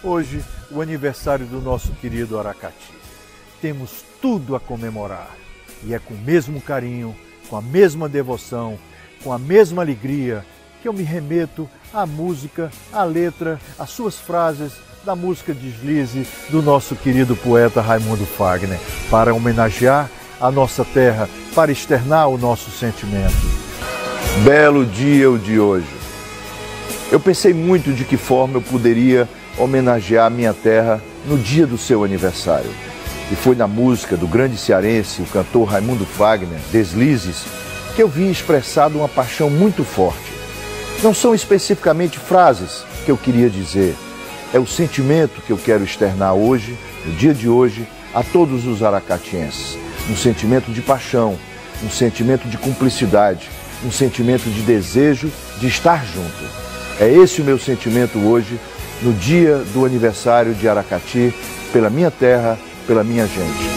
Hoje, o aniversário do nosso querido Aracati. Temos tudo a comemorar e é com o mesmo carinho, com a mesma devoção, com a mesma alegria que eu me remeto à música, à letra, às suas frases da música Deslize do nosso querido poeta Raimundo Fagner, para homenagear a nossa terra, para externar o nosso sentimento. Belo dia o de hoje. Eu pensei muito de que forma eu poderia homenagear a minha terra no dia do seu aniversário. E foi na música do grande cearense, o cantor Raimundo Fagner, Deslizes, que eu vi expressado uma paixão muito forte. Não são especificamente frases que eu queria dizer, é o sentimento que eu quero externar hoje, no dia de hoje, a todos os aracatienses. Um sentimento de paixão, um sentimento de cumplicidade, um sentimento de desejo de estar junto. É esse o meu sentimento hoje, no dia do aniversário de Aracati, pela minha terra, pela minha gente.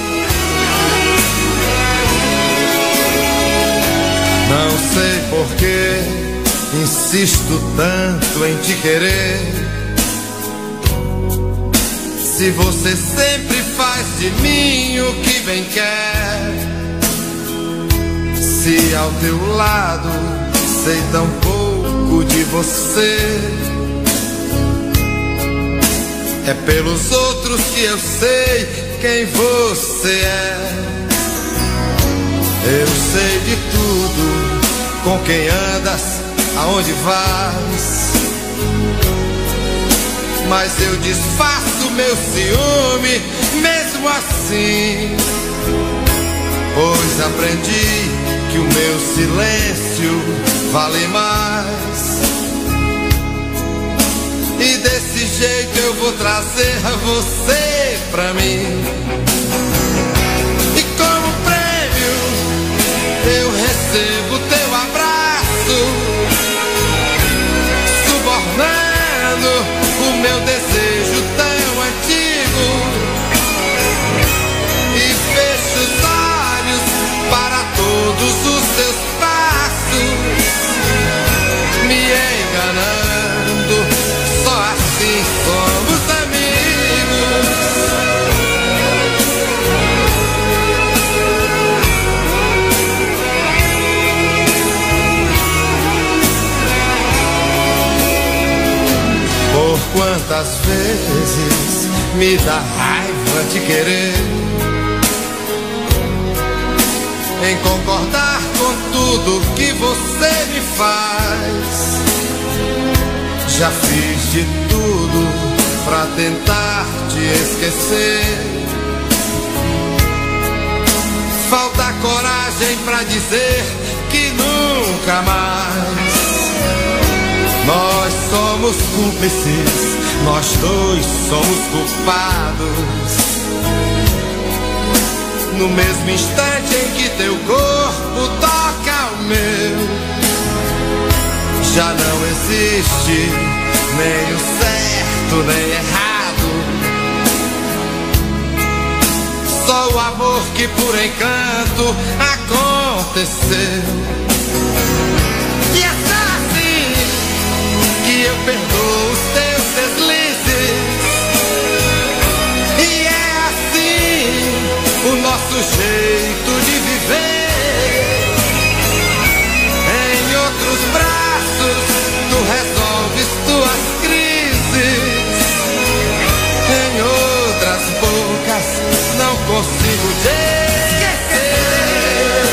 Não sei por que insisto tanto em te querer, se você sempre faz de mim o que bem quer, se ao teu lado sei tão pouco de você. É pelos outros que eu sei quem você é. Eu sei de tudo, com quem andas, aonde vais, mas eu disfarço meu ciúme mesmo assim, pois aprendi que o meu silêncio vale mais. E desse jeito eu vou trazer você pra mim. E como prêmio eu recebo teu abraço, subornando o meu desejo tão antigo. E fecho os olhos para todos os teus passos, me enganando. Só assim somos amigos. Por quantas vezes me dá raiva te querer, em concordar com tudo que você me faz. Já fiz de tudo pra tentar te esquecer. Falta coragem pra dizer que nunca mais. Nós somos cúmplices, nós dois somos culpados. No mesmo instante em que teu corpo toca o meu, já não existe nem o certo nem errado, só o amor que por encanto aconteceu. E é só assim que eu perdoo os teus deslizes, e é assim o nosso jeito de viver. Em outros braços tu resolves tuas crises, em outras bocas não consigo te esquecer.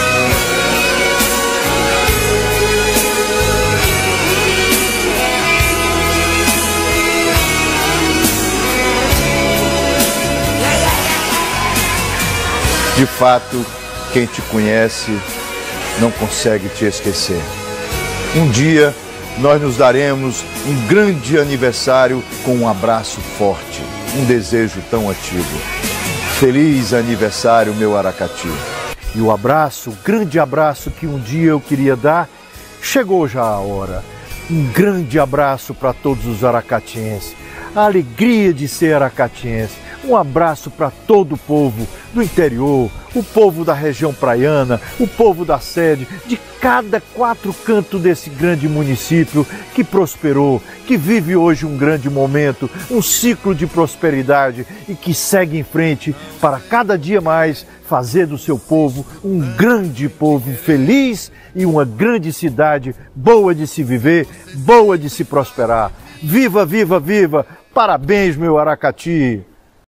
De fato, quem te conhece não consegue te esquecer. Um dia nós nos daremos um grande aniversário com um abraço forte, um desejo tão antigo. Feliz aniversário, meu Aracati. E o abraço, o grande abraço que um dia eu queria dar, chegou já a hora. Um grande abraço para todos os aracatienses. A alegria de ser aracatiense, Um abraço para todo o povo do interior, o povo da região praiana, o povo da sede, de cada 4 cantos desse grande município que prosperou, que vive hoje um grande momento, um ciclo de prosperidade e que segue em frente para cada dia mais fazer do seu povo um grande povo feliz e uma grande cidade boa de se viver, boa de se prosperar. Viva, viva, viva! Parabéns, meu Aracati!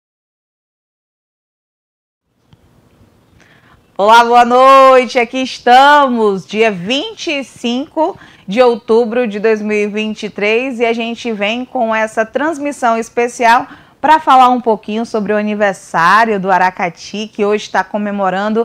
Olá, boa noite! Aqui estamos, dia 25 de outubro de 2023 e a gente vem com essa transmissão especial para falar um pouquinho sobre o aniversário do Aracati, que hoje está comemorando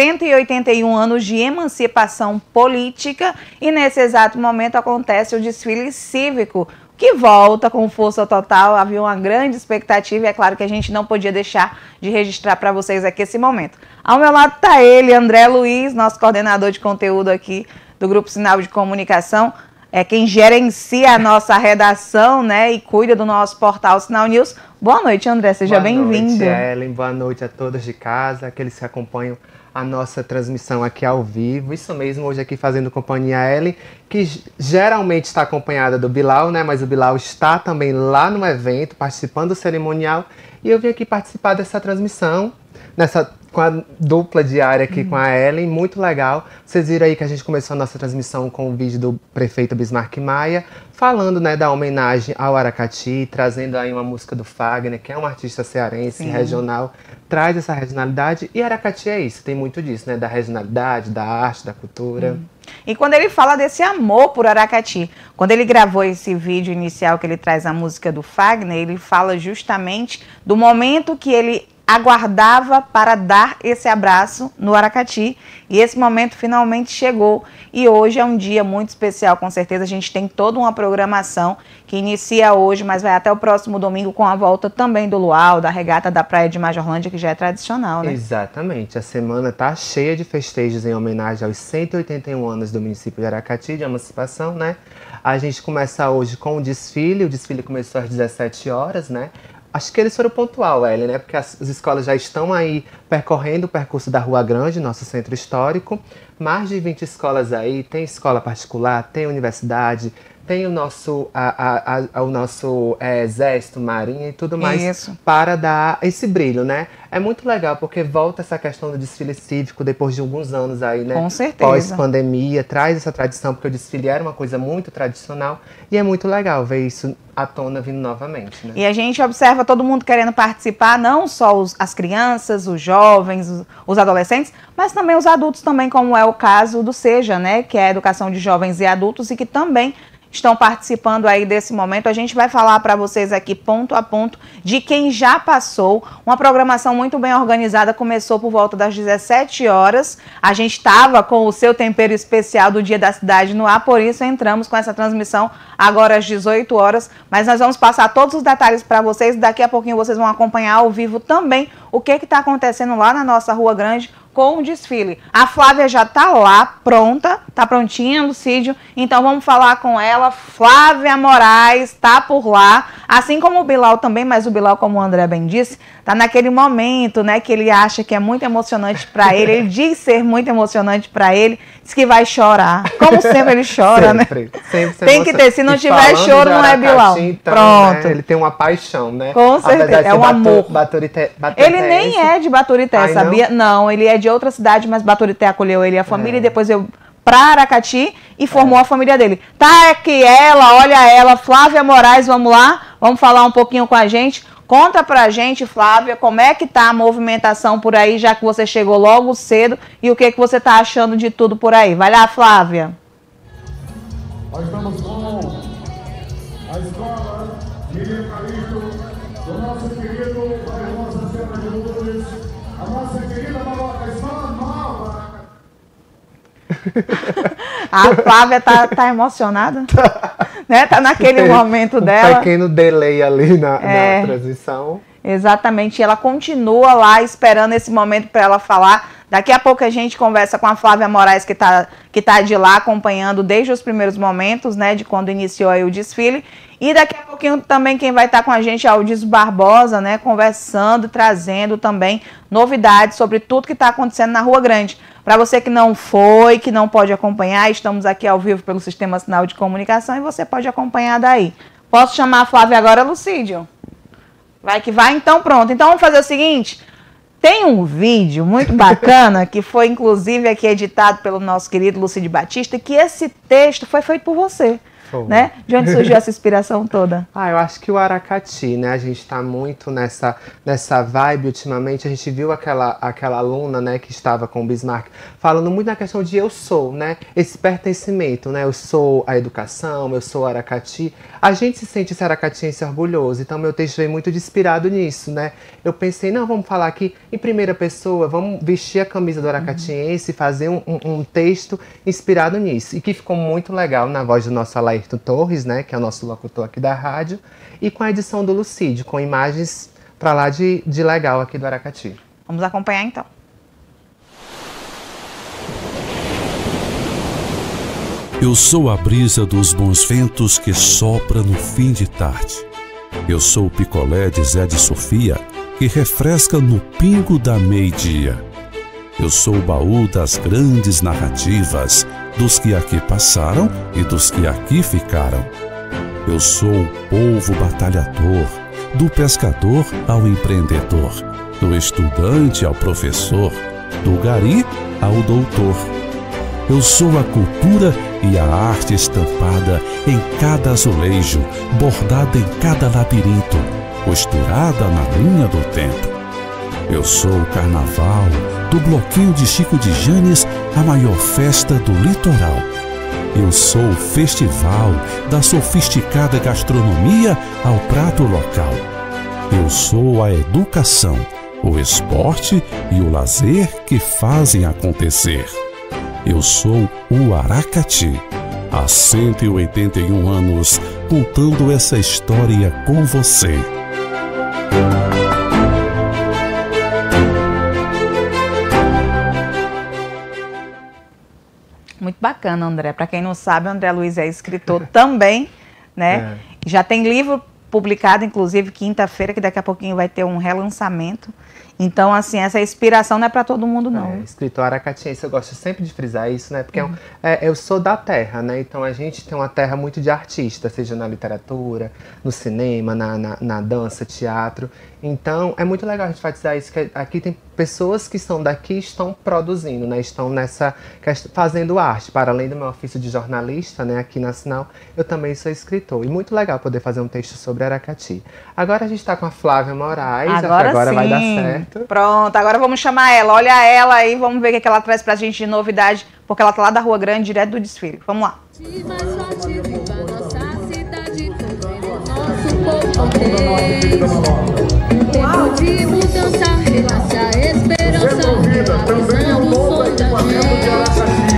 181 anos de emancipação política e nesse exato momento acontece o desfile cívico, que volta com força total. Havia uma grande expectativa e é claro que a gente não podia deixar de registrar para vocês aqui esse momento. Ao meu lado está ele, André Luiz, nosso coordenador de conteúdo aqui do Grupo Sinal de Comunicação, é quem gerencia a nossa redação, né, e cuida do nosso portal Sinal News. Boa noite, André, seja bem-vindo. Boa noite, Ellen, boa noite a todos de casa, aqueles que acompanham a nossa transmissão aqui ao vivo. Isso mesmo, hoje aqui fazendo companhia a Ellen, que geralmente está acompanhada do Bilal, né, mas o Bilal está também lá no evento, participando do cerimonial, e eu vim aqui participar dessa transmissão, com a dupla diária aqui com a Ellen, muito legal. Vocês viram aí que a gente começou a nossa transmissão com o vídeo do prefeito Bismarck Maia, falando, né, da homenagem ao Aracati, trazendo aí uma música do Fagner, que é um artista cearense, regional, traz essa regionalidade, e Aracati é isso, tem muito disso, né, da regionalidade, da arte, da cultura. E quando ele fala desse amor por Aracati, quando ele gravou esse vídeo inicial que ele traz a música do Fagner, ele fala justamente do momento que ele aguardava para dar esse abraço no Aracati e esse momento finalmente chegou e hoje é um dia muito especial, com certeza a gente tem toda uma programação que inicia hoje, mas vai até o próximo domingo com a volta também do luau, da regata da praia de Majorlândia, que já é tradicional, né? Exatamente, a semana está cheia de festejos em homenagem aos 181 anos do município de Aracati, de emancipação, né? A gente começa hoje com o desfile começou às 17 horas, né? Acho que eles foram pontual, Ellen, né? Porque as escolas já estão aí percorrendo o percurso da Rua Grande, nosso centro histórico. Mais de 20 escolas aí, tem escola particular, tem universidade, tem o nosso exército, marinha e tudo mais para dar esse brilho, né? É muito legal porque volta essa questão do desfile cívico depois de alguns anos aí, né? Com certeza. Pós-pandemia, traz essa tradição, porque o desfile era uma coisa muito tradicional e é muito legal ver isso à tona vindo novamente, né? E a gente observa todo mundo querendo participar, não só as crianças, os jovens, os adolescentes, mas também os adultos também, como é o caso do SEJA, né? Que é a Educação de Jovens e Adultos e que também estão participando aí desse momento. A gente vai falar para vocês aqui ponto a ponto de quem já passou. Uma programação muito bem organizada, começou por volta das 17 horas. A gente estava com o seu tempero especial do Dia da Cidade no ar, por isso entramos com essa transmissão agora às 18 horas. Mas nós vamos passar todos os detalhes para vocês. Daqui a pouquinho vocês vão acompanhar ao vivo também o que está acontecendo lá na nossa Rua Grande com o desfile. A Flávia já está lá, pronta, está prontinha, Lucídio, então vamos falar com ela. Flávia Moraes está por lá, assim como o Bilal também, mas o Bilal, como o André bem disse, está naquele momento, né, que ele acha que é muito emocionante para ele diz ser muito emocionante para ele, diz que vai chorar, como sempre ele chora, sempre, né? Sempre tem que ter, se não tiver choro não é Bilal. Então, pronto. Né, ele tem uma paixão, né? Com certeza, é um amor. Ele nem é de Baturité, sabia? Não, ele é de outra cidade, mas Baturité acolheu ele e a família, e depois eu para Aracati e formou a família dele. Tá aqui ela, olha ela, Flávia Moraes, vamos lá, vamos falar um pouquinho com a gente. Conta pra gente, Flávia, como é que tá a movimentação por aí, já que você chegou logo cedo, e o que você tá achando de tudo por aí. Vai lá, Flávia. Nós estamos com a escola Miriam Calixto, do nosso querido Nossa Senhora de Lourdes, a nossa querida Maloca, escola nova. A Flávia tá emocionada, né? Tá naquele momento dela. Um pequeno delay ali na transmissão. Exatamente, ela continua lá esperando esse momento para ela falar Daqui a pouco a gente conversa com a Flávia Moraes, que tá de lá acompanhando desde os primeiros momentos, né, de quando iniciou aí o desfile. E daqui a pouquinho também quem vai estar com a gente é o Diz Barbosa, né, conversando, trazendo também novidades sobre tudo que está acontecendo na Rua Grande. Para você que não foi, que não pode acompanhar, estamos aqui ao vivo pelo Sistema Sinal de Comunicação e você pode acompanhar daí. Posso chamar a Flávia agora, Lucídio? Vai que vai? Então pronto. Então vamos fazer o seguinte... Tem um vídeo muito bacana, que foi inclusive aqui editado pelo nosso querido Lucídio Batista, que esse texto foi feito por você, né? De onde surgiu essa inspiração toda? Eu acho que o Aracati, né? A gente tá muito nessa vibe ultimamente. A gente viu aquela aluna, né, que estava com o Bismarck, falando muito na questão de eu sou, né? Esse pertencimento, né? Eu sou a educação, eu sou o Aracati. A gente se sente esse aracatiense orgulhoso, então meu texto veio muito inspirado nisso, né? Eu pensei, não, vamos falar aqui em primeira pessoa, vamos vestir a camisa do aracatiense e fazer um texto inspirado nisso. E que ficou muito legal na voz do nosso Alairton Torres, né, que é o nosso locutor aqui da rádio, e com a edição do Lucídio, com imagens pra lá de legal aqui do Aracati. Vamos acompanhar então. Eu sou a brisa dos bons ventos que sopra no fim de tarde. Eu sou o picolé de Zé de Sofia que refresca no pingo da meio-dia. Eu sou o baú das grandes narrativas, dos que aqui passaram e dos que aqui ficaram. Eu sou o povo batalhador, do pescador ao empreendedor, do estudante ao professor, do gari ao doutor. Eu sou a cultura e a arte estampada em cada azulejo, bordada em cada labirinto, costurada na linha do tempo. Eu sou o carnaval, do bloquinho de Chico de Janes, a maior festa do litoral. Eu sou o festival, da sofisticada gastronomia ao prato local. Eu sou a educação, o esporte e o lazer que fazem acontecer. Eu sou o Aracati, há 181 anos, contando essa história com você. Muito bacana, André. Para quem não sabe, o André Luiz é escritor também, né? Já tem livro publicado, inclusive, quinta-feira, que daqui a pouquinho vai ter um relançamento. Então, assim, essa inspiração não é para todo mundo, não. Escritor aracatiense, eu gosto sempre de frisar isso, né? Porque eu sou da terra, né? Então, a gente tem uma terra muito de artista, seja na literatura, no cinema, na dança, teatro. Então, é muito legal a gente enfatizar isso, que aqui tem pessoas que são daqui e estão produzindo, né? Estão fazendo arte. Para além do meu ofício de jornalista, né? Aqui na Sinal, eu também sou escritor. E muito legal poder fazer um texto sobre Aracati. Agora a gente está com a Flávia Moraes. Agora vai dar certo. Pronto, agora vamos chamar ela. Olha ela aí, vamos ver o que ela traz pra gente de novidade, porque ela tá lá da Rua Grande, direto do desfile. Vamos lá. Tempo de mudança, renasce a esperança. Também é um novo equipamento de Aracati.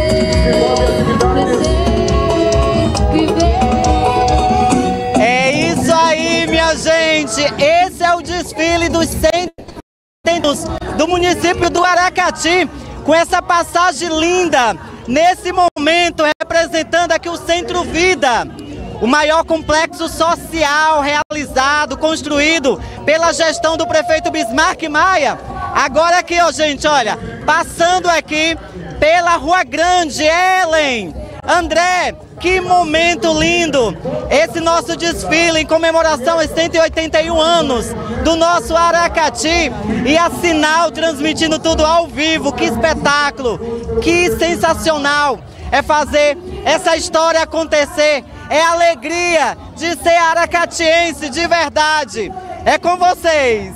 É isso aí, minha gente. Esse é o desfile dos 100 do município do Aracati, com essa passagem linda, nesse momento representando aqui o Centro Vida, o maior complexo social realizado, construído pela gestão do prefeito Bismarck Maia. Agora aqui, ó, gente, olha, passando aqui pela Rua Grande, Ellen, André, que momento lindo! Esse nosso desfile em comemoração aos 181 anos do nosso Aracati e a Sinal transmitindo tudo ao vivo. Que espetáculo! Que sensacional! É fazer essa história acontecer. É a alegria de ser aracatiense de verdade. É com vocês!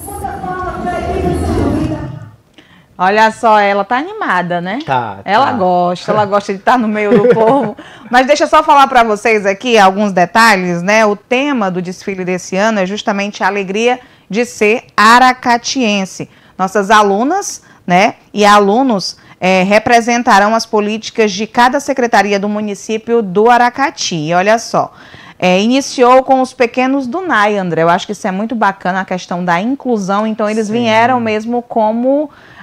Olha só, ela tá animada, né? Tá. Ela gosta de estar no meio do povo. Mas deixa eu só falar para vocês aqui alguns detalhes, né? O tema do desfile desse ano é justamente a alegria de ser aracatiense. Nossas alunas, né, e alunos representarão as políticas de cada secretaria do município do Aracati. E olha só, iniciou com os pequenos do NAI, André. Eu acho que isso é muito bacana, a questão da inclusão. Então, eles vieram mesmo como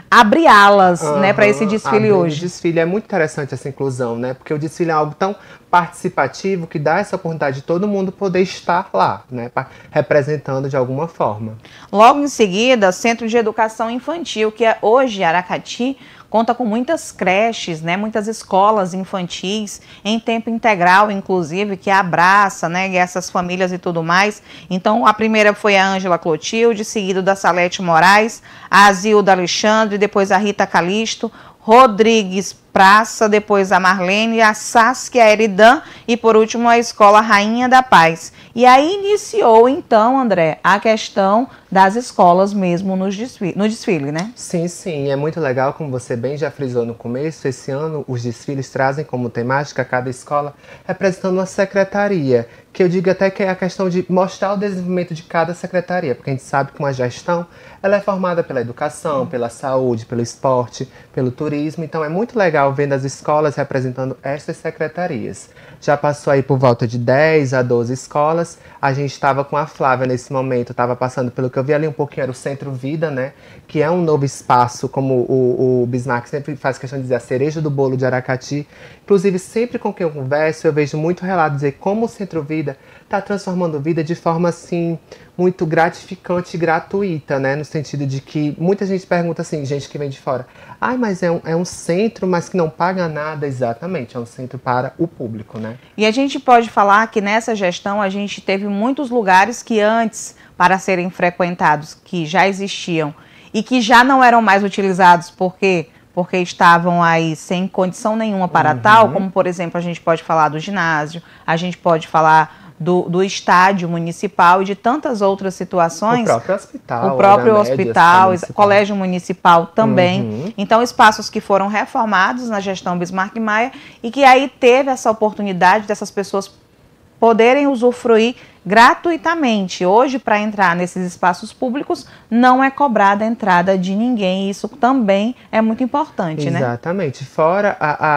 abrir alas, né, para esse desfile hoje. O desfile é muito interessante essa inclusão, né? Porque o desfile é algo tão participativo que dá essa oportunidade de todo mundo poder estar lá, né, representando de alguma forma. Logo em seguida, Centro de Educação Infantil, que hoje Aracati conta com muitas creches, né, muitas escolas infantis em tempo integral, inclusive, que abraça, né, essas famílias e tudo mais. Então, a primeira foi a Ângela Clotilde, seguido da Salete Moraes, a Zilda Alexandre, depois a Rita Calisto, Rodrigues Praça, depois a Marlene, a Saskia Eridan e, por último, a Escola Rainha da Paz. E aí iniciou, então, André, a questão das escolas mesmo no desfile, né? Sim, sim. É muito legal, como você bem já frisou no começo, esse ano os desfiles trazem como temática cada escola representando uma secretaria, que eu digo até que é a questão de mostrar o desenvolvimento de cada secretaria, porque a gente sabe que uma gestão ela é formada pela educação, pela saúde, pelo esporte, pelo turismo, então é muito legal vendo as escolas representando essas secretarias. Já passou aí por volta de 10 a 12 escolas, a gente estava com a Flávia nesse momento, estava passando pelo que eu vi ali um pouquinho, era o Centro Vida, né, que é um novo espaço, como o Bismarck sempre faz questão de dizer, a cereja do bolo de Aracati. Inclusive, sempre com quem eu converso, eu vejo muito relato dizer como o Centro Vida está transformando vida de forma, assim, muito gratificante e gratuita, né? No sentido de que muita gente pergunta assim, gente que vem de fora, mas é um centro, mas que não paga nada. Exatamente, é um centro para o público, né? E a gente pode falar que nessa gestão a gente teve muitos lugares que antes, para serem frequentados, que já existiam e que já não eram mais utilizados, porque estavam aí sem condição nenhuma para tal, como, por exemplo, a gente pode falar do ginásio, a gente pode falar do estádio municipal e de tantas outras situações. O próprio hospital. O próprio hospital, colégio municipal também. Então, espaços que foram reformados na gestão Bismarck Maia e que aí teve essa oportunidade dessas pessoas poderem usufruir gratuitamente. Hoje, para entrar nesses espaços públicos, não é cobrada a entrada de ninguém. Isso também é muito importante, né? Exatamente. Fora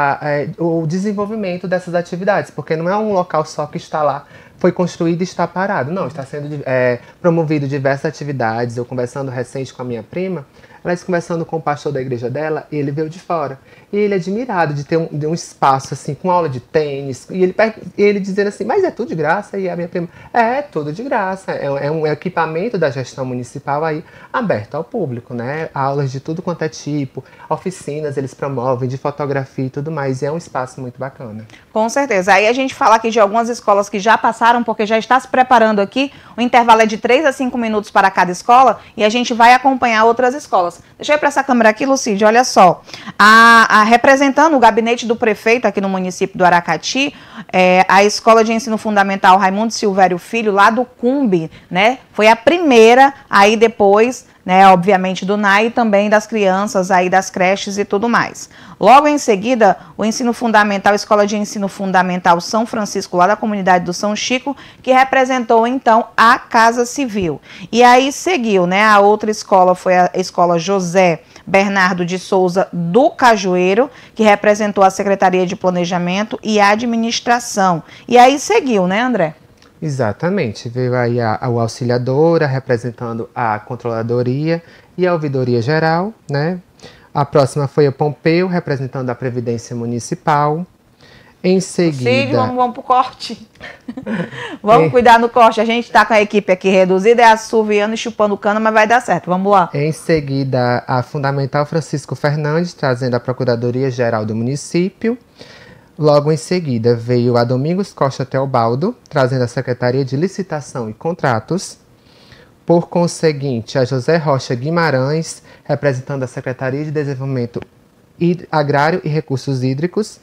o desenvolvimento dessas atividades, porque não é um local só que está lá, foi construído e está parado. Não, está sendo promovido diversas atividades. Eu conversando recente com a minha prima, ela disse, conversando com o pastor da igreja dela, e ele veio de fora. E ele é admirado de ter um espaço assim, com aula de tênis. E ele dizendo assim, mas é tudo de graça? E a minha prima, é tudo de graça. É um equipamento da gestão municipal aí, aberto ao público, né? Aulas de tudo quanto é tipo, oficinas eles promovem, de fotografia e tudo mais. E é um espaço muito bacana. Com certeza. Aí a gente fala aqui de algumas escolas que já passaram, porque já está se preparando aqui. O intervalo é de 3 a 5 minutos para cada escola e a gente vai acompanhar outras escolas. Deixa eu ir para essa câmera aqui, Lucídio, olha só. Representando o gabinete do prefeito aqui no município do Aracati, a Escola de Ensino Fundamental Raimundo Silvério Filho, lá do Cumbi, né? Foi a primeira, aí depois, né, obviamente, do NAI e também das crianças aí das creches e tudo mais. Logo em seguida, o Ensino Fundamental, Escola de Ensino Fundamental São Francisco, lá da comunidade do São Chico, que representou, então, a Casa Civil. E aí seguiu, né, a outra escola foi a Escola José Bernardo de Souza do Cajueiro, que representou a Secretaria de Planejamento e Administração. E aí seguiu, né, André? Exatamente, veio aí a auxiliadora representando a controladoria e a ouvidoria geral, né? A próxima foi a Pompeu, representando a Previdência Municipal. Em seguida... Vamos pro corte. Vamos cuidar no corte. A gente está com a equipe aqui reduzida, é assoviando e chupando cana, mas vai dar certo. Vamos lá. Em seguida, a Fundamental Francisco Fernandes, trazendo a Procuradoria Geral do município. Logo em seguida, veio a Domingos Costa Teobaldo, trazendo a Secretaria de Licitação e Contratos. Por conseguinte, a José Rocha Guimarães, representando a Secretaria de Desenvolvimento Agrário e Recursos Hídricos.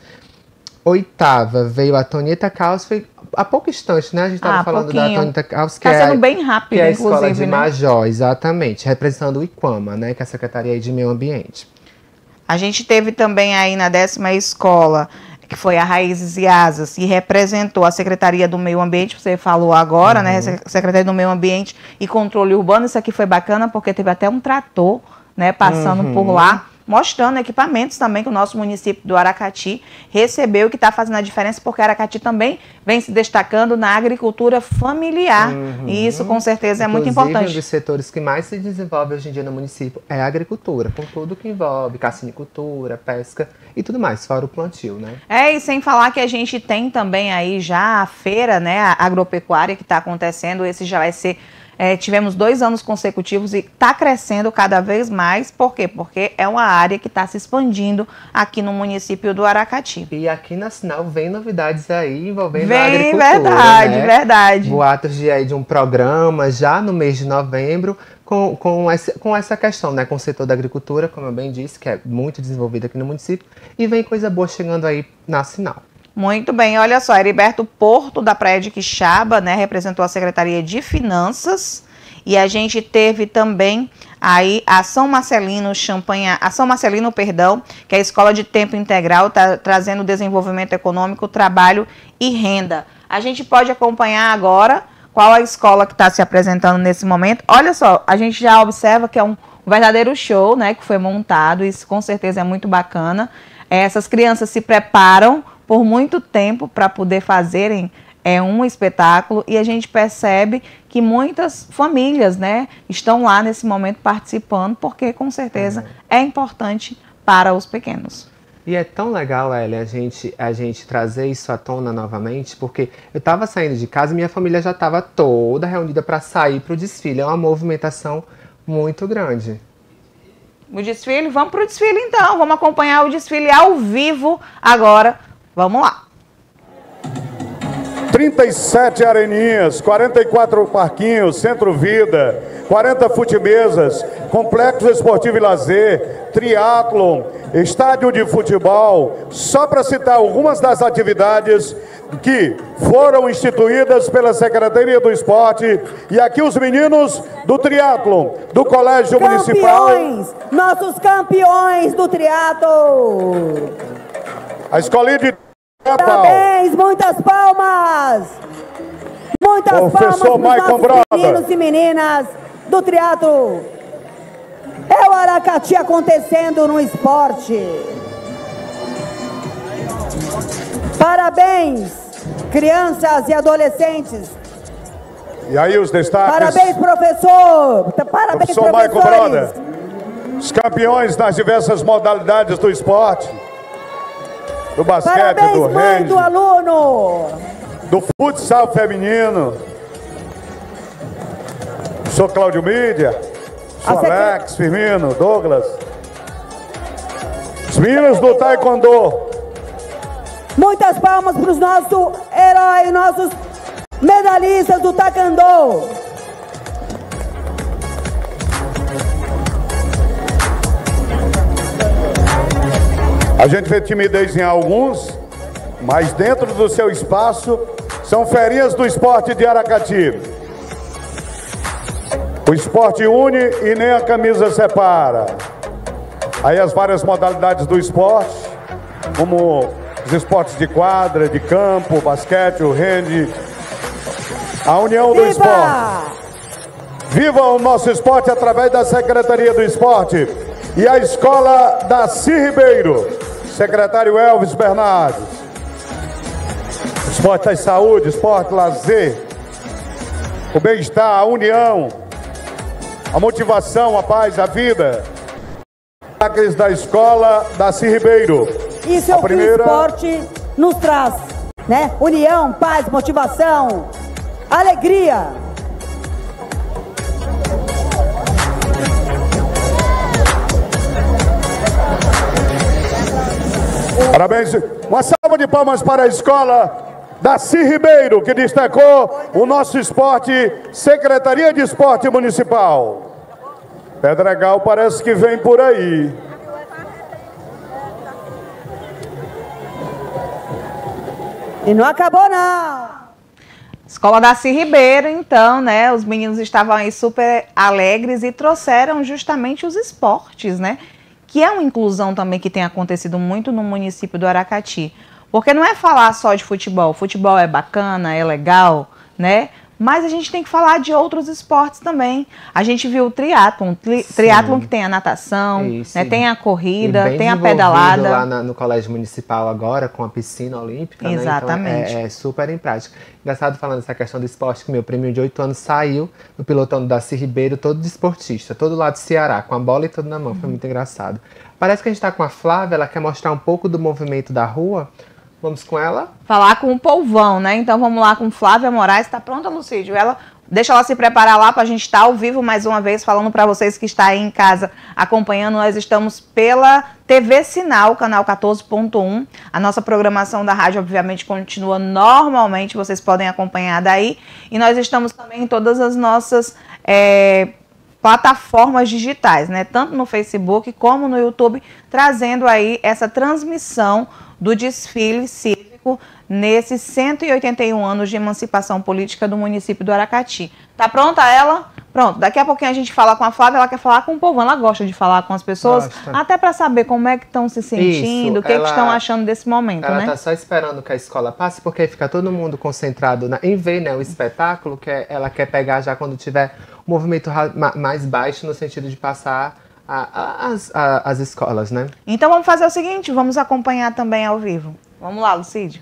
Oitava, veio a Tonieta Caos, foi há pouco instante, né? A gente estava falando da Tonieta Caos, que sendo bem rápido, que é a Escola de né? Major, exatamente, representando o IQAMA, né? Que é a Secretaria de Meio Ambiente. A gente teve também aí na 10ª escola, que foi a Raízes e Asas, e representou a Secretaria do Meio Ambiente, você falou agora, né? Secretaria do Meio Ambiente e Controle Urbano. Isso aqui foi bacana, porque teve até um trator, né, passando por lá, mostrando equipamentos também que o nosso município do Aracati recebeu, que está fazendo a diferença, porque Aracati também vem se destacando na agricultura familiar. E isso, com certeza, é muito importante. Um dos setores que mais se desenvolve hoje em dia no município é a agricultura, com tudo que envolve cassinicultura, pesca e tudo mais, fora o plantio, né? E sem falar que a gente tem também aí já a feira, né, a agropecuária que está acontecendo. Esse já vai ser... tivemos 2 anos consecutivos e está crescendo cada vez mais. Por quê? Porque é uma área que está se expandindo aqui no município do Aracati. E aqui na Sinal vem novidades aí envolvendo a agricultura. Verdade, né? Verdade. Boatos de um programa já no mês de novembro com essa questão, né? Com o setor da agricultura, como eu bem disse, que é muito desenvolvido aqui no município. E vem coisa boa chegando aí na Sinal. Muito bem, olha só, Heriberto Porto, da Praia de Quixaba, né, representou a Secretaria de Finanças, e a gente teve também aí a São Marcelino, que é a Escola de Tempo Integral, está trazendo desenvolvimento econômico, trabalho e renda. A gente pode acompanhar agora qual a escola que está se apresentando nesse momento. Olha só, a gente já observa que é um verdadeiro show, né, que foi montado, isso com certeza é muito bacana. Essas crianças se preparam por muito tempo para poder fazerem um espetáculo, e a gente percebe que muitas famílias, né, estão lá nesse momento participando, porque com certeza é importante para os pequenos. E é tão legal, Elia, a gente trazer isso à tona novamente, porque eu estava saindo de casa e minha família já estava toda reunida para sair para o desfile. É uma movimentação muito grande. O desfile, vamos para o desfile então, vamos acompanhar o desfile ao vivo agora. Vamos lá. 37 areninhas, 44 parquinhos, Centro Vida, 40 futemesas, complexo esportivo e lazer, triatlon, estádio de futebol, só para citar algumas das atividades que foram instituídas pela Secretaria do Esporte. E aqui os meninos do triatlon, do Colégio Municipal. Nossos campeões do triatlon. A escolinha de... Parabéns, muitas palmas! Muitas palmas para os nossos meninos e meninas do triatlo. É o Aracati acontecendo no esporte. Parabéns, crianças e adolescentes. E aí os destaques. Parabéns, professor. Parabéns, professor Michael Broder. Os campeões nas diversas modalidades do esporte. Do basquete, parabéns, do mãe do aluno. Do futsal feminino. Sou Cláudio Mídia. Sou Alex, Firmino, Douglas. Os meninos do taekwondo. Muitas palmas para os nossos heróis, nossos medalhistas do taekwondo. A gente vê timidez em alguns, mas dentro do seu espaço são ferinhas do esporte de Aracati. O esporte une e nem a camisa separa. Aí as várias modalidades do esporte, como os esportes de quadra, de campo, basquete, o rende, a união do esporte. Viva o nosso esporte através da Secretaria do Esporte e a Escola Daci Ribeiro. Secretário Elvis Bernardes. Esporte é saúde, esporte, lazer, o bem-estar, a união, a motivação, a paz, a vida. Aqueles da Escola Daci Ribeiro. Isso é o que o esporte nos traz, né? União, paz, motivação, alegria. Parabéns, uma salva de palmas para a Escola Daci Ribeiro, que destacou o nosso esporte, Secretaria de Esporte Municipal. Pedregal parece que vem por aí. E não acabou, não. Escola Daci Ribeiro, então, né? Os meninos estavam aí super alegres e trouxeram justamente os esportes, né? Que é uma inclusão também que tem acontecido muito no município do Aracati. Porque não é falar só de futebol. Futebol é bacana, é legal, né? Mas a gente tem que falar de outros esportes também. A gente viu o triatlon, triatlon que tem a natação, né, tem a corrida, tem a pedalada. Lá no Colégio Municipal agora, com a piscina olímpica. Exatamente. Né? Então é super em prática. Engraçado falando essa questão do esporte, que meu priminho de 8 anos saiu no pilotão do Darcy Ribeiro, todo desportista, todo lá do Ceará, com a bola e tudo na mão. Foi muito engraçado. Parece que a gente está com a Flávia, ela quer mostrar um pouco do movimento da rua. Vamos com ela? Falar com o povão, né? Então vamos lá com Flávia Moraes. Está pronta, Lucídio? Deixa ela se preparar lá para a gente estar ao vivo mais uma vez, falando para vocês que está aí em casa acompanhando. Nós estamos pela TV Sinal, canal 14.1. A nossa programação da rádio, obviamente, continua normalmente. Vocês podem acompanhar daí. E nós estamos também em todas as nossas plataformas digitais, né? Tanto no Facebook como no YouTube, trazendo aí essa transmissão do desfile cívico nesses 181 anos de emancipação política do município do Aracati. Tá pronta ela? Pronto, daqui a pouquinho a gente fala com a Flávia, ela quer falar com o povo, ela gosta de falar com as pessoas, até para saber como é que estão se sentindo, o que estão achando desse momento, né? Ela tá só esperando que a escola passe, porque aí fica todo mundo concentrado em ver, né, o espetáculo, que ela quer pegar já quando tiver um movimento mais baixo, no sentido de passar as escolas, né? Então vamos fazer o seguinte, vamos acompanhar também ao vivo. Vamos lá, Lucídio.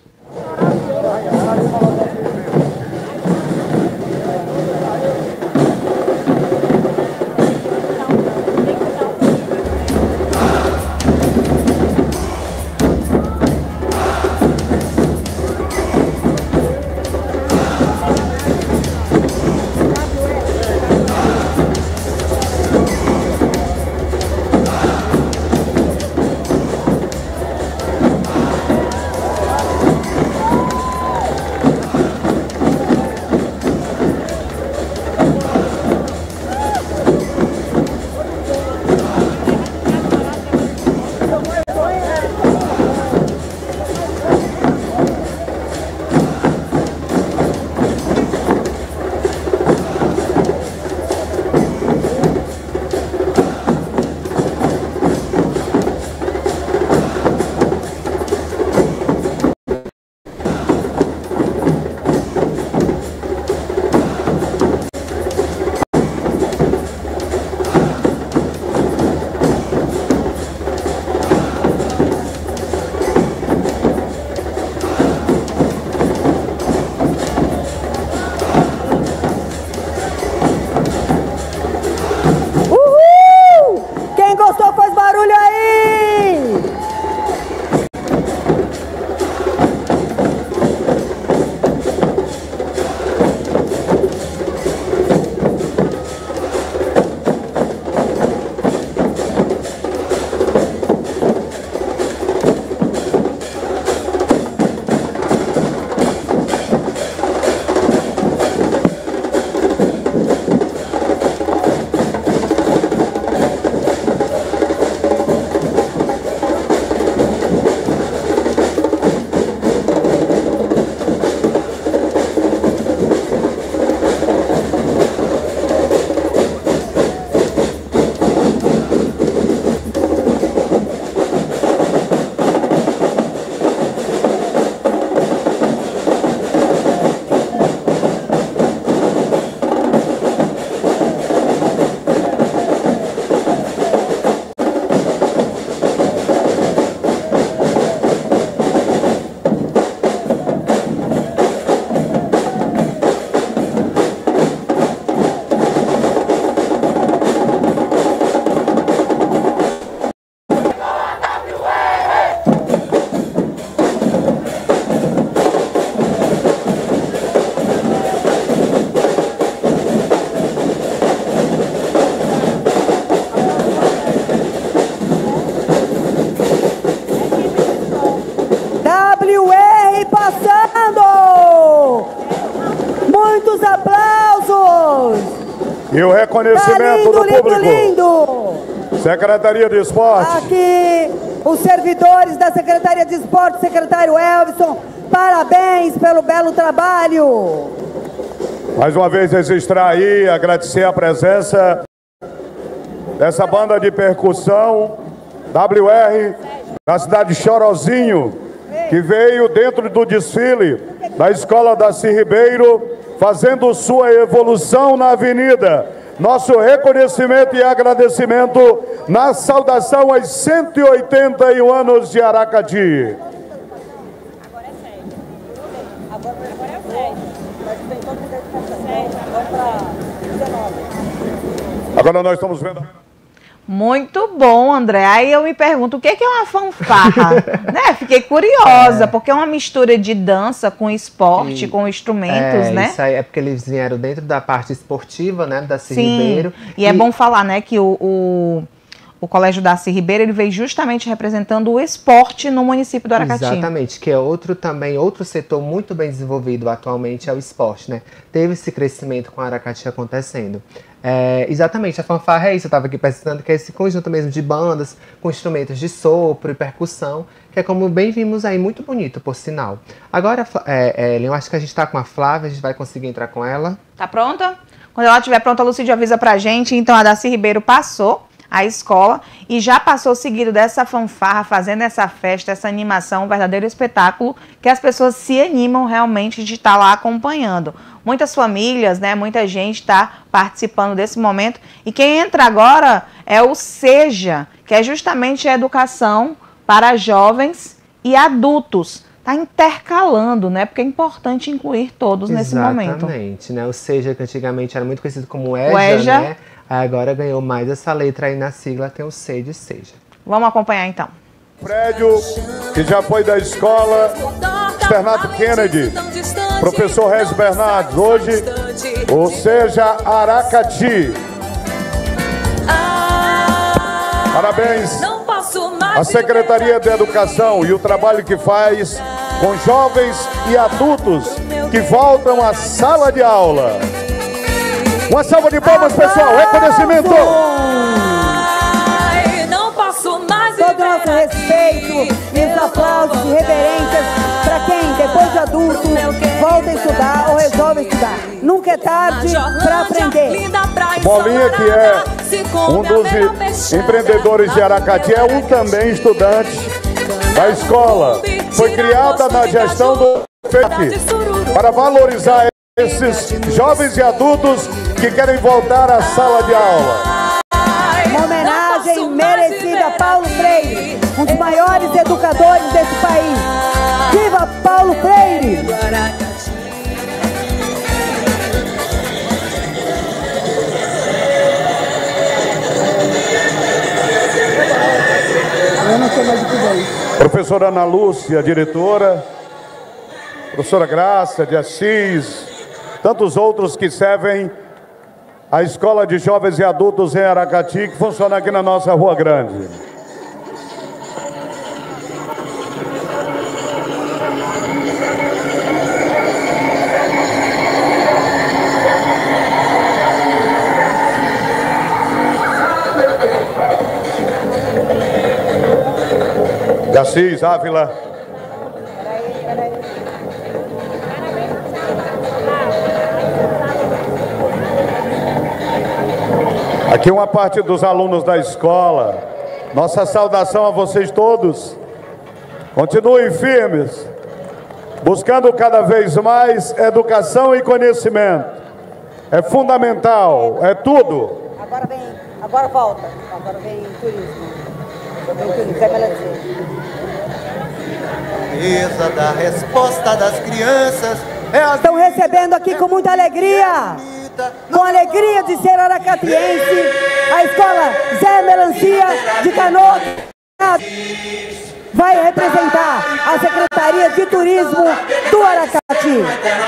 E o reconhecimento do público. Lindo. Secretaria de Esporte. Aqui, os servidores da Secretaria de Esporte, secretário Elvison, parabéns pelo belo trabalho. Mais uma vez registrar aí, agradecer a presença dessa banda de percussão WR da cidade de Chorozinho, que veio dentro do desfile da Escola Darcy Ribeiro fazendo sua evolução na avenida. Nosso reconhecimento e agradecimento na saudação aos 181 anos de Aracati. Agora é 7. Agora é 7. Mas tem todo mundo que 7, agora para 19. Agora nós estamos vendo... Muito bom, André. Aí eu me pergunto, o que é uma fanfarra? Né? Fiquei curiosa, porque é uma mistura de dança com esporte, com instrumentos, né? Isso aí é porque eles vieram dentro da parte esportiva, né, da Darcy Ribeiro. E é bom falar, né, que o Colégio Darcy Ribeiro, ele veio justamente representando o esporte no município do Aracati. Exatamente, que é outro setor muito bem desenvolvido atualmente, é o esporte, né? Teve esse crescimento com o Aracati acontecendo. Exatamente, a fanfarra é isso, eu estava aqui pesquisando, que é esse conjunto mesmo de bandas, com instrumentos de sopro e percussão, que é como bem vimos aí, muito bonito, por sinal. Agora, Ellen, eu acho que a gente está com a Flávia, a gente vai conseguir entrar com ela. Tá pronta? Quando ela estiver pronta, a Lucídio avisa pra gente. Então, a Darcy Ribeiro passou a escola e já passou seguido dessa fanfarra, fazendo essa festa, essa animação, um verdadeiro espetáculo que as pessoas se animam realmente de estar lá acompanhando. Muitas famílias, né, muita gente está participando desse momento e quem entra agora é o SEJA, que é justamente a educação para jovens e adultos. Está intercalando, né? Porque é importante incluir todos nesse momento. Exatamente, né? O SEJA, que antigamente era muito conhecido como o EJA, né? Agora ganhou mais essa letra aí na sigla, tem o C de SEJA. Vamos acompanhar então. Prédio que já foi da escola Bernardo Kennedy, professor Rez Bernardes, hoje, ou seja, Aracati. Parabéns à Secretaria de Educação e o trabalho que faz com jovens e adultos que voltam à sala de aula. Uma salva de palmas, pessoal. Reconhecimento. Todo o nosso respeito e os aplausos e reverências para quem, depois de adulto, volta a estudar ou resolve estudar. Nunca é tarde para aprender. Bolinha, que é um dos empreendedores de Aracati, é um também estudante da escola. Foi criada na gestão do prefeito para valorizar esses jovens e adultos que querem voltar à sala de aula. Uma homenagem merecida a Paulo Freire, um dos maiores educadores desse país. Viva Paulo Freire! Eu não sei mais o que é. Professora Ana Lúcia, diretora, professora Graça de Assis, tantos outros que servem a Escola de Jovens e Adultos em Aracati, que funciona aqui na nossa Rua Grande. De Assis, Ávila. Aqui uma parte dos alunos da escola. Nossa saudação a vocês todos. Continuem firmes, buscando cada vez mais educação e conhecimento. É fundamental, é tudo. Agora volta. Agora vem turismo. Vem melancia. Beleza da resposta das crianças. Estão recebendo aqui com muita alegria. Com alegria de ser aracatiense, a escola Zé Melancia de Canoas vai representar a Secretaria de Turismo do Aracati.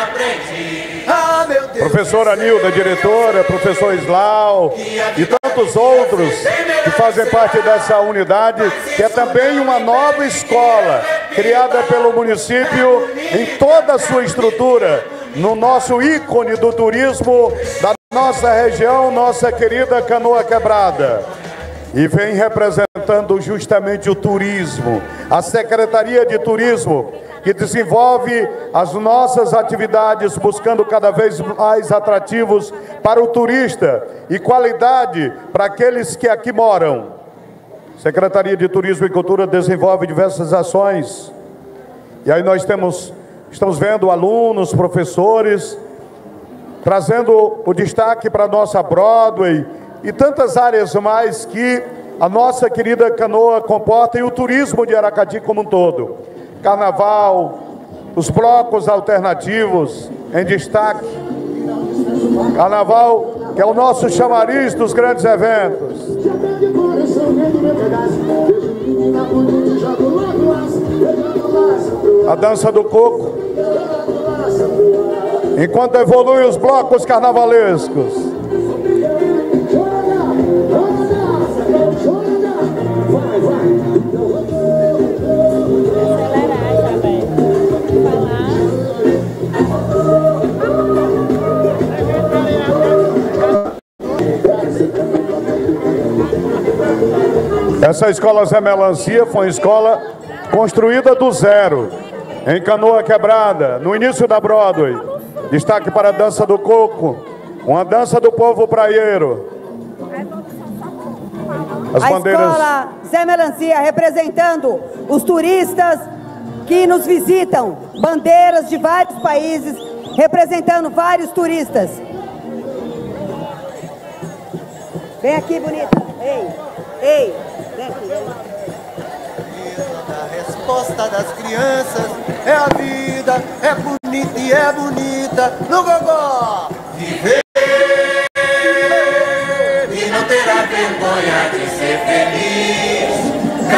Professora Nilda, diretora, professor Islau e tantos outros que fazem parte dessa unidade, que é também uma nova escola criada pelo município em toda a sua estrutura, no nosso ícone do turismo da nossa região, nossa querida Canoa Quebrada. E vem representando justamente o turismo, a Secretaria de Turismo, que desenvolve as nossas atividades buscando cada vez mais atrativos para o turista e qualidade para aqueles que aqui moram. Secretaria de Turismo e Cultura desenvolve diversas ações. E aí nós estamos vendo alunos, professores, trazendo o destaque para a nossa Broadway e tantas áreas mais que a nossa querida canoa comporta, e o turismo de Aracati como um todo. Carnaval, os blocos alternativos em destaque. Carnaval, que é o nosso chamariz dos grandes eventos. A dança do coco. Enquanto evoluem os blocos carnavalescos. Essa escola Zé Melancia foi uma escola construída do zero, em Canoa Quebrada, no início da Broadway. Destaque para a dança do coco, uma dança do povo praieiro. As bandeiras... escola Zé Melancia representando os turistas que nos visitam, bandeiras de vários países, representando vários turistas. Vem aqui, bonita. Ei, ei. A resposta das crianças é a vida, é bonita e é bonita no gogó. Viver e não terá vergonha de ser feliz.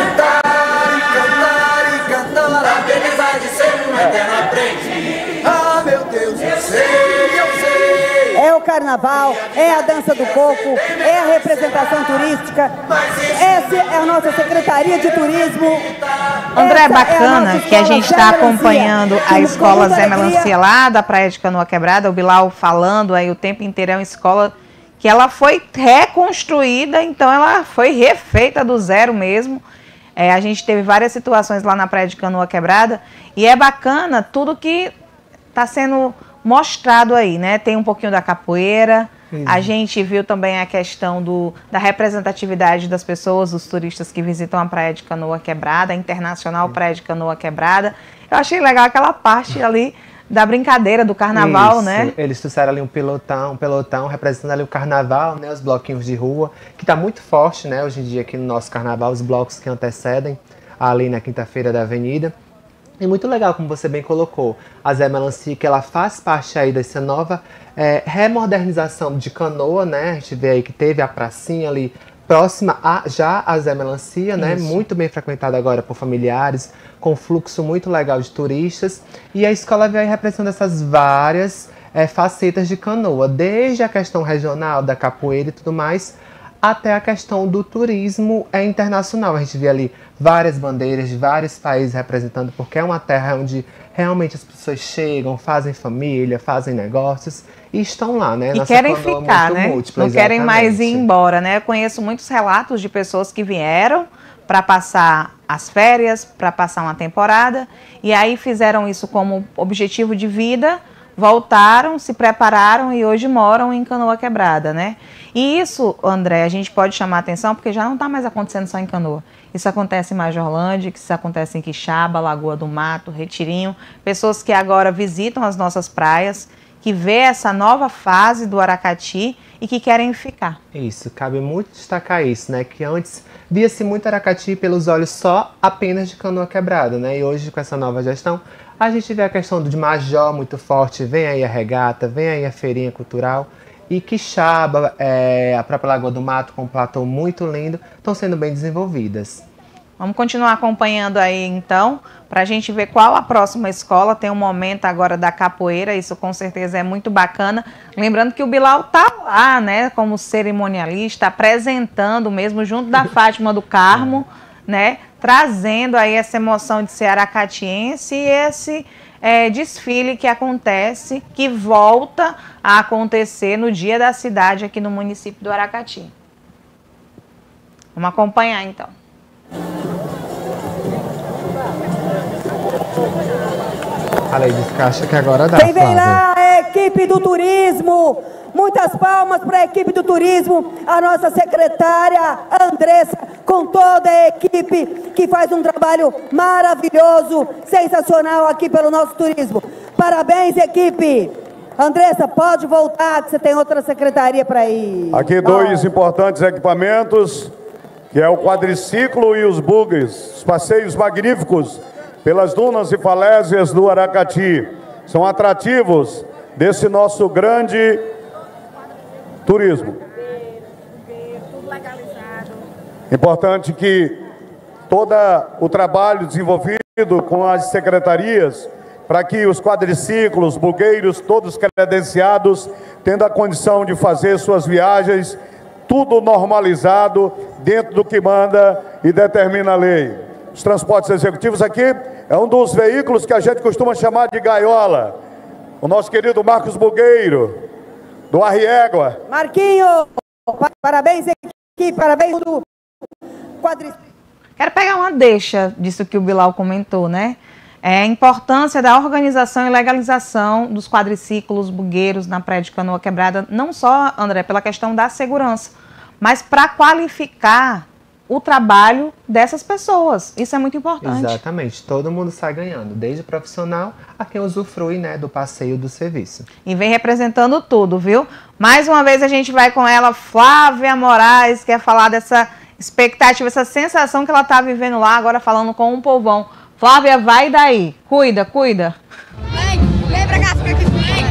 Cantar e cantar e cantar a beleza de ser um eterno aprendiz. Ah, meu Deus, eu sei, eu sei. É o carnaval, é a dança do coco, é a representação turística. Essa é a nossa Secretaria de Turismo. André, é bacana que a gente está acompanhando a escola Zé Melancia lá da Praia de Canoa Quebrada, o Bilal falando aí o tempo inteiro, é uma escola que ela foi reconstruída, então ela foi refeita do zero mesmo. A gente teve várias situações lá na Praia de Canoa Quebrada e é bacana tudo que está sendo mostrado aí, né? Tem um pouquinho da capoeira, a gente viu também a questão da representatividade das pessoas, dos turistas que visitam a Praia de Canoa Quebrada, a Internacional Praia de Canoa Quebrada. Eu achei legal aquela parte ali da brincadeira do carnaval, isso, né? Eles trouxeram ali um pelotão representando ali o carnaval, né? Os bloquinhos de rua, que está muito forte, né? Hoje em dia aqui no nosso carnaval, os blocos que antecedem ali na quinta-feira da Avenida. E muito legal, como você bem colocou, a Zé Melancia, que ela faz parte aí dessa nova remodernização de Canoa, né? A gente vê aí que teve a pracinha ali próxima já a Zé Melancia, né? Muito bem frequentada agora por familiares, com fluxo muito legal de turistas. E a escola veio aí representando essas várias facetas de Canoa, desde a questão regional, da capoeira e tudo mais, até a questão do turismo internacional. A gente vê ali várias bandeiras de vários países representando, porque é uma terra onde realmente as pessoas chegam, fazem família, fazem negócios e estão lá, né? E querem ficar, né? Não querem mais ir embora, né? Eu conheço muitos relatos de pessoas que vieram para passar as férias, para passar uma temporada, e aí fizeram isso como objetivo de vida, voltaram, se prepararam e hoje moram em Canoa Quebrada, né? E isso, André, a gente pode chamar a atenção porque já não está mais acontecendo só em Canoa. Isso acontece em Majorlândia, isso acontece em Quixaba, Lagoa do Mato, Retirinho. Pessoas que agora visitam as nossas praias, que vê essa nova fase do Aracati e que querem ficar. Isso, cabe muito destacar isso, né? Que antes via-se muito Aracati pelos olhos só apenas de Canoa Quebrada, né? E hoje, com essa nova gestão, a gente vê a questão de Major muito forte, vem aí a regata, vem aí a feirinha cultural. E Quixaba, a própria Lagoa do Mato, com um platô muito lindo, estão sendo bem desenvolvidas. Vamos continuar acompanhando aí, então, para a gente ver qual a próxima escola. Tem um momento agora da capoeira, isso com certeza é muito bacana. Lembrando que o Bilal tá lá, né, como cerimonialista, apresentando mesmo, junto da Fátima do Carmo, né, trazendo aí essa emoção de ser aracatiense e esse desfile que acontece, que volta a acontecer no Dia da Cidade aqui no município do Aracati. Vamos acompanhar, então. A lei descaixa que agora dá. Quem vem lá é a equipe do turismo. Muitas palmas para a equipe do turismo, a nossa secretária Andressa, com toda a equipe que faz um trabalho maravilhoso, sensacional aqui pelo nosso turismo. Parabéns, equipe! Andressa, pode voltar, que você tem outra secretaria para ir. Aqui dois importantes equipamentos, que é o quadriciclo e os bugs, os passeios magníficos pelas dunas e falésias do Aracati. São atrativos desse nosso grande turismo. Importante que todo o trabalho desenvolvido com as secretarias, para que os quadriciclos, bugueiros, todos credenciados, tendo a condição de fazer suas viagens, tudo normalizado dentro do que manda e determina a lei. Os transportes executivos aqui é um dos veículos que a gente costuma chamar de gaiola. O nosso querido Marcos Bugueiro, do Arriégua. Marquinho, parabéns aqui, parabéns do quadriciclo. Quero pegar uma deixa disso que o Bilal comentou, né? A importância da organização e legalização dos quadriciclos, bugueiros na Praia de Canoa Quebrada, não só, André, pela questão da segurança, mas para qualificar o trabalho dessas pessoas. Isso é muito importante. Exatamente. Todo mundo sai ganhando, desde o profissional a quem usufrui, né, do passeio do serviço. E vem representando tudo, viu? Mais uma vez a gente vai com ela, Flávia Moraes, que quer falar dessa expectativa, essa sensação que ela está vivendo lá, agora falando com um povão. Flávia, vai daí. Cuida, cuida. Vem pra cá, fica aqui.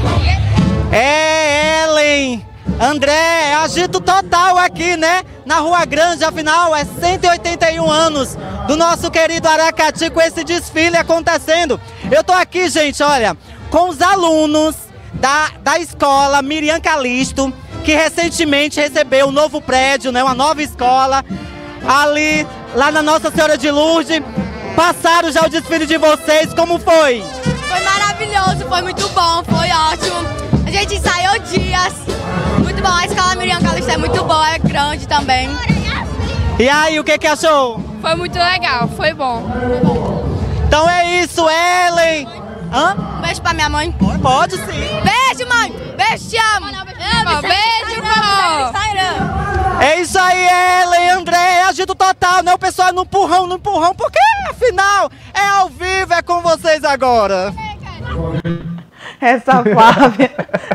É, Ellen, André, agito total aqui, né? Na Rua Grande, afinal, é 181 anos do nosso querido Aracati com esse desfile acontecendo. Eu tô aqui, gente, olha, com os alunos da escola Miriam Calisto, que recentemente recebeu um novo prédio, né? Uma nova escola, ali, lá na Nossa Senhora de Lourdes. Passaram já o desfile de vocês, como foi? Foi maravilhoso, foi muito bom, foi ótimo. A gente ensaiou dias. Muito bom, a escola Miriam Calisto é muito boa, é grande também. E aí, o que achou? Foi muito legal, foi bom. Então é isso, Ellen. Hã? Um beijo pra minha mãe. Pode sim. Beijo, mãe. Beijo, te amo. Beijo, vó. É isso aí, Ellen, André, agito total, né? O pessoal no empurrão, porque afinal é ao vivo, é com vocês agora. Essa Flávia.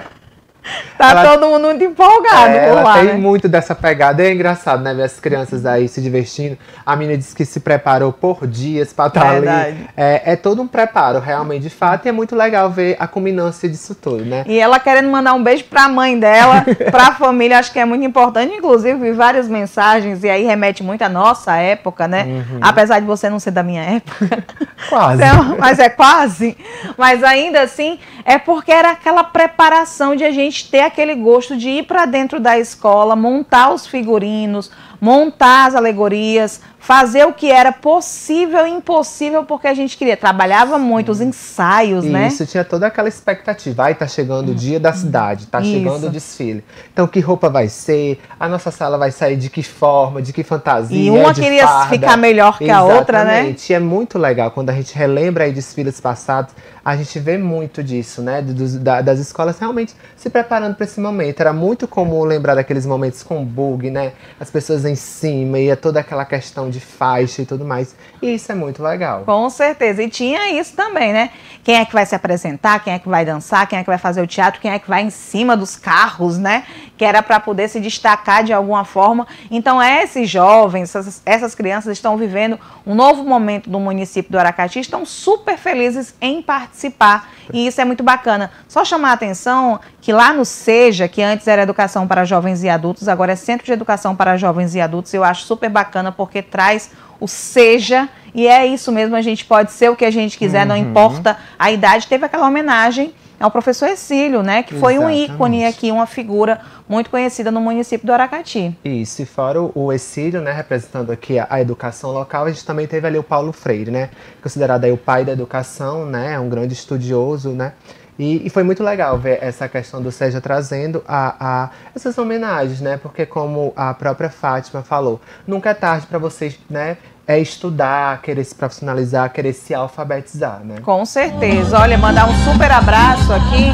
Tá todo mundo muito empolgado por lá, tem né? muito dessa pegada. É engraçado, né? Ver as crianças aí se divertindo. A menina disse que se preparou por dias pra estar ali. É todo um preparo, realmente, de fato. E é muito legal ver a culminância disso tudo, né? E ela querendo mandar um beijo pra mãe dela, pra família, acho que é muito importante. Inclusive, vi várias mensagens, e aí remete muito à nossa época, né? Uhum. Apesar de você não ser da minha época. Quase. Mas é quase. Mas ainda assim, é porque era aquela preparação de a gente ter aquele gosto de ir para dentro da escola, montar os figurinos, montar as alegorias, fazer o que era possível e impossível, porque a gente queria. Trabalhava muito os ensaios, né? Isso, tinha toda aquela expectativa. Aí tá chegando o dia da cidade, tá chegando o desfile. Então, que roupa vai ser? A nossa sala vai sair de que forma, de que fantasia? E uma queria ficar melhor que a outra, né? Exatamente. E é muito legal quando a gente relembra aí desfiles passados, a gente vê muito disso, né? Das escolas realmente se preparando para esse momento. Era muito comum lembrar daqueles momentos com bug, né? As pessoas em cima, e toda aquela questão de faixa e tudo mais. E isso é muito legal. Com certeza. E tinha isso também, né? Quem é que vai se apresentar, quem é que vai dançar, quem é que vai fazer o teatro, quem é que vai em cima dos carros, né? Que era para poder se destacar de alguma forma. Então, esses jovens, essas crianças estão vivendo um novo momento no município do Aracati, estão super felizes em participar. E isso é muito bacana. Só chamar a atenção que lá no SEJA, que antes era Educação para Jovens e Adultos, agora é Centro de Educação para Jovens e Adultos, eu acho super bacana porque traz o SEJA, e é isso mesmo, a gente pode ser o que a gente quiser, não importa a idade. Teve aquela homenagem ao professor Exílio, né, que foi um ícone aqui, uma figura muito conhecida no município do Aracati. Isso, e fora o Exílio, né, representando aqui a educação local, a gente também teve ali o Paulo Freire, né, considerado aí o pai da educação, né, um grande estudioso, né, e foi muito legal ver essa questão do SEJA trazendo essas homenagens, né, porque como a própria Fátima falou, nunca é tarde para vocês, né, estudar, querer se profissionalizar, querer se alfabetizar, né? Com certeza. Olha, mandar um super abraço aqui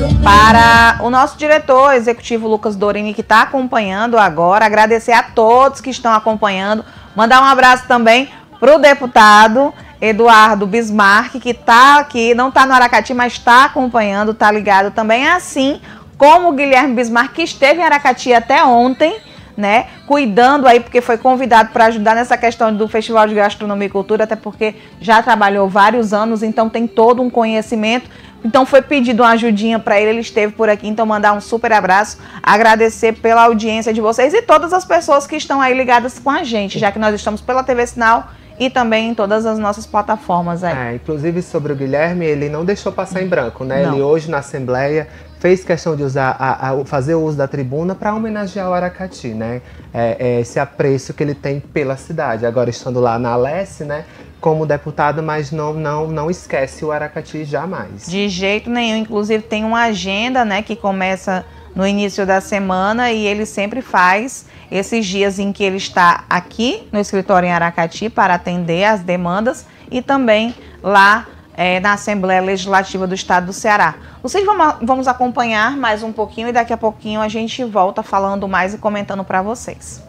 para o nosso diretor executivo Lucas Dorini, que está acompanhando agora. Agradecer a todos que estão acompanhando. Mandar um abraço também para o deputado Eduardo Bismarck, que tá aqui, não está no Aracati, mas está acompanhando, está ligado também, assim como o Guilherme Bismarck, que esteve em Aracati até ontem, né, cuidando aí, porque foi convidado para ajudar nessa questão do Festival de Gastronomia e Cultura, até porque já trabalhou vários anos, então tem todo um conhecimento. Então foi pedido uma ajudinha para ele esteve por aqui, então mandar um super abraço, agradecer pela audiência de vocês e todas as pessoas que estão aí ligadas com a gente, já que nós estamos pela TV Sinal e também em todas as nossas plataformas aí. Inclusive sobre o Guilherme, ele não deixou passar em branco, né? Não. Ele hoje na Assembleia fez questão de usar fazer o uso da tribuna para homenagear o Aracati, né? Esse apreço que ele tem pela cidade. Agora estando lá na Alesse, né? Como deputado, mas não esquece o Aracati jamais. De jeito nenhum. Inclusive tem uma agenda, né, que começa no início da semana e ele sempre faz esses dias em que ele está aqui no escritório em Aracati para atender as demandas e também lá na Assembleia Legislativa do Estado do Ceará. Vocês vamos acompanhar mais um pouquinho e daqui a pouquinho a gente volta falando mais e comentando para vocês.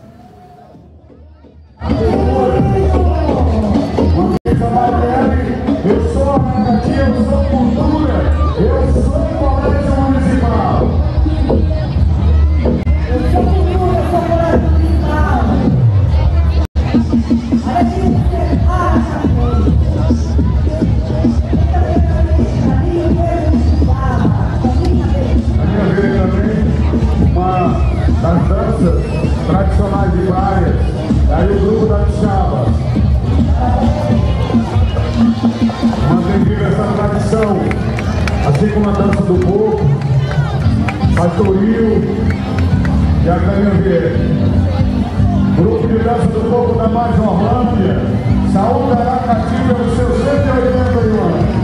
Eu sou Aracati, eu sou cultura, eu sou colégio municipal. Eu sou cultura, eu sou colégio municipal. A minha vez também, uma das danças tradicionais de praia, aí o grupo da Chava. Mantém viva essa tradição, assim como a dança do povo, pastoril e a canhambié. Grupo de dança do povo da Majorlândia, saúde Aracati pelos seus 181 anos.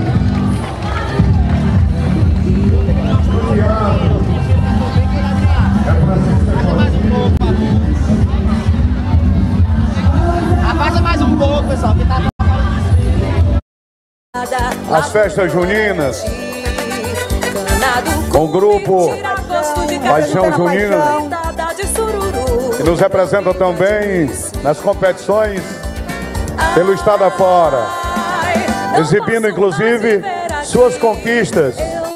Obrigado. É Francisco Abaixa mais um pouco, pessoal, que tá... As festas juninas, com o grupo Paixão Junina, que nos representa também nas competições pelo estado afora, exibindo inclusive suas conquistas.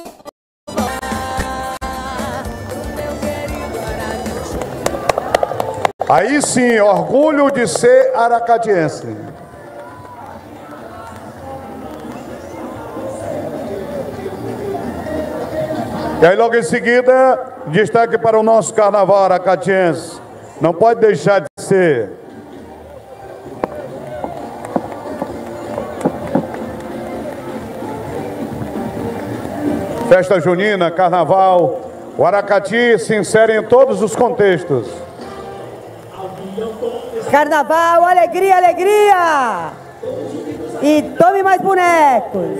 Aí sim, orgulho de ser aracatiense. E aí logo em seguida, destaque para o nosso carnaval aracatiense. Não pode deixar de ser. Festa junina, carnaval, o Aracati se insere em todos os contextos. Carnaval, alegria, alegria! E tome mais bonecos!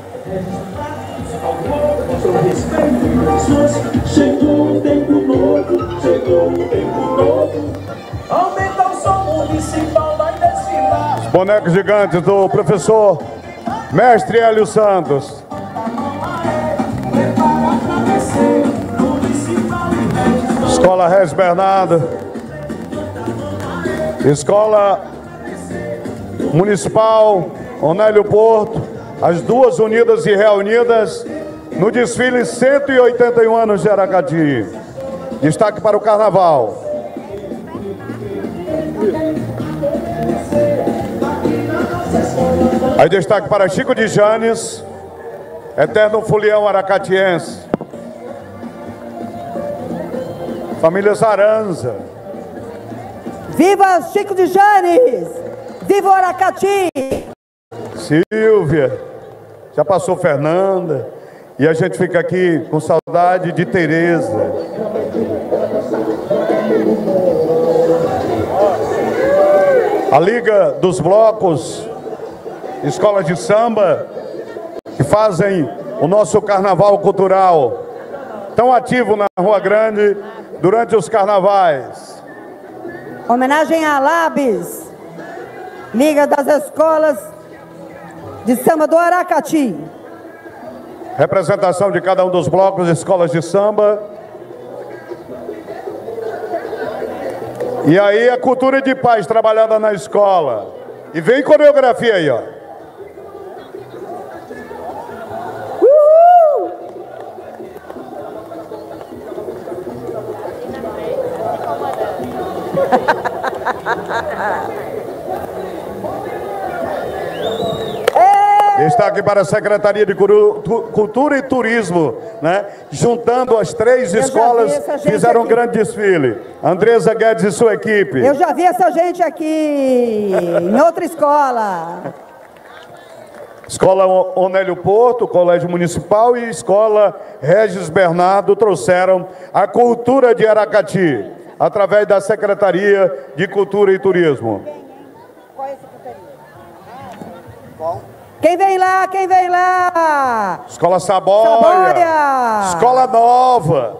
Chegou um tempo novo, chegou um tempo novo. Aumenta o som municipal, vai desfilar. Os bonecos gigantes do professor Mestre Hélio Santos. Escola Regis Bernardo. Escola Municipal Onélio Porto. As duas unidas e reunidas no desfile 181 anos de Aracati. Destaque para o carnaval. Aí destaque para Chico de Janes, eterno folião aracatiense. Família Zaranza. Viva Chico de Janes! Viva o Aracati! Silvia, já passou Fernanda, e a gente fica aqui com saudade de Tereza. A Liga dos Blocos, escolas de samba, que fazem o nosso carnaval cultural, tão ativo na Rua Grande durante os carnavais. Homenagem à Labs, Liga das Escolas de Samba do Aracati. Representação de cada um dos blocos, escolas de samba. E aí a cultura de paz trabalhada na escola. E vem coreografia aí, ó. Está aqui para a Secretaria de Cultura e Turismo, né? Juntando as 3 escolas, fizeram um grande desfile. Andresa Guedes e sua equipe. Eu já vi essa gente aqui em outra escola. Escola Onélio Porto, Colégio Municipal e Escola Regis Bernardo trouxeram a cultura de Aracati, através da Secretaria de Cultura e Turismo. Qual é a secretaria? Qual? Quem vem lá? Quem vem lá? Escola Saboia. Escola Nova.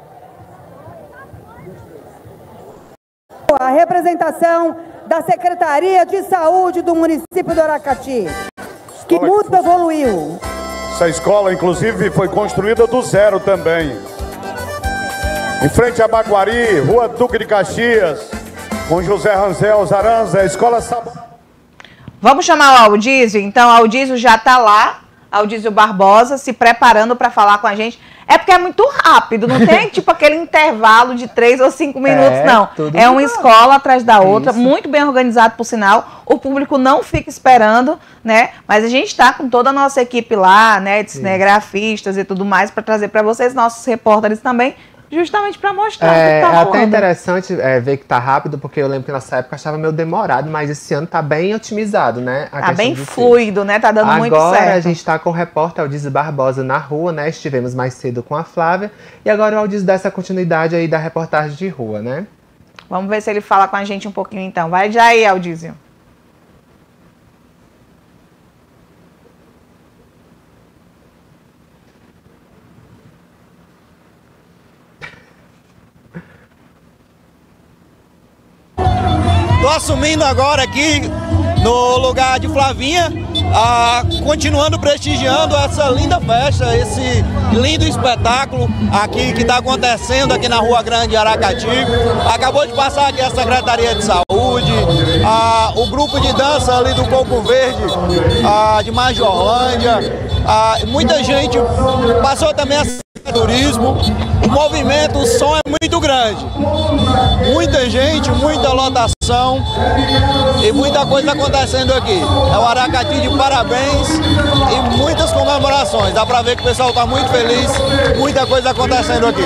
A representação da Secretaria de Saúde do município do Aracati, que muito evoluiu. Essa escola, inclusive, foi construída do zero também. Em frente a Baguari, Rua Duque de Caxias, com José Ranzel Zaranza, Escola Saboia. Vamos chamar o Aldísio? Então, o Aldísio já está lá, Aldísio Barbosa, se preparando para falar com a gente. É porque é muito rápido, não tem tipo aquele intervalo de 3 ou 5 minutos, não. É uma escola atrás da outra, muito bem organizado, por sinal. O público não fica esperando, né? Mas a gente está com toda a nossa equipe lá, né? De cinegrafistas e tudo mais, para trazer para vocês, nossos repórteres também, justamente para mostrar. É até interessante ver que tá rápido, porque eu lembro que nessa época achava meio demorado, mas esse ano tá bem otimizado, né? Tá bem fluido, né? Tá dando muito certo. Agora a gente tá com o repórter Aldísio Barbosa na rua, né? Estivemos mais cedo com a Flávia, e agora o Aldísio dá essa continuidade aí da reportagem de rua, né? Vamos ver se ele fala com a gente um pouquinho então. Vai já aí, Aldísio. Estou assumindo agora aqui no lugar de Flavinha, continuando prestigiando essa linda festa, esse lindo espetáculo aqui que está acontecendo aqui na Rua Grande Aracati. Acabou de passar aqui a Secretaria de Saúde, o grupo de dança ali do Coco Verde, de Majorlândia, muita gente passou também a turismo. O movimento, o som é muito grande, muita gente, muita lotação e muita coisa acontecendo aqui. É o Aracati de parabéns e muitas comemorações. Dá pra ver que o pessoal tá muito feliz, muita coisa acontecendo aqui.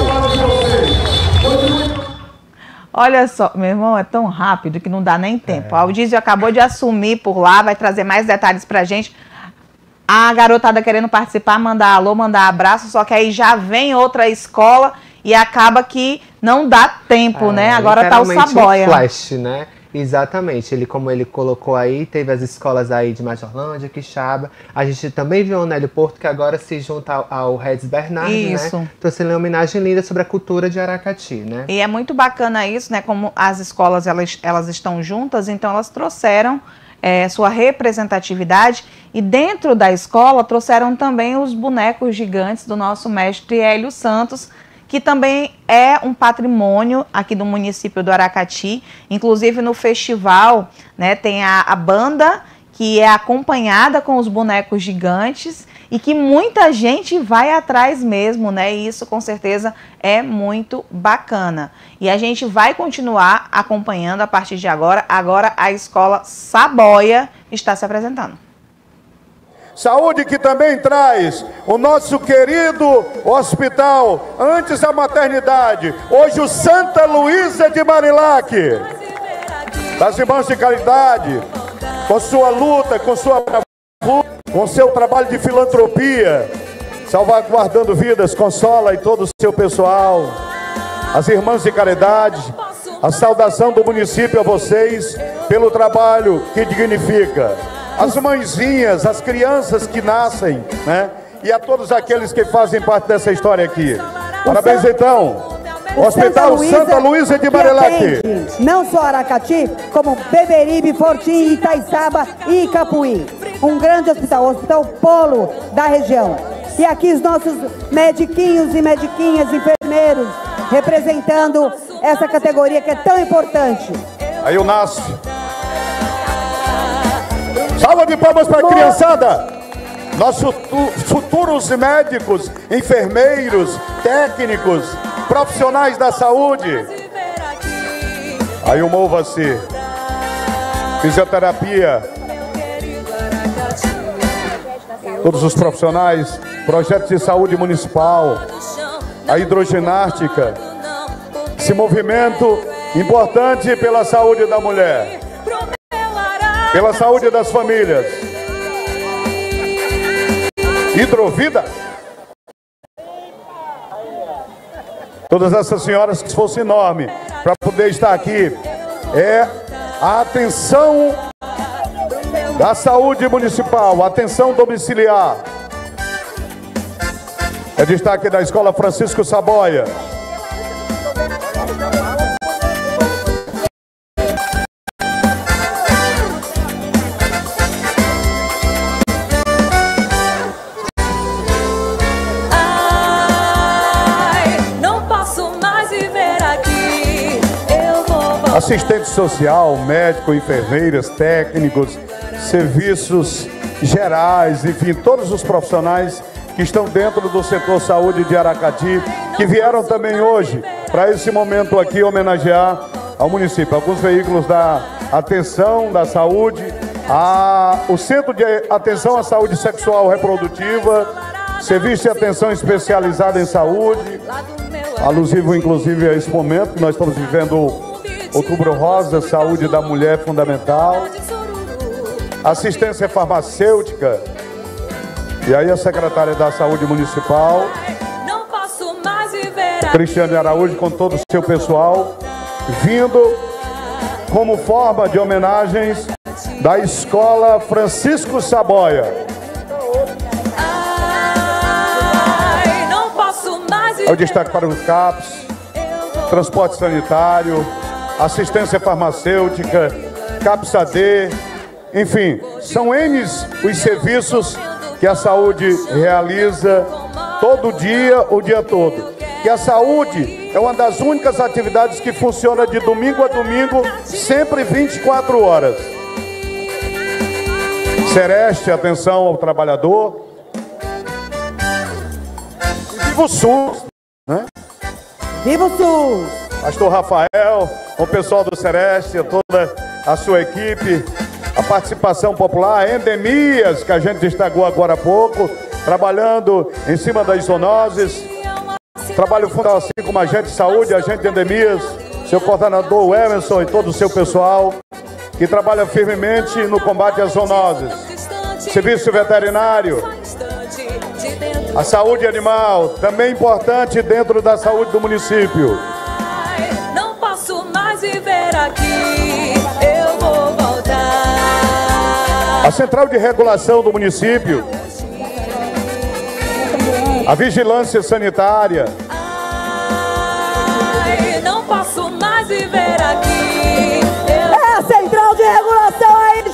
Olha só, meu irmão, é tão rápido que não dá nem tempo. O Aldísio acabou de assumir por lá, vai trazer mais detalhes pra gente. A garotada querendo participar, mandar alô, mandar abraço, só que aí já vem outra escola e acaba que não dá tempo, né? Agora tá o Saboia. Um flash, né? Exatamente, como ele colocou aí, teve as escolas aí de Majorlândia, Quixaba. A gente também viu o Onélio Porto, que agora se junta ao Regis Bernardo, né? Trouxe uma homenagem linda sobre a cultura de Aracati, né? E é muito bacana isso, né? Como as escolas, elas estão juntas, então elas trouxeram sua representatividade, e dentro da escola trouxeram também os bonecos gigantes do nosso mestre Hélio Santos, que também é um patrimônio aqui do município do Aracati. Inclusive no festival, né, tem a banda que é acompanhada com os bonecos gigantes e que muita gente vai atrás mesmo, né? E isso com certeza é muito bacana. E a gente vai continuar acompanhando a partir de agora. Agora a Escola Saboia está se apresentando. Saúde que também traz o nosso querido hospital, antes a maternidade, hoje o Santa Luísa de Marilac, das Irmãs de Caridade, com sua luta, com seu trabalho de filantropia, salvaguardando vidas, Consola e todo o seu pessoal, as Irmãs de Caridade, a saudação do município a vocês pelo trabalho que dignifica. As mãezinhas, as crianças que nascem, né? E a todos aqueles que fazem parte dessa história aqui. Parabéns, então. Hospital Santa Luísa de Marilac. Não só Aracati, como Beberibe, Fortim, Itaiçaba e Icapuí. Um grande hospital, hospital polo da região. E aqui os nossos mediquinhos e mediquinhas, enfermeiros, representando essa categoria que é tão importante. Aí o NASF. Salva de palmas para a criançada. Nossos futuros médicos, enfermeiros, técnicos, profissionais da saúde. Aí o Mova-se. fisioterapia, todos os profissionais, projetos de saúde municipal, a hidroginástica, esse movimento importante pela saúde da mulher, pela saúde das famílias. Hidrovida. Todas essas senhoras, que esforço enorme para poder estar aqui. É a atenção da saúde municipal, atenção domiciliar. É destaque da Escola Francisco Saboia. Assistente social, médico, enfermeiras, técnicos, serviços gerais, enfim, todos os profissionais que estão dentro do setor saúde de Aracati, que vieram também hoje para esse momento aqui homenagear ao município. Alguns veículos da atenção da saúde, o Centro de Atenção à Saúde Sexual Reprodutiva, Serviço de Atenção Especializada em Saúde, alusivo inclusive a esse momento que nós estamos vivendo Outubro Rosa, saúde da mulher fundamental, assistência farmacêutica, e aí a secretária da Saúde Municipal, Cristiane Araújo, com todo o seu pessoal, vindo como forma de homenagens da Escola Francisco Saboia. É o destaque para os CAPs, transporte sanitário, assistência farmacêutica, CAPS-AD, enfim, são N os serviços que a saúde realiza todo dia, o dia todo. Que a saúde é uma das únicas atividades que funciona de domingo a domingo, sempre 24 horas. Sereste, atenção ao trabalhador. E viva o SUS, né? Viva o SUS! Pastor Rafael, o pessoal do Sereste, toda a sua equipe, a participação popular, endemias, que a gente destacou agora há pouco, trabalhando em cima das zoonoses, trabalho fundamental assim como agente de saúde, agente de endemias, seu coordenador Emerson e todo o seu pessoal, que trabalha firmemente no combate às zoonoses, serviço veterinário, a saúde animal, também importante dentro da saúde do município. Aqui, eu vou voltar. A central de regulação do município, a vigilância sanitária. Ai, não posso mais viver aqui. É a central de regulação aí,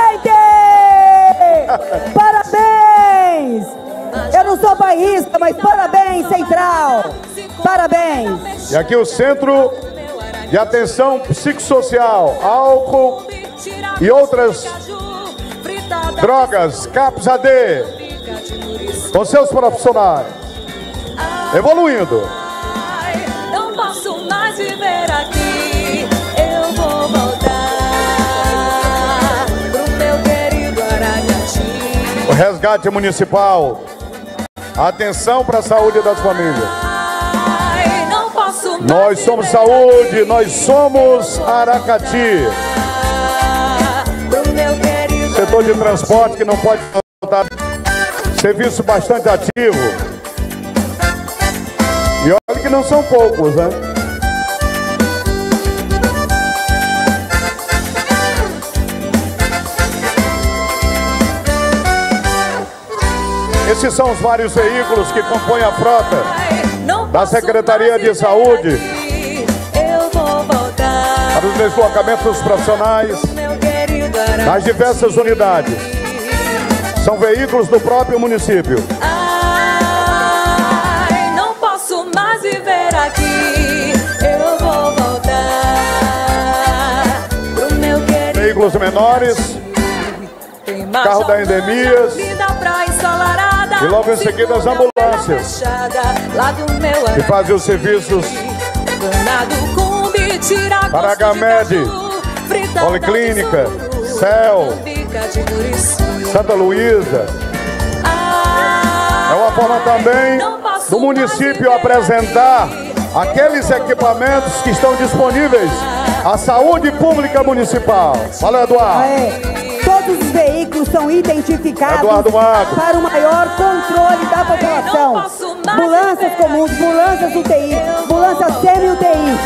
gente! Parabéns! Eu não sou bairrista, mas parabéns, central! Parabéns! E aqui o centro de atenção psicossocial, álcool e outras drogas, CAPS-AD, com seus profissionais, evoluindo. Não posso mais viver aqui, eu vou voltar pro meu querido Aracati. O resgate municipal, atenção para a saúde das famílias. Nós somos saúde, nós somos Aracati. Setor de transporte que não pode faltar, serviço bastante ativo. E olha que não são poucos, né? Esses são os vários veículos que compõem a frota da Secretaria de Saúde para os deslocamentos dos profissionais nas diversas unidades. São veículos do próprio município. Ai, não posso mais viver aqui, eu vou voltar pro meu querido. Veículos menores, carro da endemias. E logo em seguida as ambulâncias que fazem os serviços para a HMED, Policlínica, Céu, Santa Luísa. É uma forma também do município apresentar aqueles equipamentos que estão disponíveis à saúde pública municipal. Fala, Eduardo. Todos os veículos são identificados para o maior controle da população. Ambulâncias comuns, ambulâncias UTI, ambulâncias semi-UTI.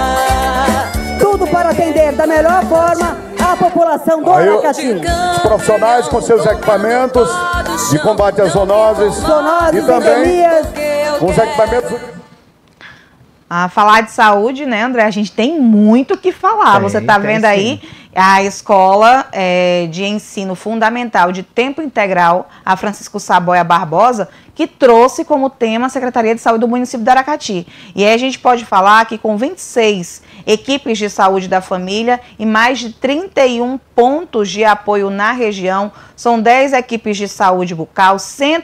Tudo para atender da melhor forma a população do Aracati. Os profissionais com seus equipamentos de combate às zoonoses e também com os equipamentos... A falar de saúde, né, André? A gente tem muito o que falar. Você está vendo aí a escola de ensino fundamental de tempo integral, a Francisco Saboia Barbosa, que trouxe como tema a Secretaria de Saúde do município de Aracati. E aí a gente pode falar que com 26 equipes de saúde da família e mais de 31 pontos de apoio na região, são 10 equipes de saúde bucal,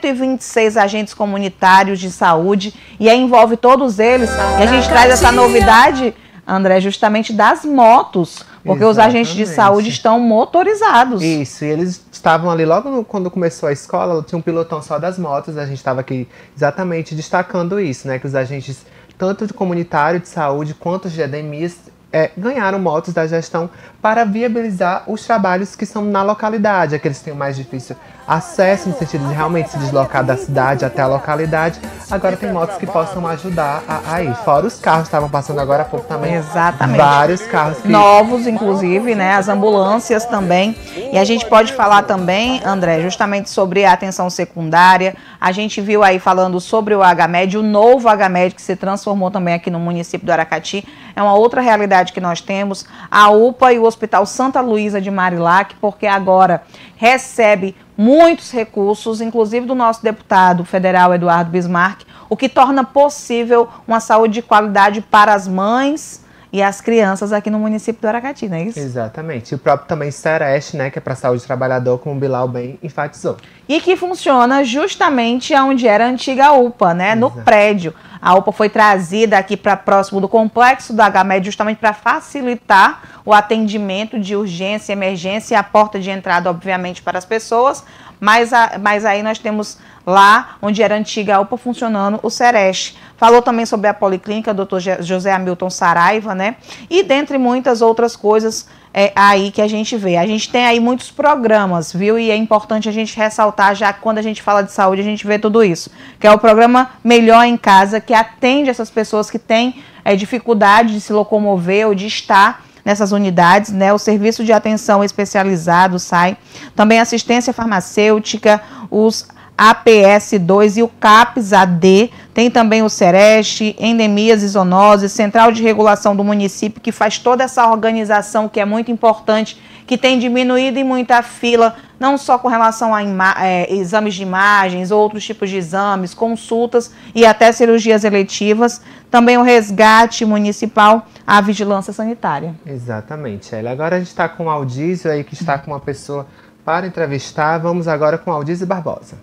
126 agentes comunitários de saúde, e aí envolve todos eles. E a gente traz essa novidade, André, justamente das motos, porque os agentes de saúde estão motorizados. Isso, e eles estavam ali logo quando começou a escola, tinha um pilotão só das motos, a gente estava aqui exatamente destacando isso, né, que os agentes, tanto de comunitário de saúde quanto de endemias, ganharam motos da gestão para viabilizar os trabalhos que são na localidade, aqueles que têm o mais difícil acesso, no sentido de realmente se deslocar da cidade até a localidade. Agora tem motos que possam ajudar a ir. Fora os carros que estavam passando agora há pouco também. Exatamente. Vários carros. Novos, inclusive, né? As ambulâncias também. E a gente pode falar também, André, justamente sobre a atenção secundária. A gente viu aí falando sobre o HMED, o novo HMED que se transformou também aqui no município do Aracati. É uma outra realidade que nós temos. A UPA e o Hospital Santa Luísa de Marilac, porque agora recebe muitos recursos, inclusive do nosso deputado federal Eduardo Bismarck, o que torna possível uma saúde de qualidade para as mães e as crianças aqui no município do Aracati, não é isso? Exatamente. E o próprio também Sereste, né, que é para a saúde do trabalhador, como o Bilal bem enfatizou. E que funciona justamente onde era a antiga UPA, né, no prédio. A UPA foi trazida aqui para próximo do complexo do HMED justamente para facilitar o atendimento de urgência, emergência e a porta de entrada, obviamente, para as pessoas. Mas aí nós temos lá, onde era a antiga UPA, funcionando o Sereste. Falou também sobre a Policlínica, Dr. José Hamilton Saraiva, né? E dentre muitas outras coisas aí que a gente vê. A gente tem aí muitos programas, viu? E é importante a gente ressaltar, já que quando a gente fala de saúde, a gente vê tudo isso. Que é o programa Melhor em Casa, que atende essas pessoas que têm dificuldade de se locomover ou de estar nessas unidades, né? O serviço de atenção especializado sai. Também assistência farmacêutica, os APS2 e o CAPS-AD, tem também o Sereste, endemias e zoonoses, Central de Regulação do município, que faz toda essa organização que é muito importante, que tem diminuído em muita fila, não só com relação a exames de imagens, outros tipos de exames, consultas e até cirurgias eletivas. Também o resgate municipal, a vigilância sanitária. Exatamente, Elia. Agora a gente está com o Aldísio aí, que está com uma pessoa para entrevistar. Vamos agora com o Aldísio Barbosa.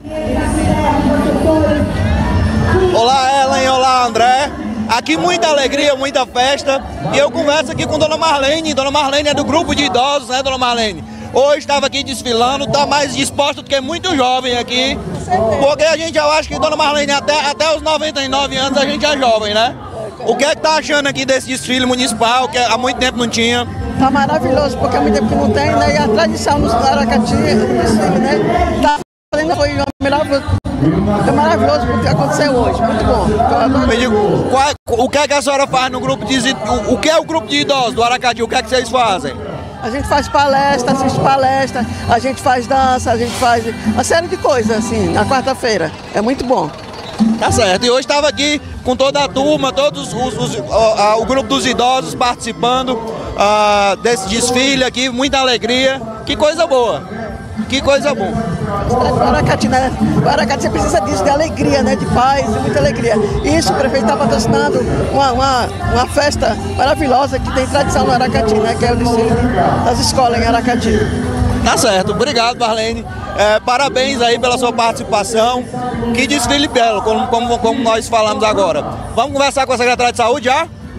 Olá, Ellen, olá, André. Aqui muita alegria, muita festa. E eu converso aqui com Dona Marlene. Dona Marlene é do grupo de idosos, né, Dona Marlene? Hoje estava aqui desfilando, está mais disposta do que muito jovem aqui. Porque a gente, eu acho que Dona Marlene, até os 99 anos a gente é jovem, né? O que é que tá achando aqui desse desfile municipal, que há muito tempo não tinha? Tá maravilhoso, porque há muito tempo que não tem, né? E a tradição no Aracati, o desfile, né? Tá fazendo, foi maravilhoso o que aconteceu hoje, muito bom. Me diga, o que é que a senhora faz no grupo de idosos? O que é o grupo de idosos do Aracati? O que é que vocês fazem? A gente faz palestra, assiste palestra, a gente faz dança, a gente faz uma série de coisas, assim, na quarta-feira. É muito bom. Tá certo. E hoje estava aqui com toda a turma, todos o grupo dos idosos participando desse desfile aqui, muita alegria. Que coisa boa. Que coisa boa. O Aracati, né? O Aracati precisa disso, de alegria, né? De paz, de muita alegria. Isso, o prefeito está patrocinando uma festa maravilhosa que tem tradição no Aracati, né? Que é o desfile das escolas em Aracati. Tá certo, obrigado, Marlene. Parabéns aí pela sua participação. Que desfile belo, como nós falamos agora. Vamos conversar com a secretária de saúde já?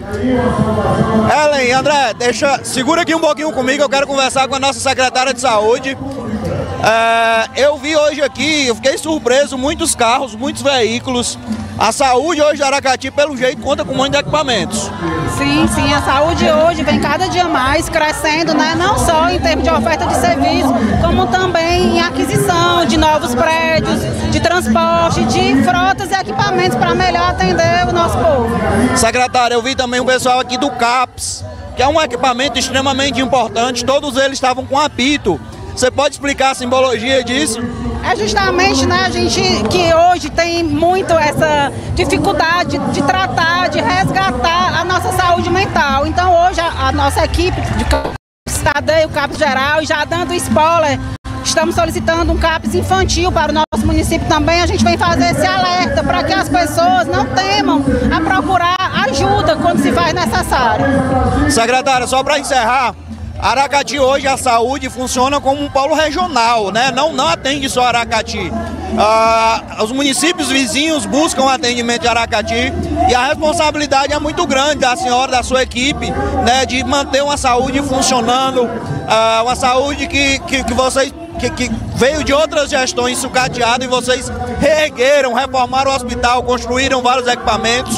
Ellen, André, segura aqui um pouquinho comigo, eu quero conversar com a nossa secretária de saúde. Eu vi hoje aqui, eu fiquei surpreso, muitos carros, muitos veículos. A saúde hoje de Aracati, pelo jeito, conta com muitos equipamentos. Sim, a saúde hoje vem cada dia mais crescendo, né? Não só em termos de oferta de serviço, como também em aquisição de novos prédios, de transporte, de frotas e equipamentos para melhor atender o nosso povo. Secretária, eu vi também o pessoal aqui do CAPS, que é um equipamento extremamente importante, todos eles estavam com apito. Você pode explicar a simbologia disso? É justamente, né, a gente que hoje tem muito essa dificuldade de tratar, de resgatar a nossa saúde mental. Então hoje a nossa equipe de CAPS, o CAPS geral, e já dando spoiler, estamos solicitando um CAPS infantil para o nosso município também. A gente vem fazer esse alerta para que as pessoas não temam a procurar ajuda quando se faz necessário. Secretária, só para encerrar, Aracati hoje a saúde funciona como um polo regional, né? Não atende só Aracati. Os municípios vizinhos buscam atendimento de Aracati e a responsabilidade é muito grande da senhora, da sua equipe, né? De manter uma saúde funcionando, uma saúde que vocês que veio de outras gestões sucateadas e vocês reergueram, reformaram o hospital, construíram vários equipamentos.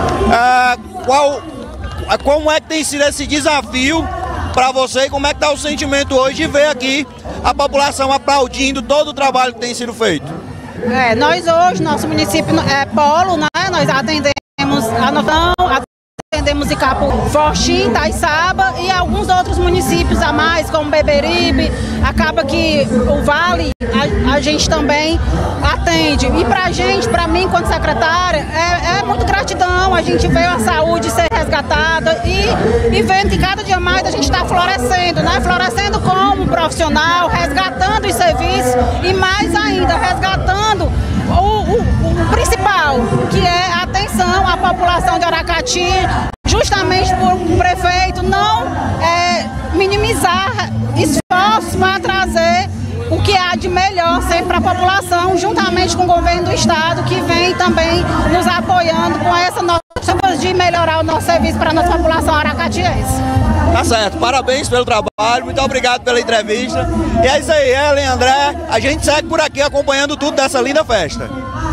Como é que tem sido esse desafio para você e como é que está o sentimento hoje de ver aqui a população aplaudindo todo o trabalho que tem sido feito? Nós hoje, nosso município é polo, né? Nós atendemos atendemos Icapu, Fortim, Itaiçaba e alguns outros municípios a mais, como Beberibe. Acaba que o Vale a gente também atende. E pra gente, pra mim, enquanto secretária, é muito gratidão. A gente vê a saúde ser resgatada e vendo que cada dia mais a gente está florescendo, né? Florescendo como profissional, resgatando os serviços e mais ainda, resgatando o principal, que é a atenção à população de Aracati, justamente por o prefeito não minimizar esforços para trazer o que há de melhor sempre para a população, juntamente com o governo do estado, que vem também nos apoiando com essa nossa de melhorar o nosso serviço para a nossa população aracatiense. Tá certo, parabéns pelo trabalho, muito obrigado pela entrevista. E é isso aí, Ellen, André, a gente segue por aqui acompanhando tudo dessa linda festa.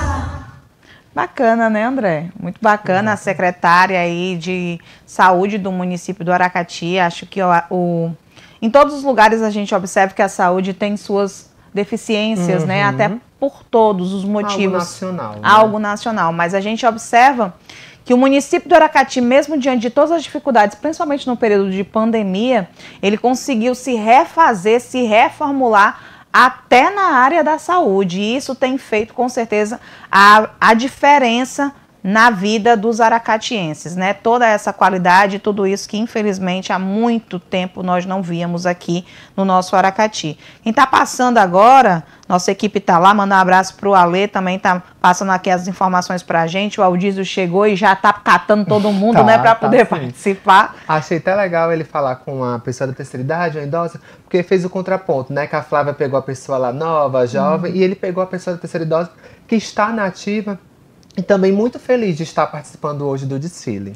Bacana, né, André? Muito bacana a secretária aí de saúde do município do Aracati. Acho que em todos os lugares a gente observa que a saúde tem suas deficiências, né? Até por todos os motivos. Algo nacional. Né? Algo nacional. Mas a gente observa que o município do Aracati, mesmo diante de todas as dificuldades, principalmente no período de pandemia, ele conseguiu se refazer, se reformular até na área da saúde. E isso tem feito, com certeza, a diferença na vida dos aracatienses, né? Toda essa qualidade, tudo isso que, infelizmente, há muito tempo nós não víamos aqui no nosso Aracati. Quem está passando agora, nossa equipe está lá, manda um abraço para o Alê, também está passando aqui as informações para a gente. O Aldísio chegou e já está catando todo mundo, né, para poder participar. Achei até legal ele falar com a pessoa da terceira idade, uma idosa, porque fez o contraponto, né, que a Flávia pegou a pessoa lá nova, jovem, e ele pegou a pessoa da terceira idosa que está na ativa. E também muito feliz de estar participando hoje do desfile.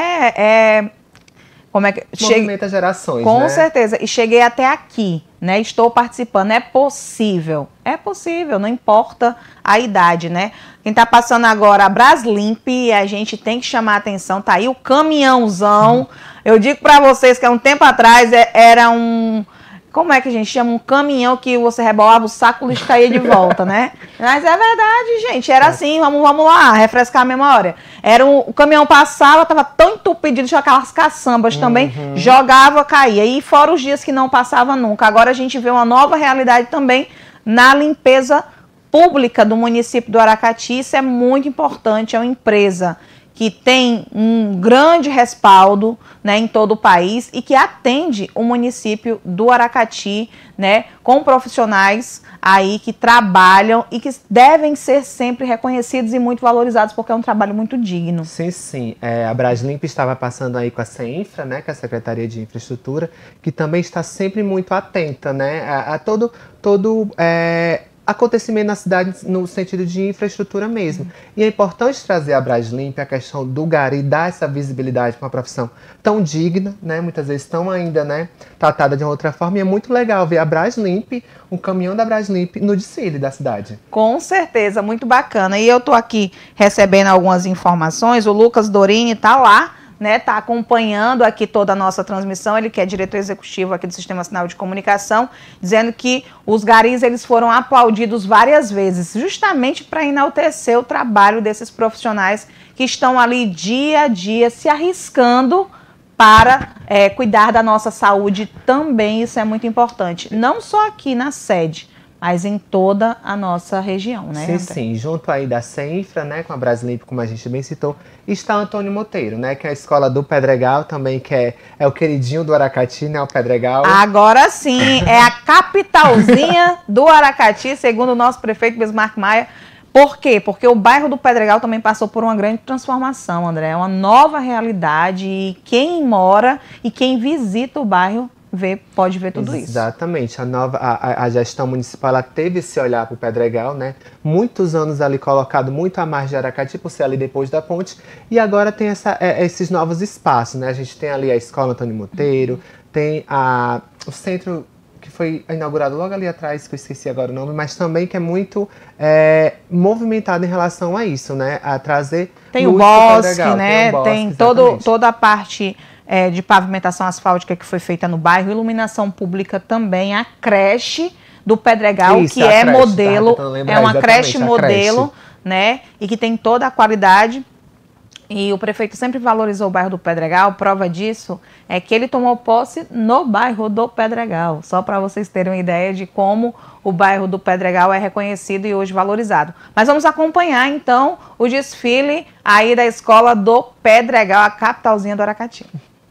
Como é que movimenta gerações, com né? certeza. E cheguei até aqui, né? Estou participando. É possível, não importa a idade, né? Quem está passando agora a Braslimp, a gente tem que chamar a atenção. Tá aí o caminhãozão. Eu digo para vocês que há um tempo atrás era um... Como é que a gente chama? Um caminhão que você rebolava o saco, o lixo caía de volta, né? Mas é verdade, gente. Era assim, vamos lá, refrescar a memória. O caminhão passava, estava tão entupido, tinha aquelas caçambas também, jogava, caía. E fora os dias que não passava nunca. Agora a gente vê uma nova realidade também na limpeza pública do município do Aracati. Isso é muito importante, é uma empresa que tem um grande respaldo, né, em todo o país e que atende o município do Aracati, né, com profissionais aí que trabalham e que devem ser sempre reconhecidos e muito valorizados, porque é um trabalho muito digno. Sim, sim. A Braslimp estava passando aí com a CENFRA, né, que é a Secretaria de Infraestrutura, que também está sempre muito atenta, né, a acontecimento na cidade no sentido de infraestrutura mesmo. E é importante trazer a Braslimp, a questão do gari, dar essa visibilidade para uma profissão tão digna, né? Muitas vezes tão ainda, né, tratada de uma outra forma. E é muito legal ver a Braslimp, um caminhão da Braslimp no desfile da cidade. Com certeza, muito bacana. E eu tô aqui recebendo algumas informações, o Lucas Dorini tá lá, né, tá acompanhando aqui toda a nossa transmissão, ele que é diretor executivo aqui do Sistema Sinal de Comunicação, dizendo que os garis eles foram aplaudidos várias vezes, justamente para enaltecer o trabalho desses profissionais que estão ali dia a dia se arriscando para cuidar da nossa saúde também, isso é muito importante, não só aqui na sede, mas em toda a nossa região, né? Sim, sim. Junto aí da Senfra, né, com a Braslimp, como a gente bem citou, está Antônio Monteiro, né, que é a escola do Pedregal também, que é o queridinho do Aracati, né, o Pedregal. Agora sim, é a capitalzinha do Aracati, segundo o nosso prefeito Bismarck Maia. Por quê? Porque o bairro do Pedregal também passou por uma grande transformação, André. É uma nova realidade e quem mora e quem visita o bairro pode ver tudo isso. Exatamente. A gestão municipal ela teve esse olhar para o Pedregal, né? Muitos anos ali colocado muito à margem de Aracati, por ser ali depois da ponte, e agora tem esses novos espaços, né? A gente tem ali a Escola Antônio Monteiro, tem o centro que foi inaugurado logo ali atrás, que eu esqueci agora o nome, mas também que é muito movimentado em relação a isso, né? A trazer tem o bosque, né? Tem toda a parte de pavimentação asfáltica que foi feita no bairro, iluminação pública também, a creche do Pedregal, isso, que é creche, modelo, é uma creche modelo, né? E que tem toda a qualidade. E o prefeito sempre valorizou o bairro do Pedregal. Prova disso é que ele tomou posse no bairro do Pedregal. Só para vocês terem uma ideia de como o bairro do Pedregal é reconhecido e hoje valorizado. Mas vamos acompanhar, então, o desfile aí da escola do Pedregal, a capitalzinha do Aracati.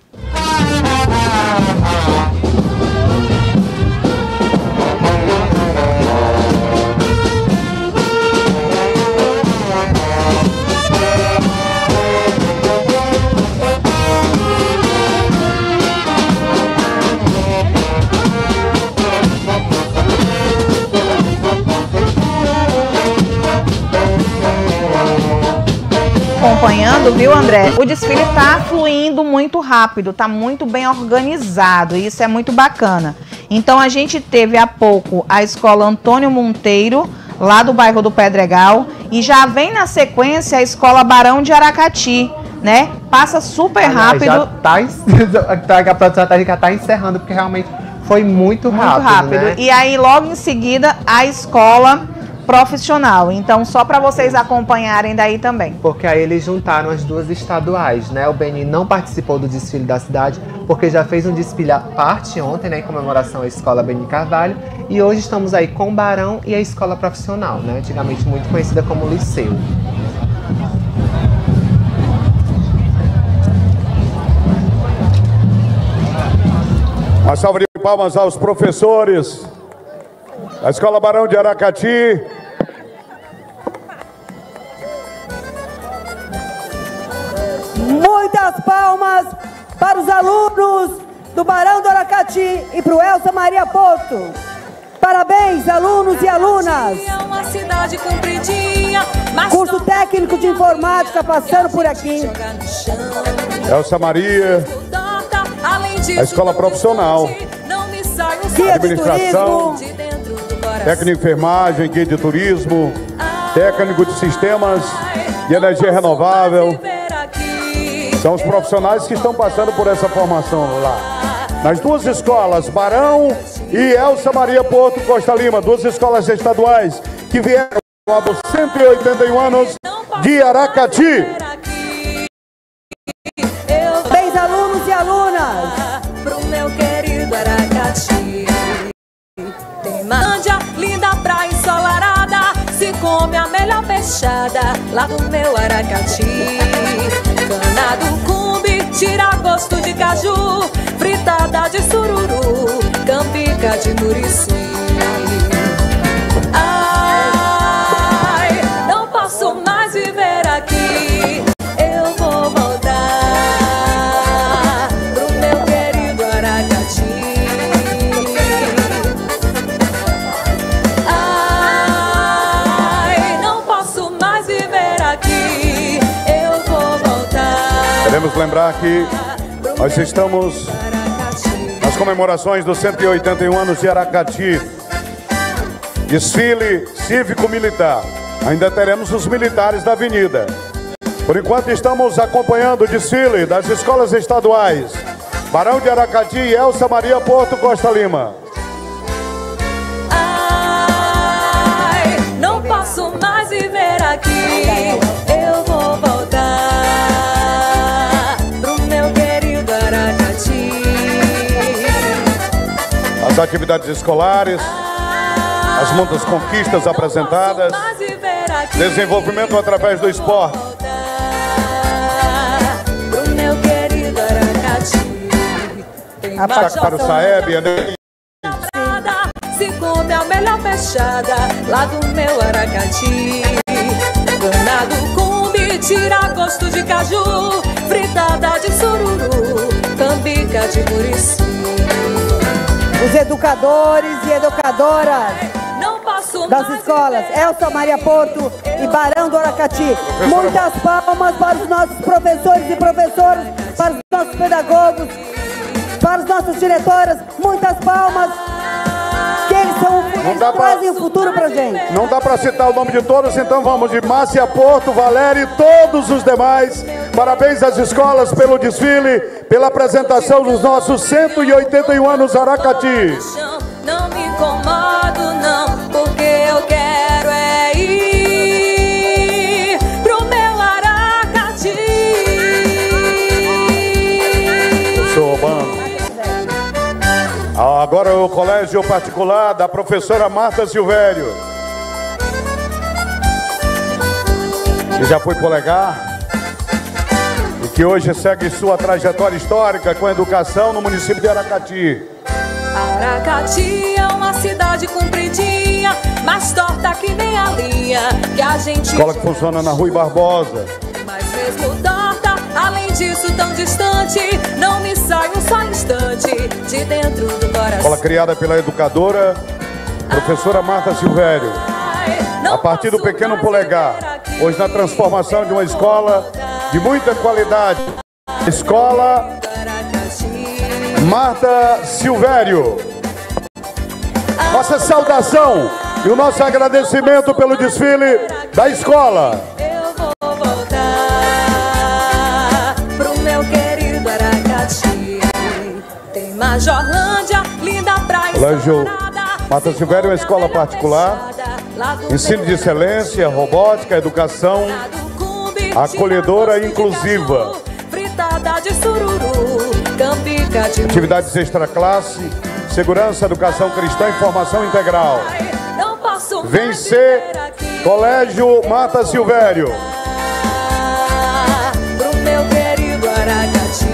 Acompanhando, viu, André? O desfile está fluindo muito rápido, está muito bem organizado, e isso é muito bacana. Então a gente teve há pouco a escola Antônio Monteiro, lá do bairro do Pedregal, e já vem na sequência a escola Barão de Aracati, né? Passa super rápido. A produção já está encerrando, porque realmente foi muito rápido. Né? E aí logo em seguida a escola profissional, então só para vocês acompanharem daí também. Porque aí eles juntaram as duas estaduais, né? O Beni não participou do desfile da cidade, porque já fez um desfile à parte ontem, né? Em comemoração à Escola Beni Carvalho, e hoje estamos aí com o Barão e a Escola Profissional, né? Antigamente muito conhecida como Liceu. Uma salva de palmas aos professores da Escola Barão de Aracati. Muitas palmas para os alunos do Barão do Aracati e para o Elsa Maria Porto. Parabéns, alunos e alunas. Curso técnico de informática passando por aqui. Elsa Maria, a escola profissional, administração, técnico de enfermagem, guia de turismo, técnico de sistemas de energia renovável. São os profissionais que estão passando por essa formação lá. Nas duas escolas, Barão e Elsa Maria Porto Costa Lima, duas escolas estaduais que vieram há 181 anos de Aracati. Bem, alunos e alunas. Pro meu querido Aracati. Tem Mândia, linda praia ensolarada, se come a melhor peixada lá do meu Aracati. Cana do cumbi, tira gosto de caju, fritada de sururu, campica de murici. Ai, não posso mais viver aqui, eu vou voltar pro meu querido Aracati. Ai, Queremos lembrar que nós estamos nas comemorações dos 181 anos de Aracati. Desfile cívico-militar. Ainda teremos os militares da avenida. Por enquanto estamos acompanhando o desfile das escolas estaduais Barão de Aracati e Elsa Maria Porto Costa Lima. Ai, não posso mais viver aqui. Eu vou voltar pro meu querido Aracati. As atividades escolares, as muitas conquistas apresentadas, desenvolvimento através do esporte. Pro meu querido Aracati. Destaque para o Saeb, se come a melhor fechada lá do meu Aracati. Danado cumbi, tira gosto de caju, fritada de sururu, cambica de murici. Os educadores e educadoras das escolas Elsa Maria Porto e Barão do Aracati. Muitas palmas para os nossos professores e professoras, para os nossos pedagogos, para as nossas diretoras. Muitas palmas, que eles trazem o futuro pra gente. Não dá para citar o nome de todos, então vamos de Márcia Porto, Valéria e todos os demais. Parabéns às escolas pelo desfile, pela apresentação dos nossos 181 anos Aracati. Não me incomodo não, porque eu quero é ir pro meu Aracati. Eu sou Obama. Agora o colégio particular da professora Marta Silvério, que já foi polegar e que hoje segue sua trajetória histórica com a educação no município de Aracati. Aracati é uma cidade compridinha, mas torta que nem a linha que a gente... Escola que funciona na Rui Barbosa. Mas mesmo torta, além disso tão distante, não me sai um só instante de dentro do coração. Escola criada pela educadora professora Marta Silvério. A partir do pequeno polegar, hoje na transformação de uma escola de muita qualidade. Escola Marta Silvério. Nossa saudação e o nosso agradecimento pelo desfile da escola. Eu vou voltar pro meu querido Aracati. Tem Majorlândia, linda praia. Colégio Marta Silvério é uma escola particular, ensino de excelência, robótica, educação acolhedora e inclusiva. De sururu, cambica de atividades extraclasse, segurança, educação cristã e formação integral. Vencer, Colégio Marta Silvério. Pro meu querido Aracati.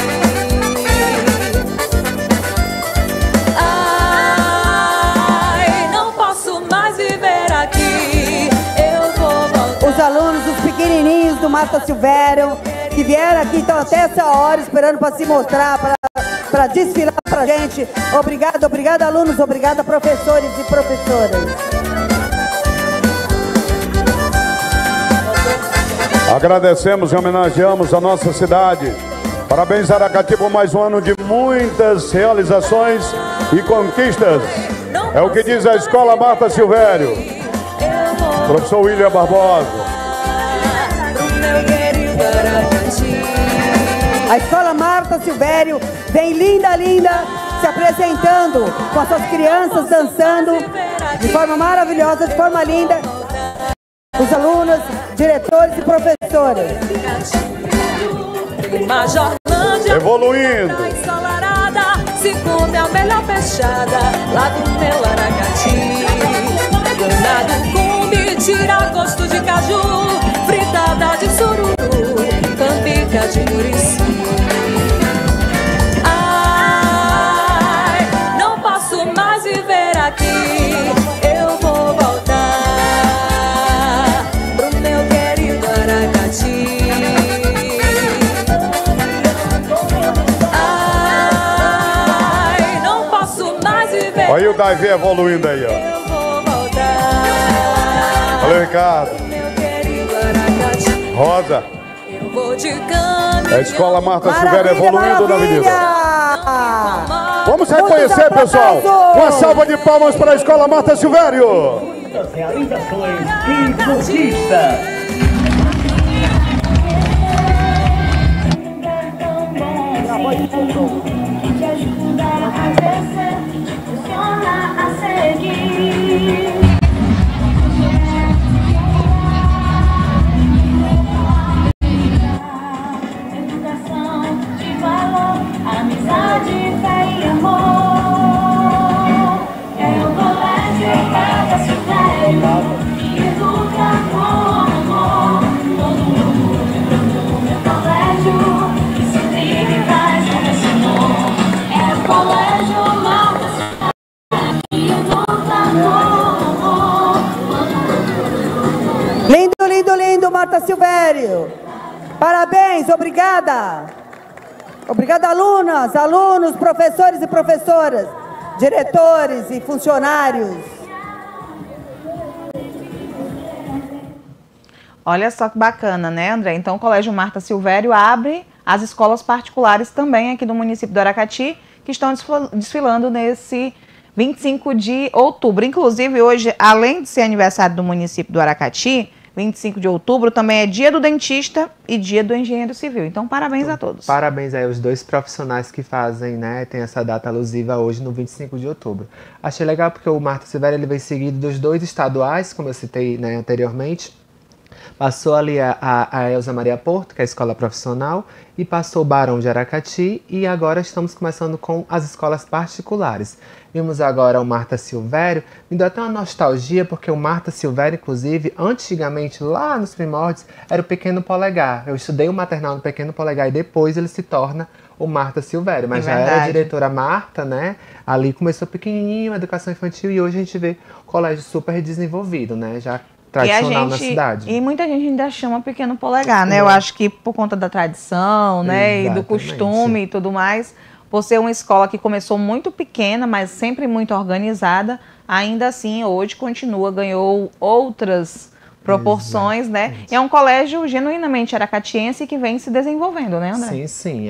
Ai, não posso mais viver aqui. Eu vou voltar. Os alunos, os pequenininhos do Marta Silvério, que vieram aqui, estão até essa hora esperando para se mostrar, para desfilar para a gente. Obrigado, obrigado alunos, obrigada professores e professoras. Agradecemos e homenageamos a nossa cidade. Parabéns Aracati por mais um ano de muitas realizações e conquistas. É o que diz a Escola Marta Silvério. Professor William Barbosa. A Escola Marta Silvério vem linda, linda, se apresentando com as suas crianças dançando de forma maravilhosa, de forma linda. Os alunos, diretores e professores. Evoluindo. Se come a melhor fechada lá do meu Aracati. Danado cumbi, tira gosto de caju, fritada de sururu, cambica de murici. Ai, não posso mais viver aqui. Eu vou voltar pro meu querido Aracati. Ai, não posso mais viver. Olha o Davi evoluindo aí, ó. Eu vou voltar. Valeu, Ricardo. Meu querido Aracati. Rosa. Eu vou de caminhão. A Escola Marta Silvério evoluindo na avenida. Vamos reconhecer, pessoal. Uma salva de palmas para a Escola Marta Silvério. Muitas realizações e conquistas. Que te ajuda a crescer, funciona a seguir. Educação de valor, amizade, fé e amor. É o colégio Marta Silvério que educa com amor. Todo mundo é colégio que se vive faz como é o colégio Marta Silvério que educa com amor. Lindo, lindo, lindo, Marta Silvério. Parabéns, obrigada. Obrigada, alunas, alunos, professores e professoras, diretores e funcionários. Olha só que bacana, né, André? Então, o Colégio Marta Silvério abre as escolas particulares também aqui do município do Aracati, que estão desfilando nesse 25 de outubro. Inclusive, hoje, além de ser aniversário do município do Aracati, 25 de outubro também é dia do dentista e dia do engenheiro civil. Então, parabéns a todos. Parabéns aí aos dois profissionais que fazem, né, tem essa data alusiva hoje no 25 de outubro. Achei legal porque o Marta Silvério ele vem seguido dos dois estaduais, como eu citei, né, anteriormente. Passou ali a Elza Maria Porto, que é a escola profissional, e passou o Barão de Aracati, e agora estamos começando com as escolas particulares. Vimos agora o Marta Silvério, me deu até uma nostalgia, porque o Marta Silvério, inclusive, antigamente, lá nos primórdios, era o Pequeno Polegar. Eu estudei o maternal no Pequeno Polegar e depois ele se torna o Marta Silvério, mas já era a diretora Marta, né? Ali começou pequenininho, a educação infantil, e hoje a gente vê o colégio super desenvolvido, né? Já tradicional na cidade. E muita gente ainda chama Pequeno Polegar, né? Eu acho que por conta da tradição, né? Exatamente. E do costume e tudo mais, por ser uma escola que começou muito pequena, mas sempre muito organizada, ainda assim hoje continua, ganhou outras proporções, né? E é um colégio genuinamente aracatiense que vem se desenvolvendo, né, André? Sim, sim.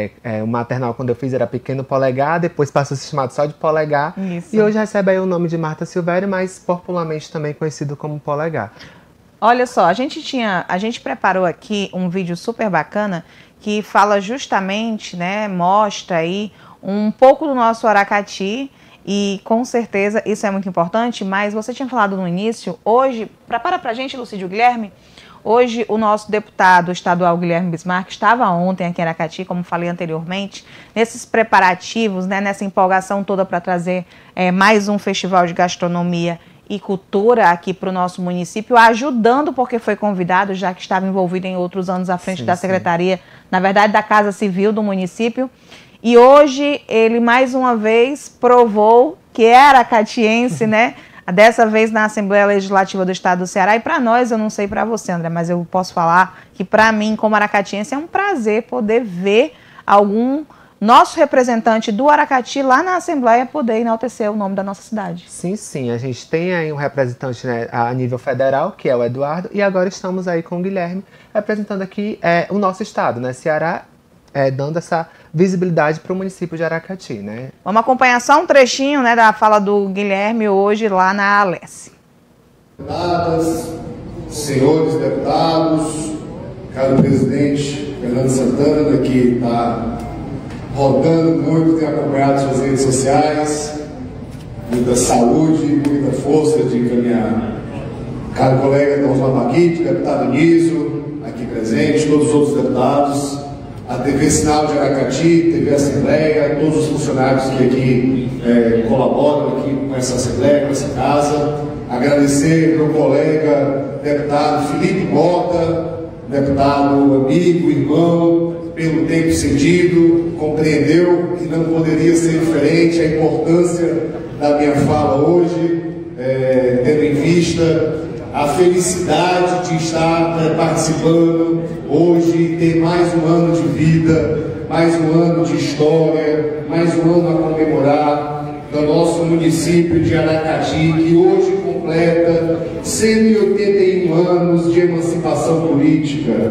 O maternal, quando eu fiz, era Pequeno Polegar, depois passou a ser chamado só de Polegar. Isso. E hoje recebe aí o nome de Marta Silvério, mas popularmente também conhecido como Polegar. Olha só, a gente preparou aqui um vídeo super bacana que fala justamente, né, mostra aí um pouco do nosso Aracati. E com certeza isso é muito importante, mas você tinha falado no início, hoje, prepara pra gente, Lucídio Guilherme, hoje o nosso deputado estadual Guilherme Bismarck estava ontem aqui em Aracati, como falei anteriormente, nesses preparativos, né, nessa empolgação toda para trazer mais um festival de gastronomia e cultura aqui para o nosso município, ajudando porque foi convidado, já que estava envolvido em outros anos à frente da Secretaria, na verdade da Casa Civil do município. E hoje ele mais uma vez provou que é aracatiense, né? Dessa vez na Assembleia Legislativa do Estado do Ceará. E para nós, eu não sei para você, André, mas eu posso falar que para mim, como aracatiense, é um prazer poder ver algum nosso representante do Aracati lá na Assembleia poder enaltecer o nome da nossa cidade. Sim, sim. A gente tem aí um representante, né, a nível federal, que é o Eduardo, e agora estamos aí com o Guilherme, representando aqui o nosso estado, né? Ceará, dando essa visibilidade para o município de Aracati, né? Vamos acompanhar só um trechinho, né, da fala do Guilherme hoje lá na Alesse. Deputadas, senhores deputados, caro presidente Fernando Santana, que está rodando muito, tem acompanhado suas redes sociais, muita saúde, muita força de encaminhar. Caro colega Osmar Paquite, deputado Niso, aqui presente, todos os outros deputados, a TV Sinal de Aracati, TV Assembleia, todos os funcionários que aqui colaboram aqui com essa Assembleia, com essa casa. Agradecer meu colega, deputado Felipe Mota, deputado amigo, irmão, pelo tempo cedido, compreendeu que não poderia ser diferente a importância da minha fala hoje, tendo em vista a felicidade de estar participando hoje, ter mais um ano de vida, mais um ano de história, mais um ano a comemorar do nosso município de Aracati, que hoje completa 181 anos de emancipação política.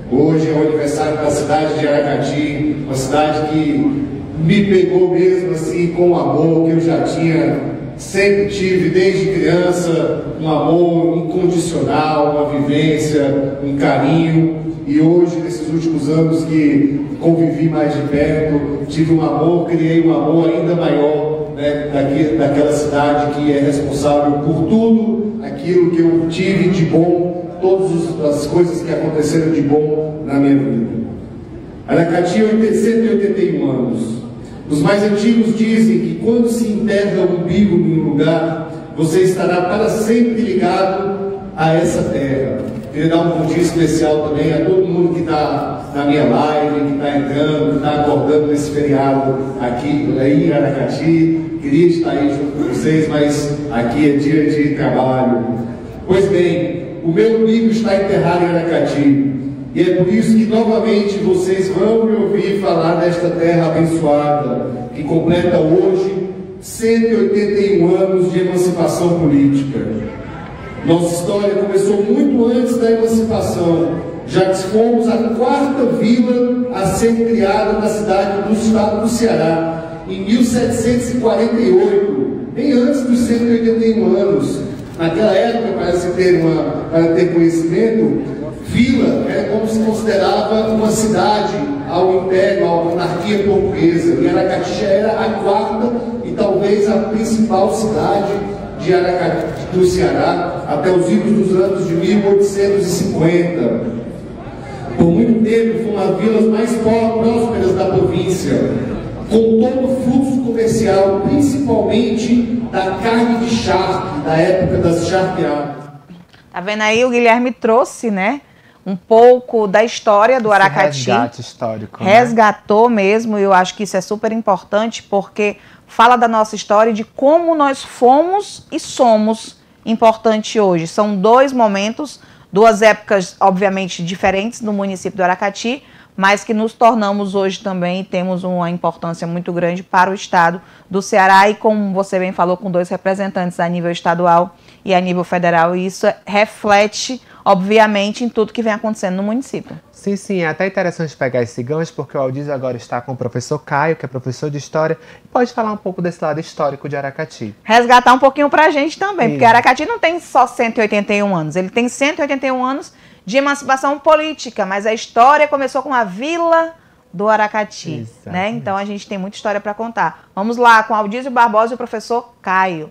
Hoje é o aniversário da cidade de Aracati, uma cidade que me pegou mesmo assim com o amor que eu já sempre tive desde criança, um amor incondicional, uma vivência, um carinho. E hoje, nesses últimos anos que convivi mais de perto, tive um amor, criei um amor ainda maior, né, daquela cidade que é responsável por tudo aquilo que eu tive de bom, todas as coisas que aconteceram de bom na minha vida. Aracati tem 181 anos. Os mais antigos dizem que quando se enterra o umbigo em um lugar, você estará para sempre ligado a essa terra. Queria dar um bom dia especial também a todo mundo que está na minha live, que está entrando, que está acordando nesse feriado aqui em Aracati. Queria estar aí junto com vocês, mas aqui é dia de trabalho. Pois bem, o meu umbigo está enterrado em Aracati. E é por isso que novamente vocês vão me ouvir falar desta terra abençoada, que completa hoje 181 anos de emancipação política. Nossa história começou muito antes da emancipação, já que fomos a 4ª vila a ser criada na cidade do estado do Ceará, em 1748, bem antes dos 181 anos. Naquela época, para ter conhecimento, vila era como se considerava uma cidade ao império, à monarquia portuguesa. E Aracati já era a 4ª e talvez a principal cidade de Aracati, do Ceará, até os idos dos anos de 1850. Por muito tempo foi uma das vilas mais prósperas da província, com todo o fluxo comercial, principalmente da carne de charque, da época das charqueadas. Tá vendo aí? O Guilherme trouxe, né, um pouco da história do Aracati. Resgate histórico. Resgatou mesmo, e eu acho que isso é super importante, porque fala da nossa história e de como nós fomos e somos importante hoje. São dois momentos, duas épocas, obviamente, diferentes no município do Aracati, mas que nos tornamos hoje também e temos uma importância muito grande para o estado do Ceará e, como você bem falou, com dois representantes a nível estadual e a nível federal, e isso reflete, obviamente, em tudo que vem acontecendo no município. Sim, sim, é até interessante pegar esse gancho, porque o Aldísio agora está com o professor Caio, que é professor de História, e pode falar um pouco desse lado histórico de Aracati. Resgatar um pouquinho pra gente também, porque Aracati não tem só 181 anos, ele tem 181 anos de emancipação política, mas a história começou com a Vila do Aracati, né? Então a gente tem muita história para contar. Vamos lá com Aldísio Barbosa e o professor Caio.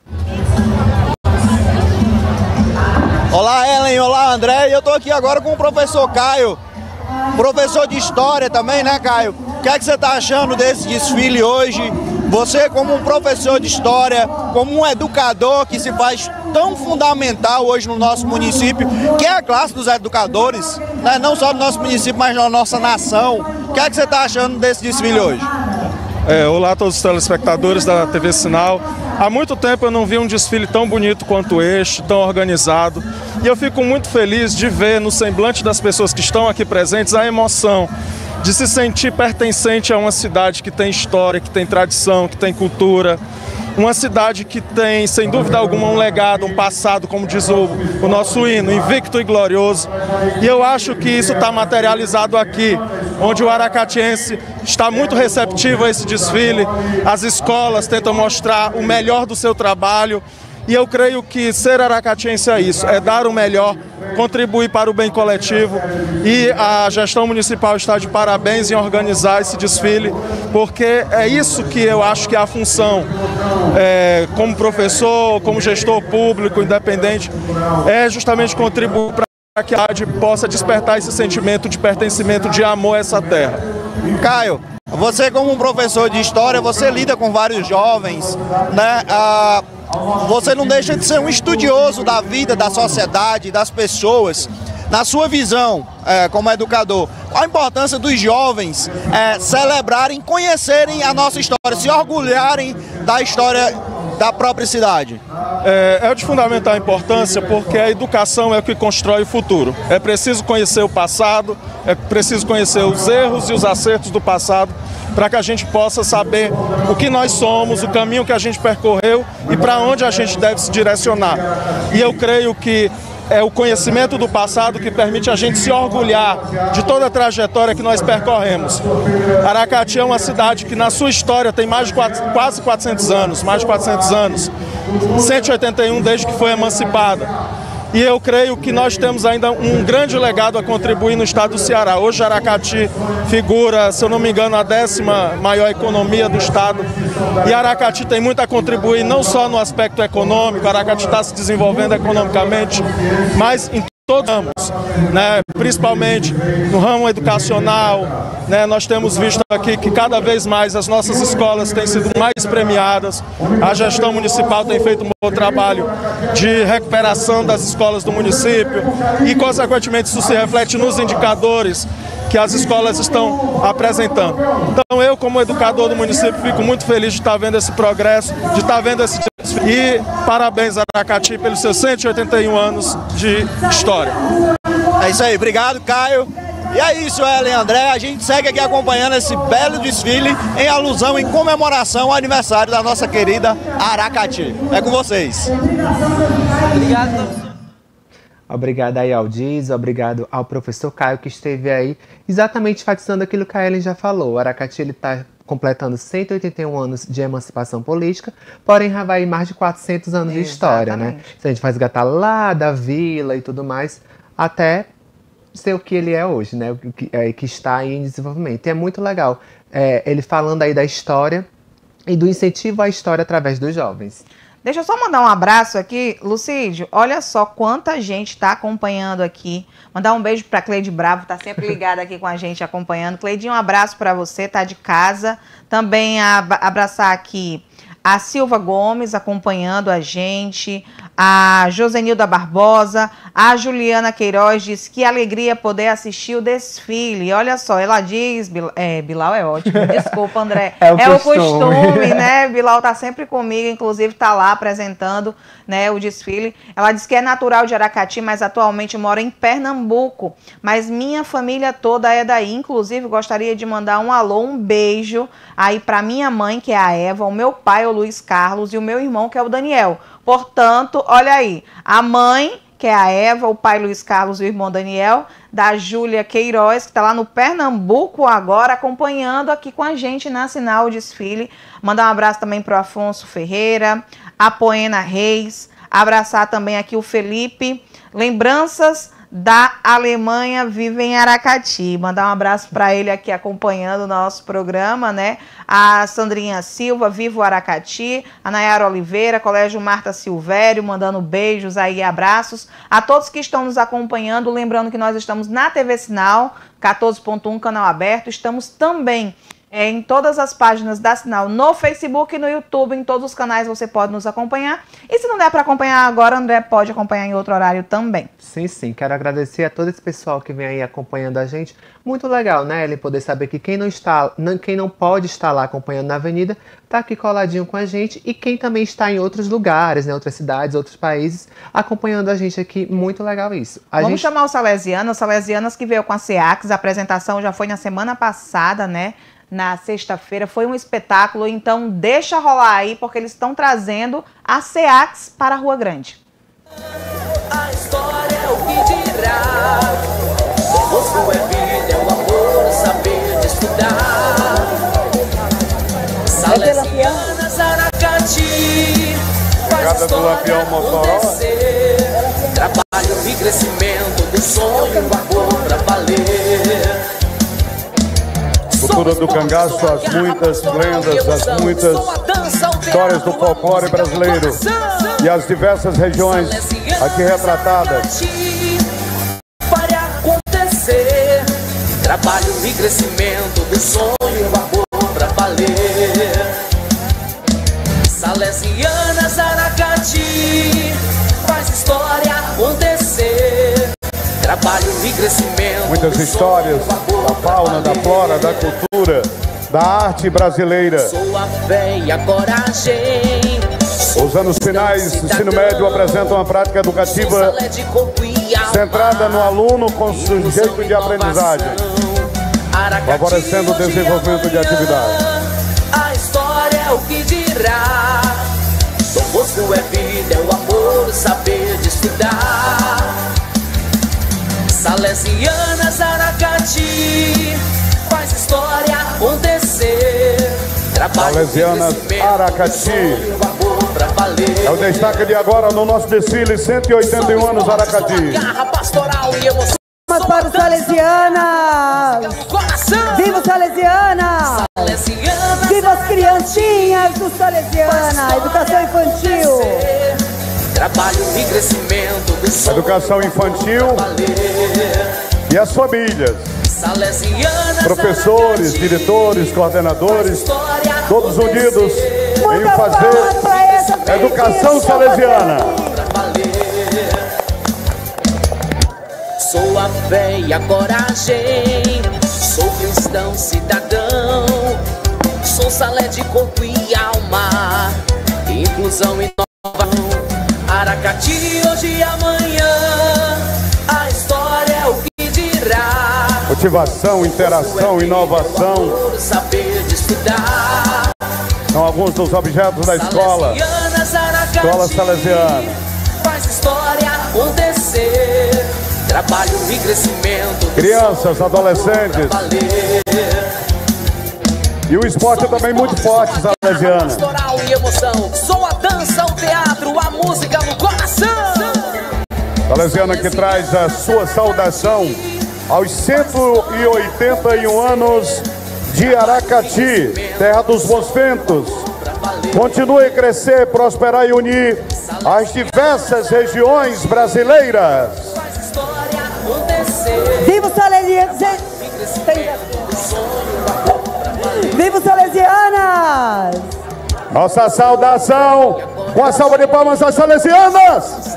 Olá, Ellen, olá, André, e eu estou aqui agora com o professor Caio, professor de História também, né, Caio? O que é que você está achando desse desfile hoje? Você, como um professor de História, como um educador que se faz tão fundamental hoje no nosso município, que é a classe dos educadores, né? Não só do nosso município, mas da nossa nação. O que é que você está achando desse desfile hoje? Olá a todos os telespectadores da TV Sinal. Há muito tempo eu não vi um desfile tão bonito quanto este, tão organizado. E eu fico muito feliz de ver no semblante das pessoas que estão aqui presentes a emoção de se sentir pertencente a uma cidade que tem história, que tem tradição, que tem cultura. Uma cidade que tem, sem dúvida alguma, um legado, um passado, como diz o nosso hino, invicto e glorioso. E eu acho que isso está materializado aqui, onde o aracatiense está muito receptivo a esse desfile. As escolas tentam mostrar o melhor do seu trabalho. E eu creio que ser aracatiense é isso, é dar o melhor, contribuir para o bem coletivo, e a gestão municipal está de parabéns em organizar esse desfile, porque é isso que eu acho que é a função, como professor, como gestor público, independente, é justamente contribuir para que a cidade possa despertar esse sentimento de pertencimento, de amor a essa terra. Caio, você como um professor de História, você lida com vários jovens, né? Você não deixa de ser um estudioso da vida, da sociedade, das pessoas. Na sua visão, como educador, qual a importância dos jovens celebrarem, conhecerem a nossa história, se orgulharem da história da própria cidade? É de fundamental importância, porque a educação é o que constrói o futuro. É preciso conhecer o passado, é preciso conhecer os erros e os acertos do passado, para que a gente possa saber o que nós somos, o caminho que a gente percorreu e para onde a gente deve se direcionar. E eu creio que é o conhecimento do passado que permite a gente se orgulhar de toda a trajetória que nós percorremos. Aracati é uma cidade que na sua história tem mais de quase 400 anos, mais de 400 anos, 181 desde que foi emancipada. E eu creio que nós temos ainda um grande legado a contribuir no estado do Ceará. Hoje Aracati figura, se eu não me engano, a 10ª maior economia do estado. E Aracati tem muito a contribuir, não só no aspecto econômico, Aracati está se desenvolvendo economicamente, mas em todos os ramos, né? Principalmente no ramo educacional, né? Nós temos visto aqui que cada vez mais as nossas escolas têm sido mais premiadas, a gestão municipal tem feito um bom trabalho de recuperação das escolas do município e, consequentemente, isso se reflete nos indicadores que as escolas estão apresentando. Então eu, como educador do município, fico muito feliz de estar vendo esse progresso, de estar vendo esse desfile. E parabéns Aracati pelos seus 181 anos de história. É isso aí, obrigado Caio. E é isso, Ellen e André, a gente segue aqui acompanhando esse belo desfile em alusão, em comemoração ao aniversário da nossa querida Aracati. É com vocês. Obrigado. Obrigado aí ao Diz, obrigado ao professor Caio que esteve aí exatamente enfatizando aquilo que a Ellen já falou. O Aracati está completando 181 anos de emancipação política, porém já vai mais de 400 anos de história, né? Se a gente vai resgatar lá da vila e tudo mais, até ser o que ele é hoje, né? Que está aí em desenvolvimento. E é muito legal ele falando aí da história e do incentivo à história através dos jovens. Deixa eu só mandar um abraço aqui, Lucídio, olha só quanta gente está acompanhando aqui. Mandar um beijo para Cleide Bravo, tá sempre ligada aqui com a gente, acompanhando. Cleidinho, um abraço para você, tá de casa. Também abraçar aqui a Silva Gomes acompanhando a gente, a Josenilda Barbosa, a Juliana Queiroz diz que alegria poder assistir o desfile. Olha só, ela diz, Bilal é ótimo, desculpa André, é o costume, né? Bilal tá sempre comigo, inclusive tá lá apresentando, né, o desfile. Ela diz que é natural de Aracati, mas atualmente mora em Pernambuco, mas minha família toda é daí, inclusive gostaria de mandar um alô, um beijo aí para minha mãe, que é a Eva, o meu pai, o Luiz Carlos, e o meu irmão, que é o Daniel. Portanto, olha aí, a mãe, que é a Eva, o pai Luiz Carlos e o irmão Daniel, da Júlia Queiroz, que está lá no Pernambuco agora, acompanhando aqui com a gente na Sinal Desfile. Mandar um abraço também para o Afonso Ferreira, a Poena Reis, abraçar também aqui o Felipe. Lembranças da Alemanha vive em Aracati. Mandar um abraço para ele aqui acompanhando o nosso programa, né? A Sandrinha Silva, Vivo Aracati, a Nayara Oliveira, Colégio Marta Silvério, mandando beijos aí e abraços a todos que estão nos acompanhando. Lembrando que nós estamos na TV Sinal, 14.1, canal aberto. Estamos também em todas as páginas da Sinal, no Facebook e no YouTube, em todos os canais você pode nos acompanhar. E se não der para acompanhar agora, André pode acompanhar em outro horário também. Sim, sim. Quero agradecer a todo esse pessoal que vem aí acompanhando a gente. Muito legal, né, Ellen, poder saber que quem não pode estar lá acompanhando na avenida, tá aqui coladinho com a gente. E quem também está em outros lugares, né, outras cidades, outros países, acompanhando a gente aqui. Muito legal isso. Vamos chamar os Salesianas que veio com a SEACS. A apresentação já foi na semana passada, né? Na sexta-feira, foi um espetáculo, então deixa rolar aí, porque eles estão trazendo a SEACS para a Rua Grande. A história é o que dirá, o rosto é vida, é o amor, o saber de estudar. Salesianas Aracati, faz história acontecer. Trabalho e crescimento do sonho, o amor pra valer. Cultura do cangaço, as muitas lendas, as muitas histórias do folclore brasileiro e as diversas regiões aqui retratadas. Para acontecer, trabalho e crescimento do sonho, amor pra valer. Salesianas Aracati, faz história acontecer. Trabalho e crescimento. Muitas histórias da fauna, da flora, da cultura, da arte brasileira. Sua fé e a coragem. Os anos finais do ensino médio apresentam uma prática educativa centrada no aluno com sujeito de aprendizagem, favorecendo o desenvolvimento de atividades. A história é o que dirá. Dom Bosco é vida, é o amor, o saber de estudar. Salesianas Aracati faz história acontecer. Salesianas Aracati é o destaque de agora no nosso desfile 181 anos Aracati. Vamos para os Salesianas! Viva os Salesianas! Viva as criancinhas do Salesiana! Educação infantil! Trabalho e crescimento do sonho. Educação infantil e as famílias. Professores, diretores, coordenadores, todos unidos em fazer educação salesiana. Sou a fé e a coragem, sou cristão cidadão, sou Salé de corpo e alma, inclusão e inovação. Aracati hoje e amanhã, a história é o que dirá. Motivação, interação, inovação são alguns dos objetos da escola. Escola Salesiana. Faz história acontecer. Trabalho e crescimento. Crianças, adolescentes. E o esporte é também muito forte, Salesiana. Pastoral e emoção. Sou a dança, o teatro, a música no coração. Salesiana que traz a sua saudação aos 181 anos de Aracati, terra dos bons ventos. Continue a crescer, prosperar e unir as diversas regiões brasileiras. Viva os Salesianos! Viva os Salesianas! Nossa saudação com a salva de palmas às Salesianas!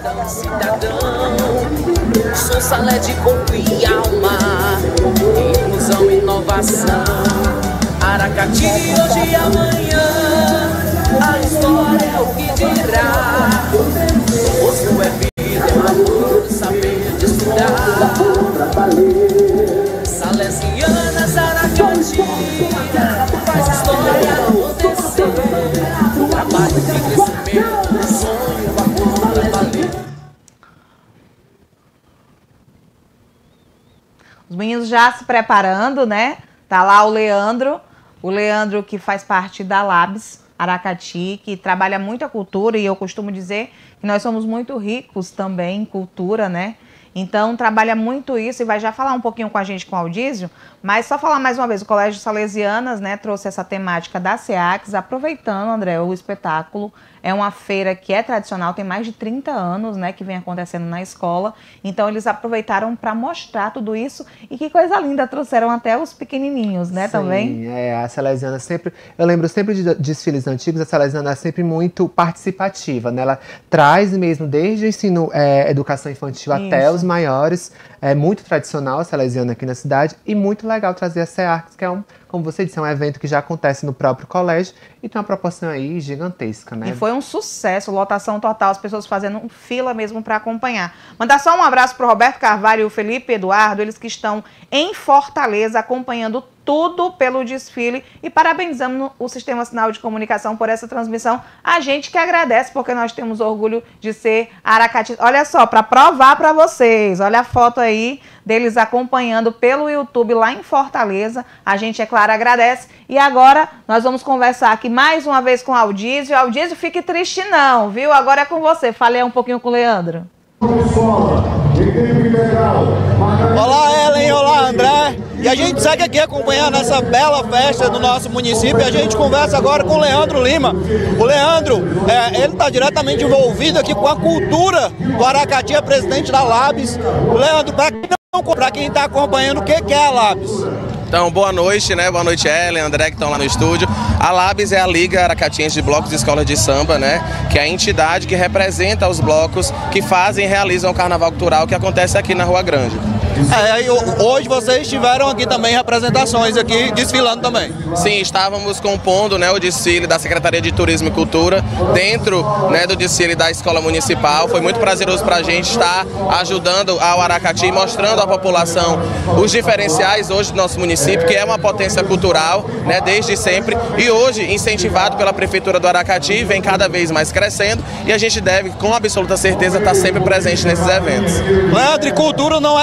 Sou Salé de corpo e alma, inclusão e inovação. Aracati hoje e amanhã, a história é o que dirá. Rosto é vida, é maduro, saber de estudar. Salesianas Aracati faz história acontecer. Trabalho de crescimento, sonho, amor, trabalho. Os meninos já se preparando, né? Tá lá o Leandro que faz parte da Labs Aracati, que trabalha muito a cultura, e eu costumo dizer que nós somos muito ricos também em cultura, né? Então, trabalha muito isso e vai já falar um pouquinho com a gente com o Aldísio, mas só falar mais uma vez, o Colégio Salesianas, né, trouxe essa temática da SEACS, aproveitando, André, o espetáculo. É uma feira que é tradicional, tem mais de 30 anos, né, que vem acontecendo na escola. Então, eles aproveitaram para mostrar tudo isso e que coisa linda, trouxeram até os pequenininhos, né, Sim, também? A Salesiana sempre... Eu lembro sempre de desfiles antigos, a Salesiana é sempre muito participativa, né? Ela traz mesmo desde o ensino, educação infantil até os maiores. É muito tradicional a Salesiana aqui na cidade e muito legal trazer a SEACS, que é como você disse, é um evento que já acontece no próprio colégio e tem uma proporção aí gigantesca, né? E foi um sucesso, lotação total, as pessoas fazendo fila mesmo para acompanhar. Mandar só um abraço para o Roberto Carvalho e o Felipe Eduardo, eles que estão em Fortaleza acompanhando tudo pelo desfile e parabenizamos o Sistema Sinal de Comunicação por essa transmissão. A gente que agradece, porque nós temos orgulho de ser Aracati. Olha só, para provar para vocês, olha a foto aí deles acompanhando pelo YouTube lá em Fortaleza. A gente, é claro, agradece. E agora nós vamos conversar aqui mais uma vez com o Aldísio. Aldísio, fique triste não, viu? Agora é com você. Falei um pouquinho com o Leandro. Olá, Ellen, olá, André. E a gente segue aqui acompanhando essa bela festa do nosso município. E a gente conversa agora com o Leandro Lima. O Leandro, ele está diretamente envolvido aqui com a cultura do Aracati, é presidente da Labs. Leandro, para quem está acompanhando, o que é a Labs? Então, boa noite, né? Boa noite, Ellen, André, que estão lá no estúdio. A Labs é a Liga Aracatiense de Blocos de Escolas de Samba, né? Que é a entidade que representa os blocos que fazem e realizam o Carnaval Cultural que acontece aqui na Rua Grande. Hoje vocês tiveram aqui também representações aqui, desfilando também. Sim, estávamos compondo, né, o desfile da Secretaria de Turismo e Cultura dentro, né, do desfile da Escola Municipal. Foi muito prazeroso para a gente estar ajudando ao Aracati, mostrando à população os diferenciais hoje do nosso município, que é uma potência cultural, né, desde sempre. E hoje, incentivado pela Prefeitura do Aracati, vem cada vez mais crescendo e a gente deve, com absoluta certeza, estar sempre presente nesses eventos. Leandro, e cultura não é só um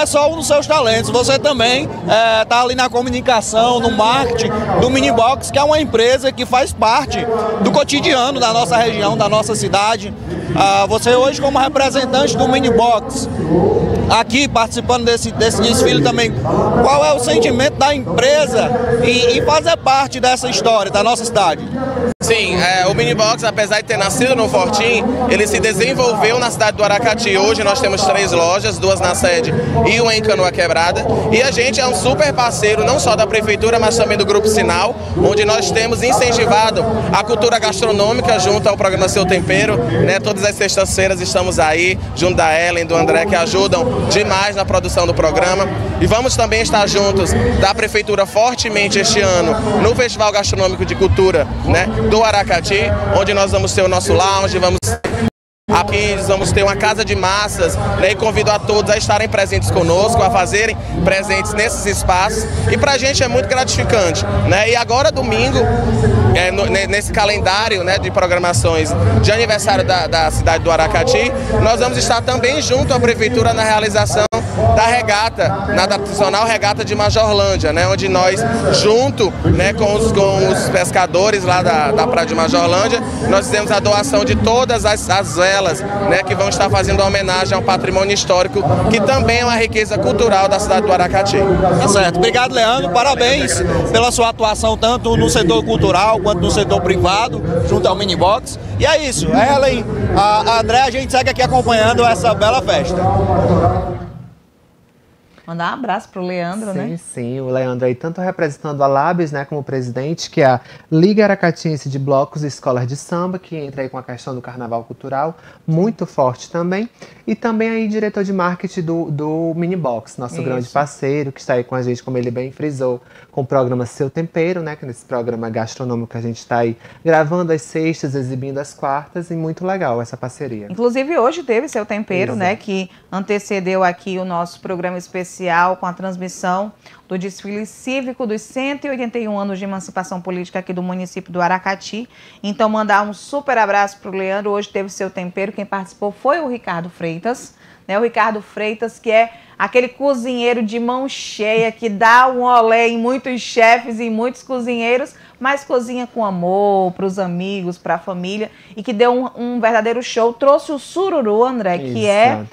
os seus talentos. Você também está ali na comunicação, no marketing do Minibox, que é uma empresa que faz parte do cotidiano da nossa região, da nossa cidade. Você hoje, como representante do Minibox, aqui participando desse desfile também, qual é o sentimento da empresa em fazer parte dessa história da nossa cidade? Sim, o Minibox, apesar de ter nascido no Fortim, ele se desenvolveu na cidade do Aracati. Hoje nós temos 3 lojas, 2 na sede e uma em Canoa Quebrada. E a gente é um super parceiro, não só da Prefeitura, mas também do Grupo Sinal, onde nós temos incentivado a cultura gastronômica junto ao programa Seu Tempero, né? Todas as sextas-feiras estamos aí, junto da Ellen, do André, que ajudam demais na produção do programa. E vamos também estar juntos da Prefeitura fortemente este ano no Festival Gastronômico de Cultura, né, do Aracati, onde nós vamos ter o nosso lounge, vamos ter uma casa de massas, né, e convido a todos a estarem presentes conosco, a fazerem presentes nesses espaços, e pra gente é muito gratificante, né? E agora domingo, nesse calendário, né, de programações de aniversário da cidade do Aracati, nós vamos estar também junto à Prefeitura na realização da regata, na tradicional regata de Majorlândia, né, onde nós, junto, né, com os pescadores lá da praia de Majorlândia, nós fizemos a doação de todas as velas, né, que vão estar fazendo homenagem ao patrimônio histórico, que também é uma riqueza cultural da cidade do Aracati. Tá certo. Obrigado, Leandro. Parabéns pela sua atuação tanto no setor cultural quanto no setor privado, junto ao Minibox. E é isso. Ellen, a André, a gente segue aqui acompanhando essa bela festa. Mandar um abraço pro Leandro, sim, né? Sim, o Leandro aí, tanto representando a Labs, né, como presidente, que é a Liga Aracatiense de Blocos e Escolas de Samba, que entra aí com a questão do Carnaval Cultural, muito forte também. E também aí diretor de marketing do Minibox, nosso grande parceiro, que está aí com a gente, como ele bem frisou, com o programa Seu Tempero, né, que é nesse programa gastronômico que a gente está aí gravando às sextas, exibindo às quartas, e muito legal essa parceria. Inclusive hoje teve Seu Tempero, né, que antecedeu aqui o nosso programa especial com a transmissão do desfile cívico dos 181 anos de emancipação política aqui do município do Aracati. Então, mandar um super abraço para o Leandro. Hoje teve Seu Tempero. Quem participou foi o Ricardo Freitas, né? O Ricardo Freitas, que é aquele cozinheiro de mão cheia, que dá um olé em muitos chefes e muitos cozinheiros, mas cozinha com amor, para os amigos, para a família, e que deu um verdadeiro show. Trouxe o sururu, André, que é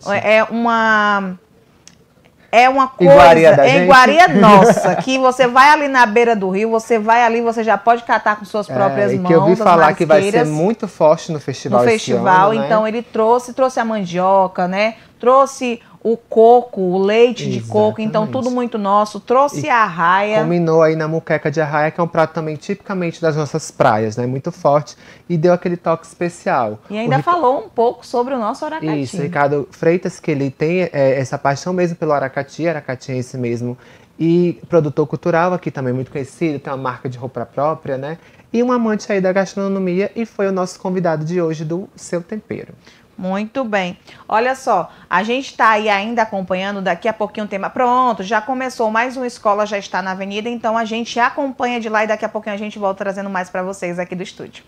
uma coisa, iguaria nossa, que você vai ali na beira do rio, você vai ali, você já pode catar com suas próprias mãos. E que eu ouvi falar que vai ser muito forte no festival. No festival, ano, então, né? Ele trouxe a mandioca, né? Trouxe o coco, o leite de coco, então tudo muito nosso. Trouxe a arraia. Combinou aí na muqueca de arraia, que é um prato também tipicamente das nossas praias, né? Muito forte, e deu aquele toque especial. E ainda falou um pouco sobre o nosso Aracati. Isso, Ricardo Freitas, que ele tem essa paixão mesmo pelo Aracati, aracatiense mesmo, e produtor cultural aqui também, muito conhecido, tem uma marca de roupa própria, né? E um amante aí da gastronomia, e foi o nosso convidado de hoje do Seu Tempero. Muito bem. Olha só, a gente está aí ainda acompanhando, daqui a pouquinho o tema. Pronto, já começou, mais uma escola já está na avenida, então a gente acompanha de lá e daqui a pouquinho a gente volta trazendo mais para vocês aqui do estúdio.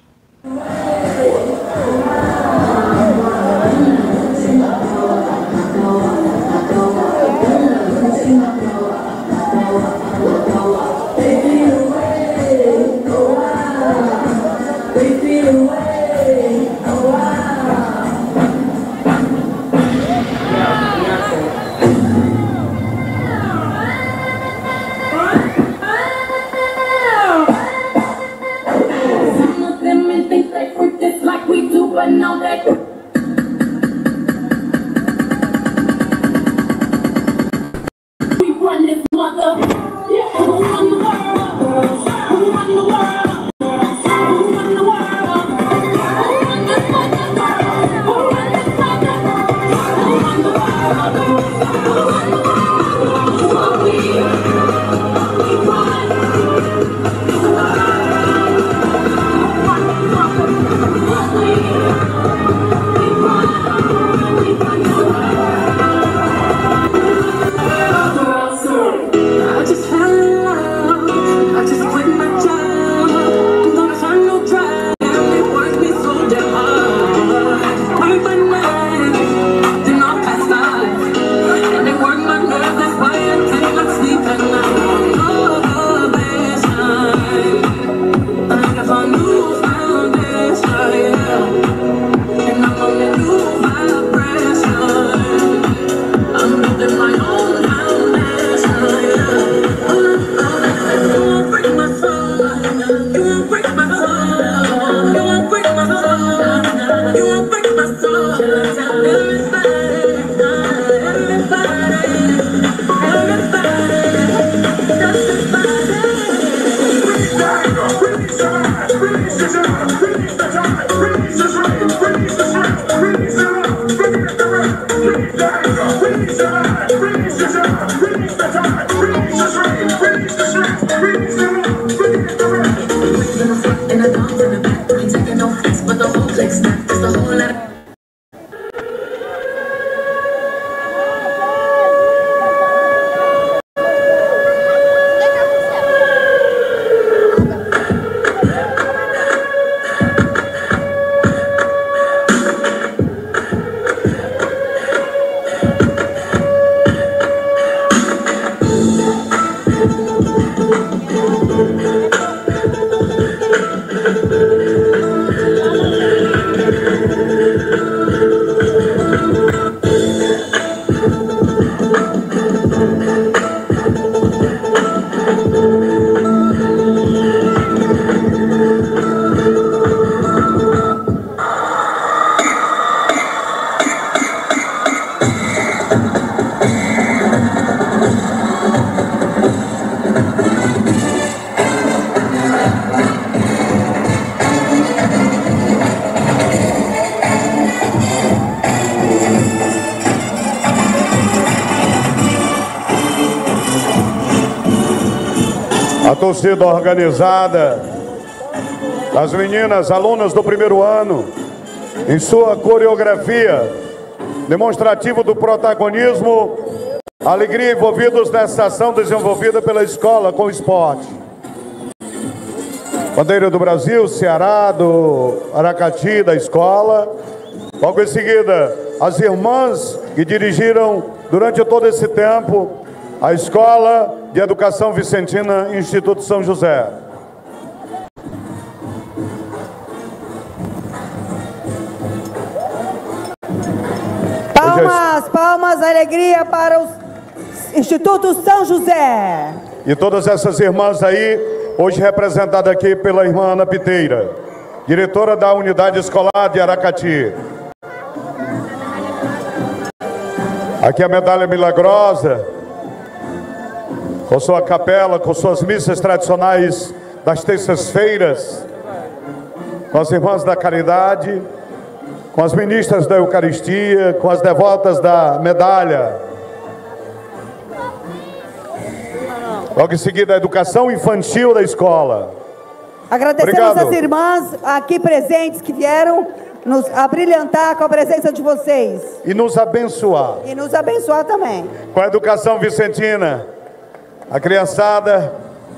But A torcida organizada, as meninas, alunas do primeiro ano, em sua coreografia, demonstrativo do protagonismo, alegria envolvidos nessa ação desenvolvida pela escola com o esporte. Bandeira do Brasil, Ceará, do Aracati, da escola. Logo em seguida, as irmãs que dirigiram durante todo esse tempo a Escola de Educação Vicentina, Instituto São José. Palmas, palmas, alegria para o Instituto São José. E todas essas irmãs aí, hoje representada aqui pela irmã Ana Piteira, diretora da Unidade Escolar de Aracati. Aqui a medalha milagrosa, com sua capela, com suas missas tradicionais das terças-feiras, com as irmãs da caridade, com as ministras da Eucaristia, com as devotas da medalha. Logo em seguida, a educação infantil da escola. Agradecemos Obrigado. as irmãs aqui presentes que vieram nos abrilhantar com a presença de vocês. E nos abençoar. E nos abençoar também. Com a educação vicentina, a criançada,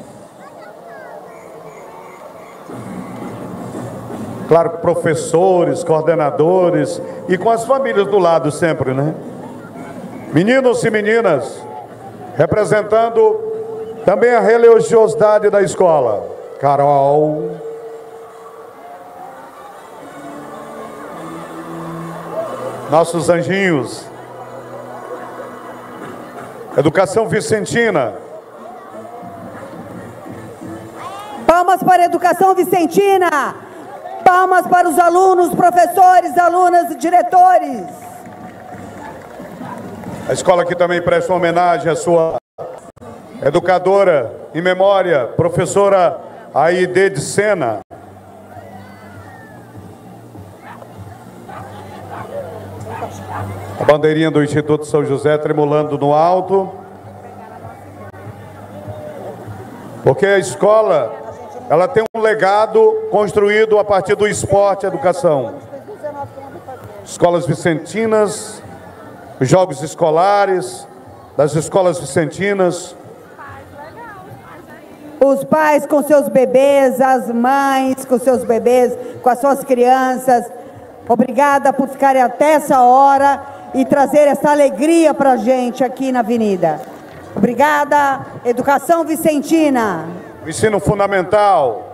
claro, professores, coordenadores e com as famílias do lado sempre, né? Meninos e meninas, representando também a religiosidade da escola. Carol, nossos anjinhos, educação vicentina. Palmas para a educação vicentina. Palmas para os alunos, professores, alunas e diretores. A escola aqui também presta uma homenagem à sua educadora em memória, professora Aide de Sena. A bandeirinha do Instituto São José tremulando no alto. Porque a escola, ela tem um legado construído a partir do esporte e educação. Escolas vicentinas, os jogos escolares, das escolas vicentinas. Os pais com seus bebês, as mães com seus bebês, com as suas crianças. Obrigada por ficarem até essa hora e trazer essa alegria para a gente aqui na avenida. Obrigada, Educação Vicentina. O ensino fundamental.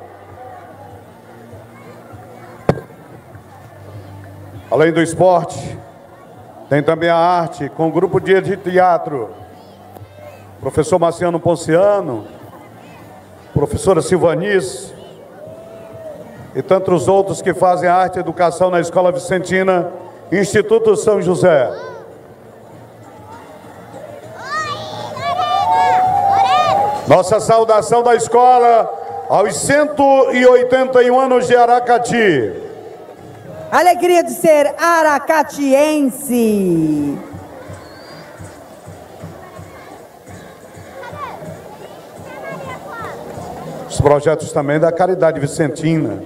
Além do esporte, tem também a arte, com o grupo de teatro. Professor Marciano Ponciano, professora Silvanice e tantos outros que fazem arte e educação na Escola Vicentina, Instituto São José. Nossa saudação da escola aos 181 anos de Aracati. Alegria de ser aracatiense. os projetos também da Caridade Vicentina.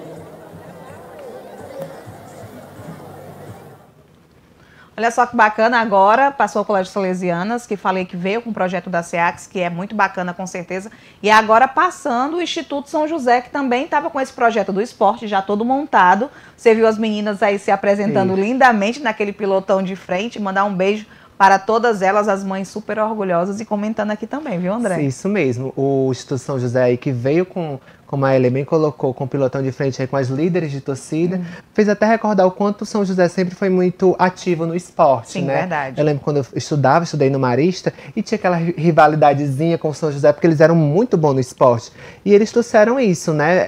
Olha só que bacana, agora passou o Colégio Salesianas, que falei que veio com o projeto da SEACS, que é muito bacana com certeza, e agora passando o Instituto São José, que também estava com esse projeto do esporte já todo montado. Você viu as meninas aí se apresentando lindamente naquele pilotão de frente, mandar um beijo para todas elas, as mães super orgulhosas, e comentando aqui também, viu, André? Sim, isso mesmo, o Instituto São José aí que veio com, como a Ellen bem colocou, com o pilotão de frente aí com as líderes de torcida, fez até recordar o quanto o São José sempre foi muito ativo no esporte, Sim, né? verdade. Eu lembro quando eu estudei no Marista e tinha aquela rivalidadezinha com o São José, porque eles eram muito bons no esporte. E eles trouxeram isso, né?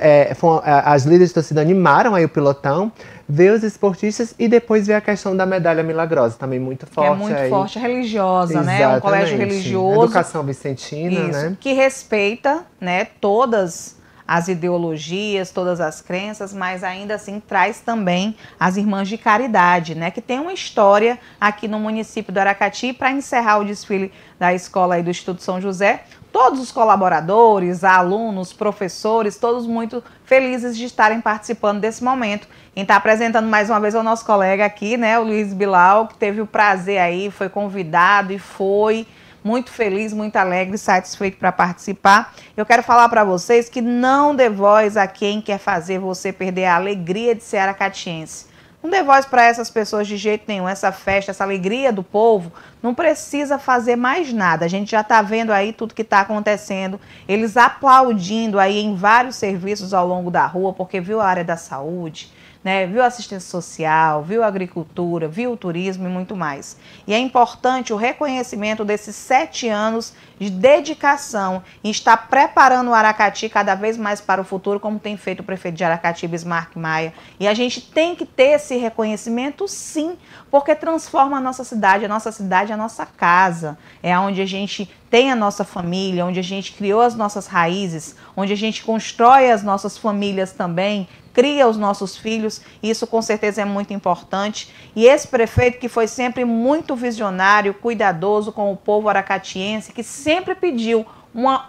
As líderes de torcida animaram aí o pilotão, ver os esportistas e depois ver a questão da medalha milagrosa, também muito forte. É muito forte, religiosa, Exatamente. né? Um colégio religioso. Educação Vicentina, isso, né? que respeita, né, todas as ideologias, todas as crenças, mas ainda assim traz também as irmãs de caridade, né? Que tem uma história aqui no município do Aracati. Para encerrar o desfile da escola aí do Instituto São José, todos os colaboradores, alunos, professores, todos muito felizes de estarem participando desse momento. Quem está apresentando mais uma vez é o nosso colega aqui, né, o Luiz Bilal, que teve o prazer aí, foi convidado e foi muito feliz, muito alegre, satisfeito para participar. Eu quero falar para vocês que não dê voz a quem quer fazer você perder a alegria de ser aracatiense. Não dê voz para essas pessoas de jeito nenhum. Essa festa, essa alegria do povo, não precisa fazer mais nada. A gente já está vendo aí tudo que está acontecendo. Eles aplaudindo aí em vários serviços ao longo da rua, porque viu a área da saúde, né, viu a assistência social, viu a agricultura, viu o turismo e muito mais. E é importante o reconhecimento desses 7 anos de dedicação em estar preparando o Aracati cada vez mais para o futuro, como tem feito o prefeito de Aracati, Bismarck Maia. E a gente tem que ter esse reconhecimento, sim, porque transforma a nossa cidade é a nossa casa, é onde a gente tem a nossa família, onde a gente criou as nossas raízes, onde a gente constrói as nossas famílias também, cria os nossos filhos, e isso com certeza é muito importante. E esse prefeito que foi sempre muito visionário, cuidadoso com o povo aracatiense, que sempre pediu uma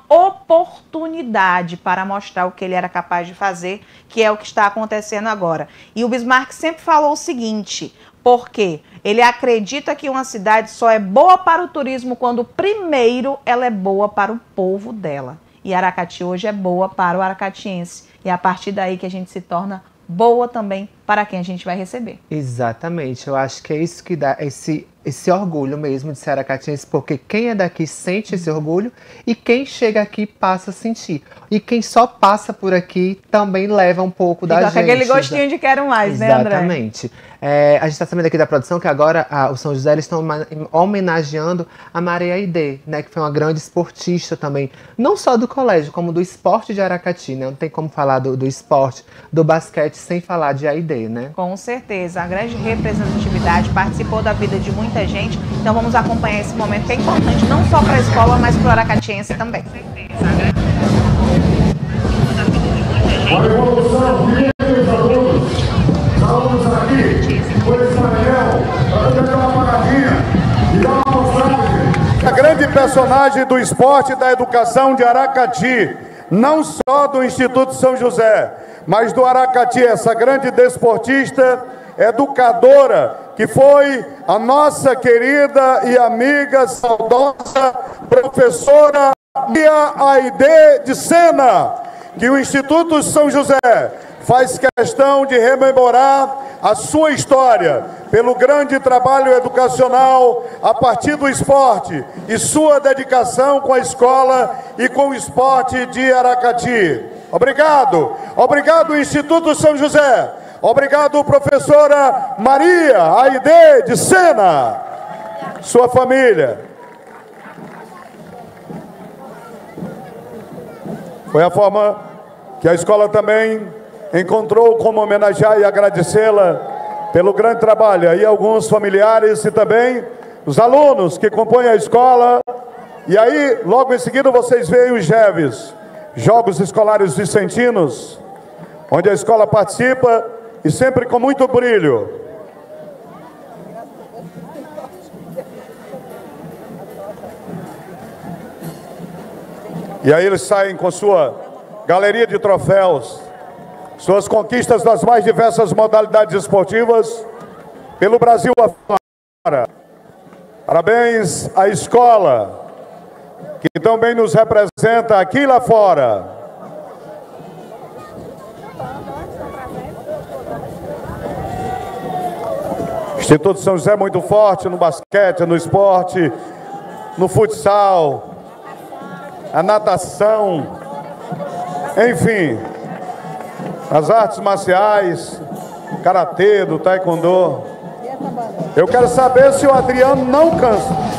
oportunidade para mostrar o que ele era capaz de fazer, que é o que está acontecendo agora. E o Bismarck sempre falou o seguinte, porque ele acredita que uma cidade só é boa para o turismo quando primeiro ela é boa para o povo dela. E Aracati hoje é boa para o aracatiense. E é a partir daí que a gente se torna boa também para quem a gente vai receber. Exatamente, eu acho que é isso que dá esse orgulho mesmo de ser aracatiense, porque quem é daqui sente esse orgulho e quem chega aqui passa a sentir. E quem só passa por aqui também leva um pouco da gente. Aquele gostinho de quero mais, né, André? Exatamente. A gente está sabendo aqui da produção que agora o São José eles estão homenageando a Maria Aide, né, que foi uma grande esportista também, não só do colégio, como do esporte de Aracati, né? Não tem como falar do esporte, do basquete, sem falar de Aide, né? Com certeza, a grande representatividade, participou da vida de muita gente, então vamos acompanhar esse momento que é importante não só para a escola, mas para o aracatiense também. A evolução dos alunos, aqui, com esse painel, para dar uma paradinha e dar uma mostragem. A grande personagem do esporte e da educação de Aracati, não só do Instituto São José, mas do Aracati, essa grande desportista, educadora, que foi a nossa querida e amiga, saudosa professora Maria Aide de Sena, que o Instituto São José faz questão de rememorar a sua história pelo grande trabalho educacional a partir do esporte e sua dedicação com a escola e com o esporte de Aracati. Obrigado. Obrigado, Instituto São José. Obrigado, professora Maria Aide de Sena. Sua família. Foi a forma que a escola também encontrou como homenagear e agradecê-la pelo grande trabalho. Aí alguns familiares e também os alunos que compõem a escola. E aí, logo em seguida, vocês veem os JEVs, Jogos Escolares Vicentinos, onde a escola participa e sempre com muito brilho. E aí eles saem com sua galeria de troféus, suas conquistas das mais diversas modalidades esportivas pelo Brasil afora. Parabéns à escola, que também nos representa aqui e lá fora. Instituto São José é muito forte no basquete, no esporte, no futsal, a natação, enfim, as artes marciais, karatê, do taekwondo. Eu quero saber se o Adriano não cansa.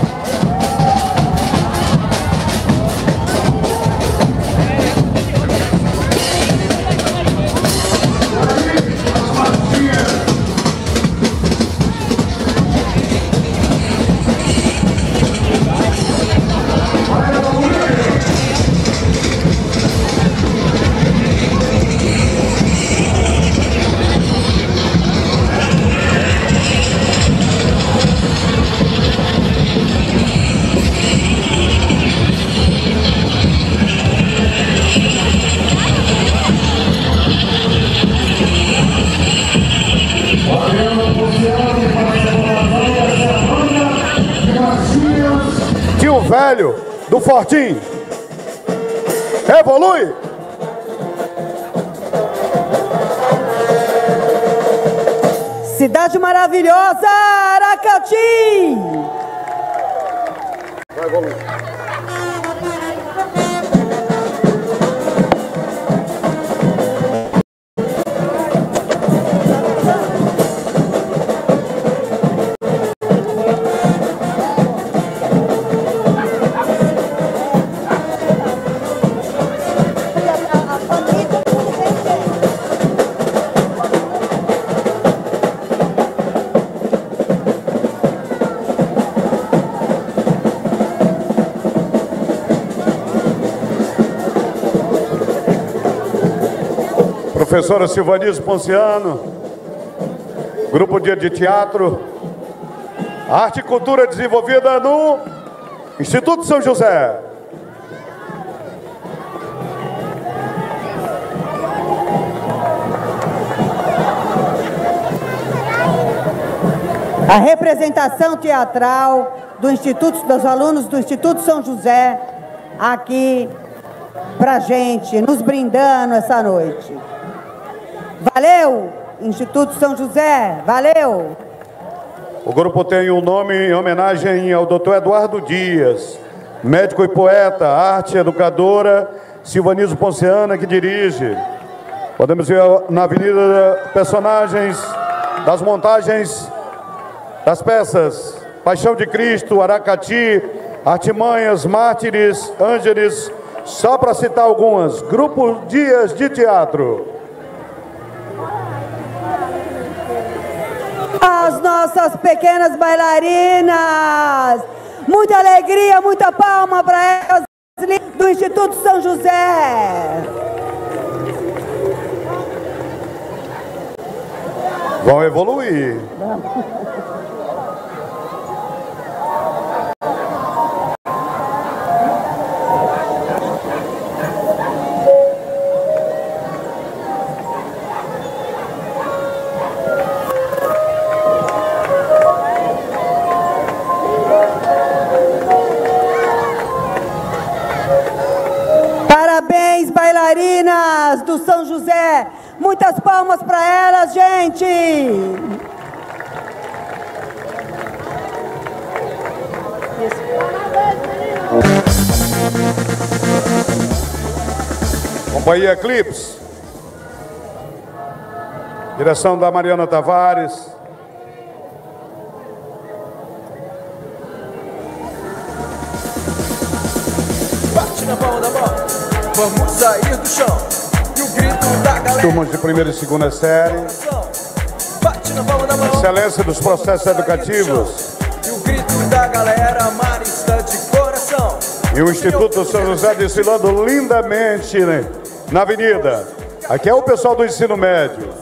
Tio Velho do Fortim. Evolui! Cidade maravilhosa, Aracati! Vai evoluir. Professora Silvanise Ponciano, Grupo Dia de Teatro, Arte e Cultura desenvolvida no Instituto São José. A representação teatral dos alunos do Instituto São José aqui pra gente, nos brindando essa noite. Valeu, Instituto São José, valeu! O grupo tem um nome em homenagem ao Dr. Eduardo Dias, médico e poeta, arte educadora, Silvanise Ponciano, que dirige. Podemos ver na avenida personagens das montagens das peças Paixão de Cristo, Aracati, Artimanhas, Mártires, Ângeles, só para citar algumas. Grupo Dias de Teatro. As nossas pequenas bailarinas, muita alegria, muita palma para elas do Instituto São José. Vão evoluir. Parabéns, bailarinas do São José. Muitas palmas para elas, gente. Companhia Eclipse. Direção da Mariana Tavares. Bate na palma da mão, vamos sair do chão. E o grito da galera. Turmas de primeira e segunda série. Bate na palma da mão. Excelência dos processos educativos. E o grito da galera, marista de coração. E o Instituto São José desfilando lindamente, né, na avenida. Aqui é o pessoal do ensino médio.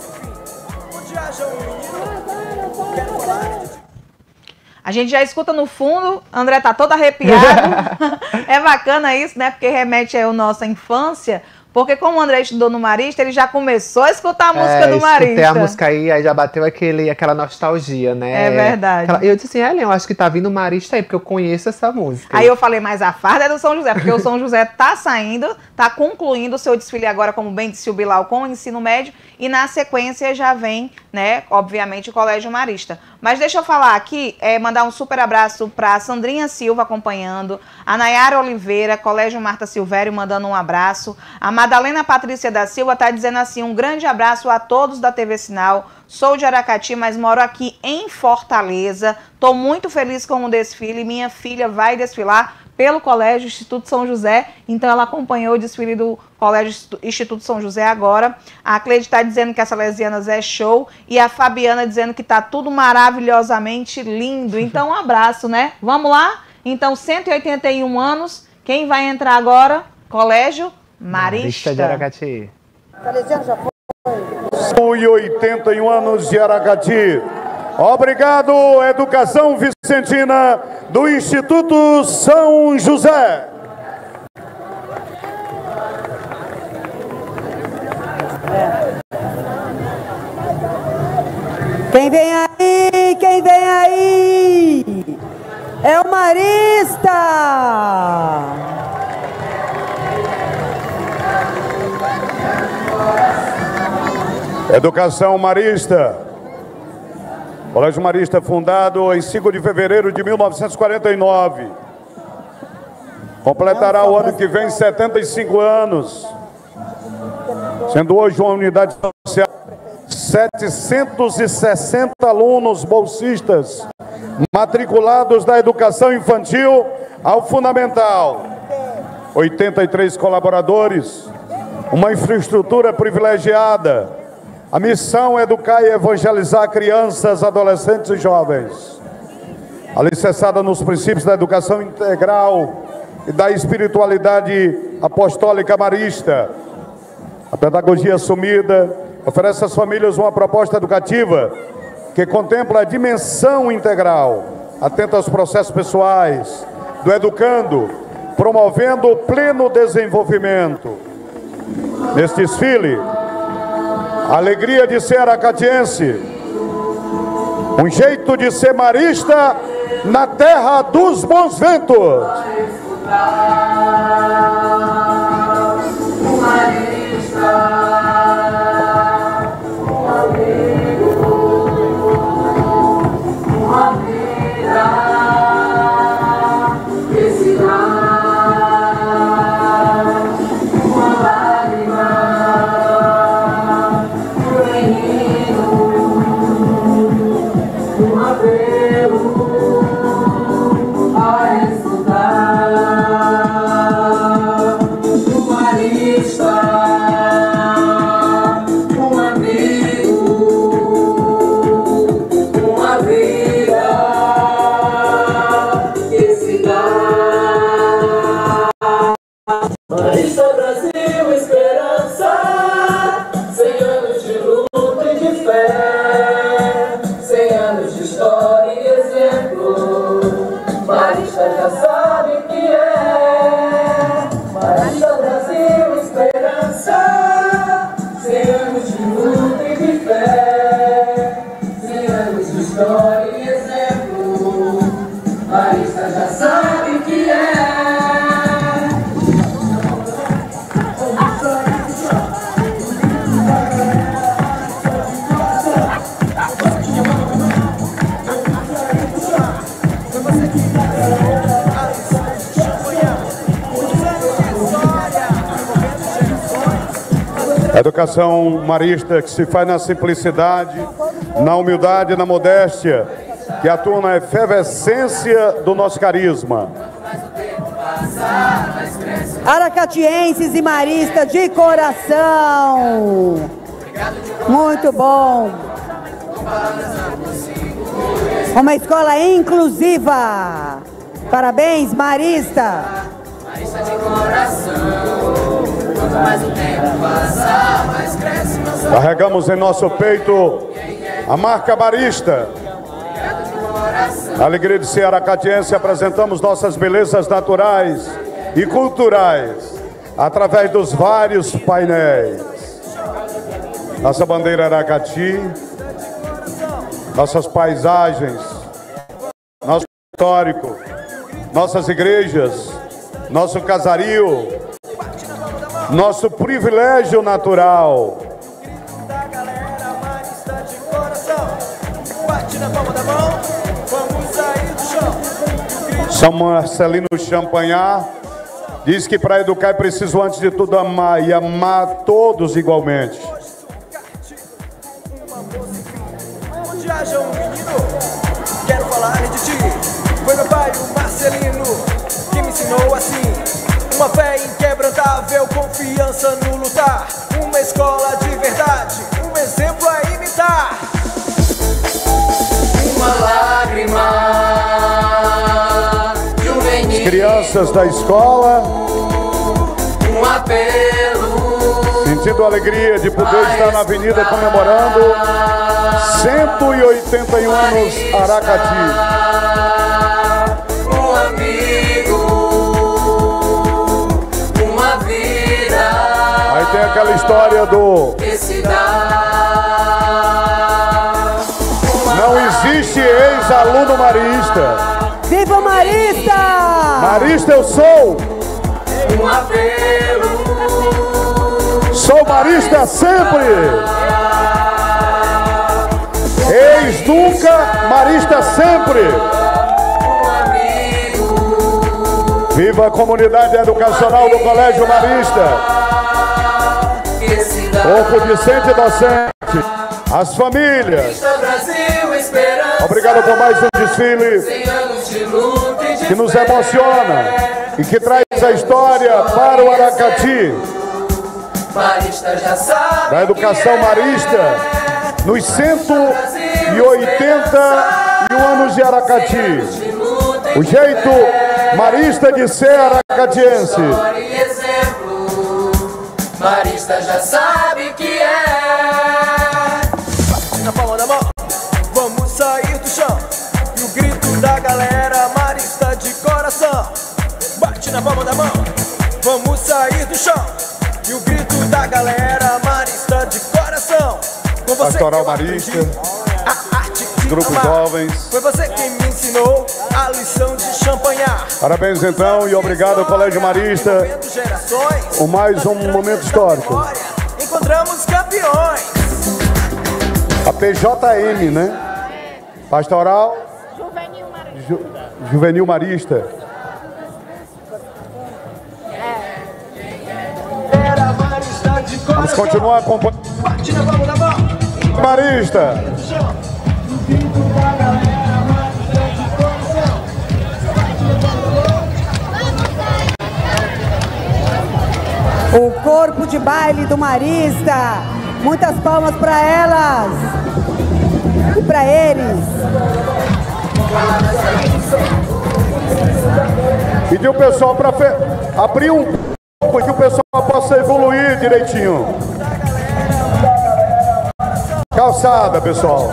A gente já escuta no fundo, André tá todo arrepiado. É bacana isso, né? Porque remete à nossa infância. Porque como o André estudou no Marista, ele já começou a escutar a música do Marista. Escutei a música aí já bateu aquela nostalgia, né? É verdade. Eu disse assim, Ellen, eu acho que tá vindo o Marista aí, porque eu conheço essa música. Aí eu falei, mas a farda é do São José, porque o São José tá saindo, tá concluindo o seu desfile agora, como bem disse o Bilal, com o ensino médio, e na sequência já vem, né, obviamente, o Colégio Marista. Mas deixa eu falar aqui, mandar um super abraço para a Sandrinha Silva acompanhando, a Nayara Oliveira, Colégio Marta Silvério, mandando um abraço, a Madalena Patrícia da Silva está dizendo assim, um grande abraço a todos da TV Sinal, sou de Aracati, mas moro aqui em Fortaleza, estou muito feliz com o desfile, minha filha vai desfilar pelo Colégio Instituto São José, então ela acompanhou o desfile do Colégio Instituto São José agora. A Cleide está dizendo que a Salesianas é show e a Fabiana dizendo que está tudo maravilhosamente lindo. Então um abraço, né? Vamos lá? Então 181 anos, quem vai entrar agora? Colégio Marista. De Aracati. Salesiano já foi. 81 anos de Aracati. Obrigado, Educação Vicentina do Instituto São José. Quem vem aí? Quem vem aí? É o Marista! Educação Marista. Colégio Marista, fundado em 5 de fevereiro de 1949. Completará o ano que vem 75 anos. Sendo hoje uma unidade social, 760 alunos bolsistas matriculados da educação infantil ao fundamental. 83 colaboradores, uma infraestrutura privilegiada. A missão é educar e evangelizar crianças, adolescentes e jovens. Alicerçada nos princípios da educação integral e da espiritualidade apostólica marista. A pedagogia assumida oferece às famílias uma proposta educativa que contempla a dimensão integral, atenta aos processos pessoais do educando, promovendo o pleno desenvolvimento. Neste desfile, a alegria de ser aracatiense, um jeito de ser marista na terra dos bons ventos. A educação marista que se faz na simplicidade, na humildade, na modéstia, que atua na efervescência do nosso carisma. Aracatienses e maristas de coração. Muito bom. Uma escola inclusiva. Parabéns, Marista. Marista de coração. Quanto mais o tempo passa, mais cresce nossa... Carregamos em nosso peito a marca Marista. A alegria de ser aracatiense, apresentamos nossas belezas naturais e culturais. através dos vários painéis. Nossa bandeira Aracati, nossas paisagens, nosso histórico, nossas igrejas, nosso casario, nosso privilégio natural. São Marcelino Champagnat diz que para educar é preciso, antes de tudo, amar e amar todos igualmente. Onde haja um menino, quero falar de ti. Foi meu pai, o Marcelino, que me ensinou assim: uma fé inquebrantável, confiança no lutar, uma escola de verdade, um exemplo a imitar. Uma lágrima de um menino, As crianças da escola, um apelo, sentindo a alegria de poder estar na avenida comemorando 181 anos Aracati. um amigo, uma vida Aí tem aquela história do que se dá. não existe ex-aluno marista. Viva o Marista! Marista eu sou! Um apelo, Sou marista sempre! Ex nunca, marista sempre! Viva a comunidade educacional do Colégio Marista! Corpo discente e docente, as famílias. Obrigado por mais um desfile que nos emociona e que traz a história para o Aracati da educação marista nos 181 anos de Aracati. O jeito marista de ser aracatiense. Marista já sabe que é. Bate na palma da mão, vamos sair do chão. E o grito da galera marista de coração. Bate na palma da mão, vamos sair do chão. E o grito da galera marista de coração. Com você Pastoral Marista, a arte de grupos amar. jovens. Foi você quem me ensinou a lição de champanhar. Parabéns então e obrigado ao Colégio Marista por mais um momento histórico. Encontramos campeões. A PJM, né? Pastoral Juvenil Marista. Vamos continuar acompanhando. Marista. O corpo de baile do Marista. Muitas palmas para elas e para eles. Pedir o pessoal para abrir um pouco que o pessoal possa evoluir direitinho. Calçada, pessoal.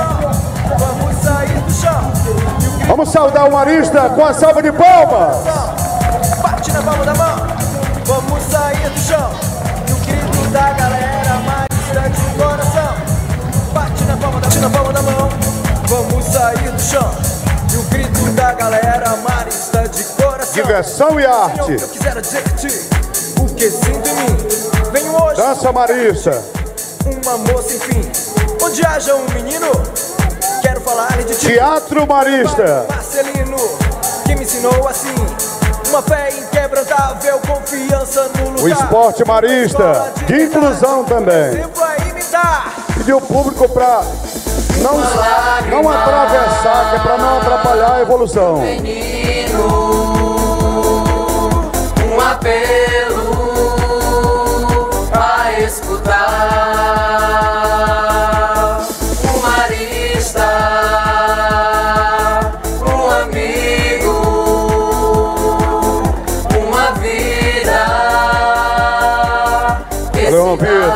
Vamos saudar o Marista com a salva de palmas. Bate na palma da mão, vamos sair do chão. E o grito da galera marista de coração. Bate na palma da mão, vamos sair do chão. E o grito da galera marista de coração. Diversão e arte. Eu quisera dizer-te o que sinto em mim. Venho hoje. Dança Marista. Uma moça, enfim. Onde haja um menino, quero falar de ti. Teatro Marista. Marcelino, que me ensinou assim: uma fé inquebrantável, confiança no lugar. O esporte marista, de inclusão também. Exemplo a imitar. Pedir o público para não atravessar, que é para não atrapalhar a evolução. Um apelo a escutar. Um marista, um amigo, uma vida. Valeu, Vitor.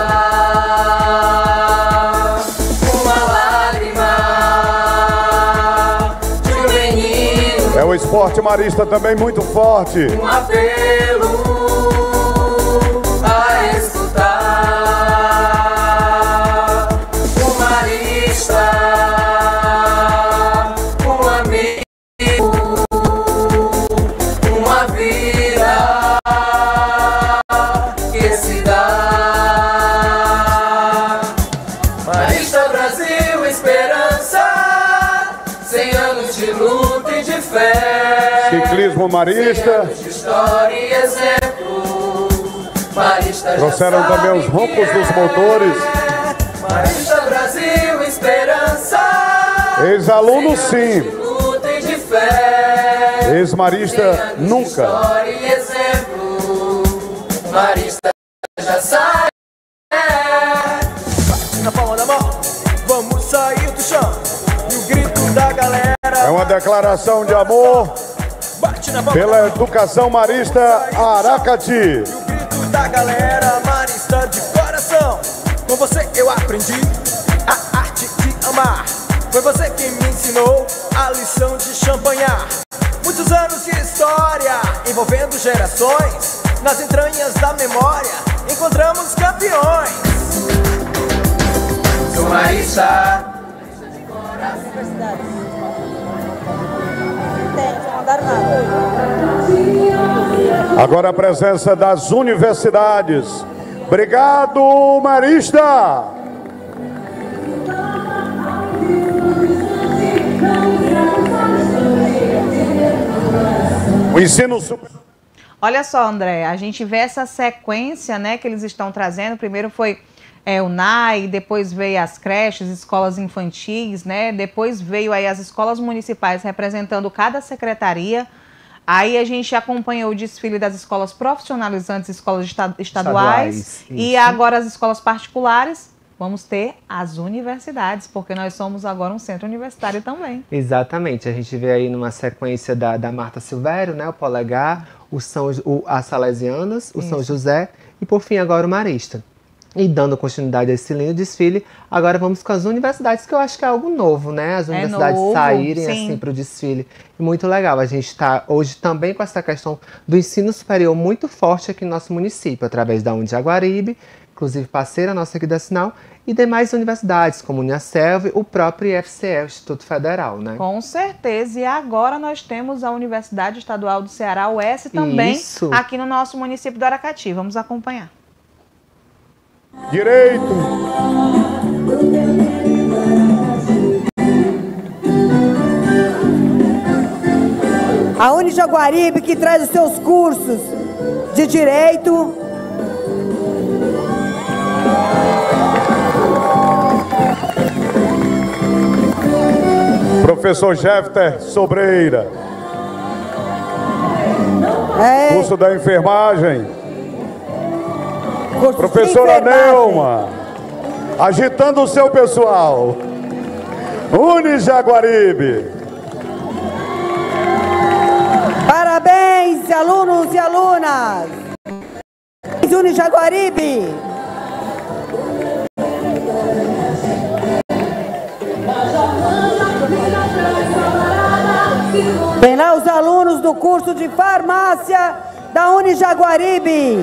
Uma lágrima de um menino. É o esporte marista também muito forte. Um apelo Ciclismo Marista. História e exemplo. Marista trouxeram também os roncos dos motores. Marista Brasil, esperança. Ex-aluno sim. Luta e de fé. Ex-marista nunca. História e exemplo. Marista já sai. Na palma da mão, vamos sair do chão. E o grito da galera é uma declaração de amor pela educação marista Aracati. E o grito da galera marista de coração. Com você eu aprendi a arte de amar. Foi você que me ensinou a lição de champanhar. Muitos anos de história envolvendo gerações. Nas entranhas da memória encontramos campeões. Sou marista. Agora a presença das universidades. Obrigado, Marista! O ensino superior. Olha só, André, a gente vê essa sequência, né, que eles estão trazendo. Primeiro foi o NAI, depois veio as creches, escolas infantis, né? Depois veio aí as escolas municipais representando cada secretaria. Aí a gente acompanhou o desfile das escolas profissionalizantes, escolas estaduais e agora as escolas particulares. Vamos ter as universidades, porque nós somos agora um centro universitário também. Exatamente, a gente vê aí numa sequência da Marta Silvério, né, o Polegar, as Salesianas, o São José e por fim agora o Marista. E dando continuidade a esse lindo desfile, agora vamos com as universidades, que eu acho que é algo novo, né? As universidades saírem assim para o desfile. E muito legal. A gente está hoje também com essa questão do ensino superior muito forte aqui no nosso município, através da Jaguaribe, inclusive parceira nossa aqui da Sinal, e demais universidades, como Uniaselv, o próprio IFCE, o Instituto Federal, né? Com certeza. E agora nós temos a Universidade Estadual do Ceará, UES, também aqui no nosso município do Aracati. Vamos acompanhar. Direito. A Unijaguaribe, que traz os seus cursos de direito. Professor Jefter Sobreira. Curso da enfermagem. Professora Nelma, agitando o seu pessoal. Unijaguaribe. Parabéns, alunos e alunas. Unijaguaribe. Tem lá os alunos do curso de farmácia da Unijaguaribe.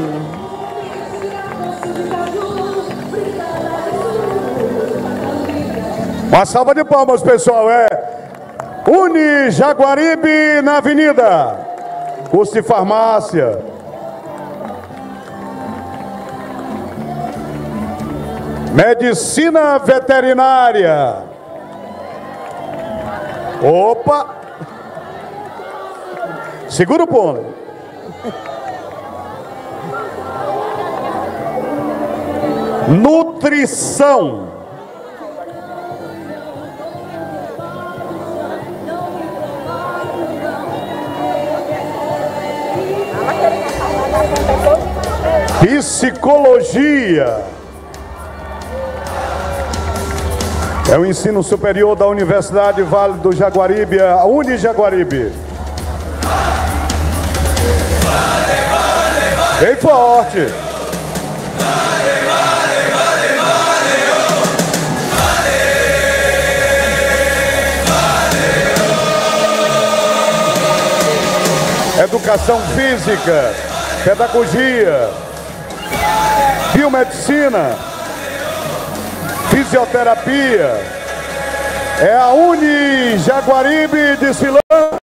Uma salva de palmas, pessoal. É Unijaguaribe na Avenida. Curso de farmácia. Medicina veterinária. Opa! Segura o pônei. Nutrição. Psicologia. É o ensino superior da Universidade Vale do Jaguaribe, a Unijaguaribe. Bem forte. Educação física, pedagogia, biomedicina, fisioterapia. É a Unijaguaribe desfilando.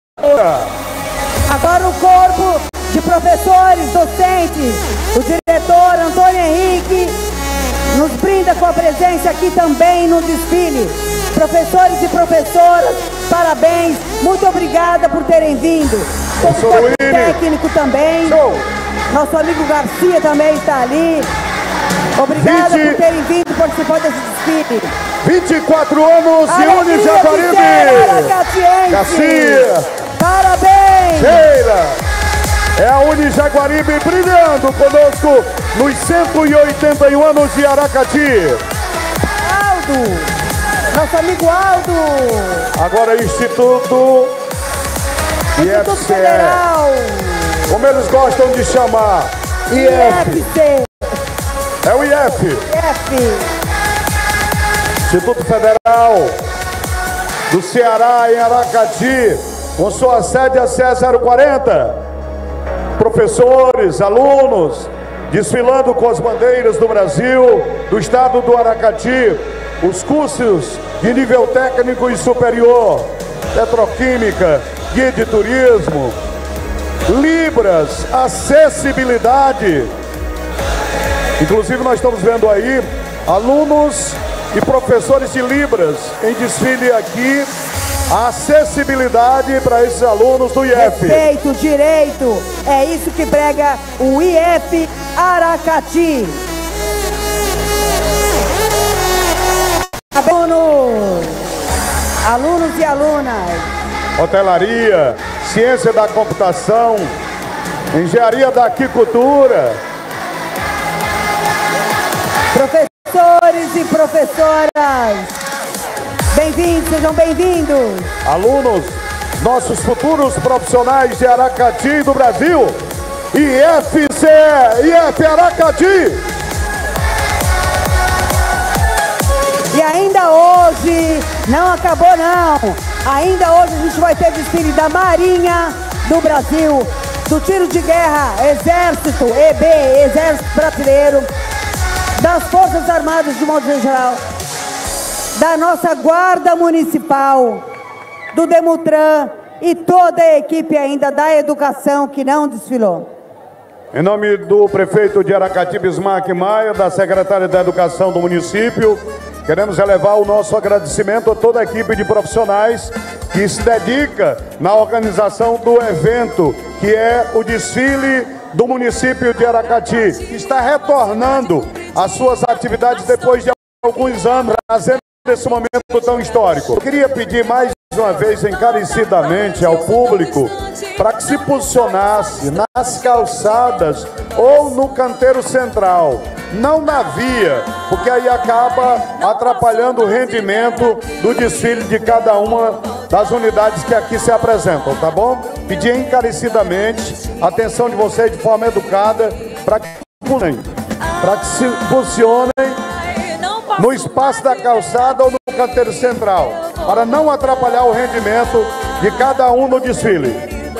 Agora o corpo de professores, docentes, o diretor Antônio Henrique nos brinda com a presença aqui também no desfile. Professores e professoras, parabéns, muito obrigada por terem vindo. Todo o técnico também. Show. Nosso amigo Garcia também está ali. Obrigada por terem vindo participar desse desfile. 24 anos e Uni Jaguaribe. Garcia. Parabéns. Sheila. É a Uni Jaguaribe brilhando conosco nos 181 anos de Aracati. Aldo. Nosso amigo Aldo. Agora Instituto Federal. Como eles gostam de chamar, IF. É o IF. Instituto Federal do Ceará, em Aracati, com sua sede a CE 040. Professores, alunos, desfilando com as bandeiras do Brasil, do estado do Aracati, os cursos de nível técnico e superior, petroquímica, guia de turismo, Libras, acessibilidade. Inclusive nós estamos vendo aí alunos e professores de Libras em desfile aqui. A acessibilidade para esses alunos do IF. Respeito, direito, é isso que prega o IF Aracati. Alunos e alunas. Hotelaria, ciência da computação, engenharia da aquicultura. Professores e professoras. Bem-vindos, sejam bem-vindos. Alunos, nossos futuros profissionais de Aracati e do Brasil. IF Aracati. E ainda hoje, não acabou não. Ainda hoje a gente vai ter desfile da Marinha do Brasil, do Tiro de Guerra, Exército, EB, Exército Brasileiro, das Forças Armadas de modo geral, da nossa Guarda Municipal, do Demutran e toda a equipe ainda da educação que não desfilou. Em nome do prefeito de Aracati, Bismarck Maia, da secretária da Educação do município, queremos elevar o nosso agradecimento a toda a equipe de profissionais que se dedica na organização do evento, que é o desfile do município de Aracati, que está retornando às suas atividades depois de alguns anos, trazendo esse momento tão histórico. Eu queria pedir mais uma vez encarecidamente ao público para que se posicionasse nas calçadas ou no canteiro central, não na via, porque aí acaba atrapalhando o rendimento do desfile de cada uma das unidades que aqui se apresentam, tá bom? Pedir encarecidamente a atenção de vocês de forma educada para que se posicionem no espaço da calçada ou no canteiro central, para não atrapalhar o rendimento de cada um no desfile.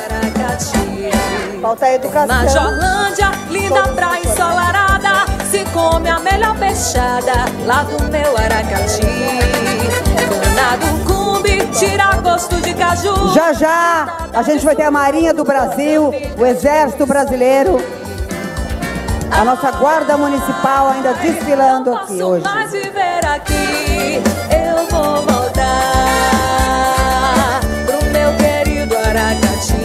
Falta a educação. Majorlândia, linda praia ensolarada, se come a melhor peixada lá do meu Aracati. Cana do Cumbi, tira gosto de caju. Já já a gente vai ter a Marinha do Brasil, o Exército Brasileiro, a nossa Guarda Municipal ainda desfilando aqui hoje. Mas viver aqui, eu vou voltar pro meu querido Aracati.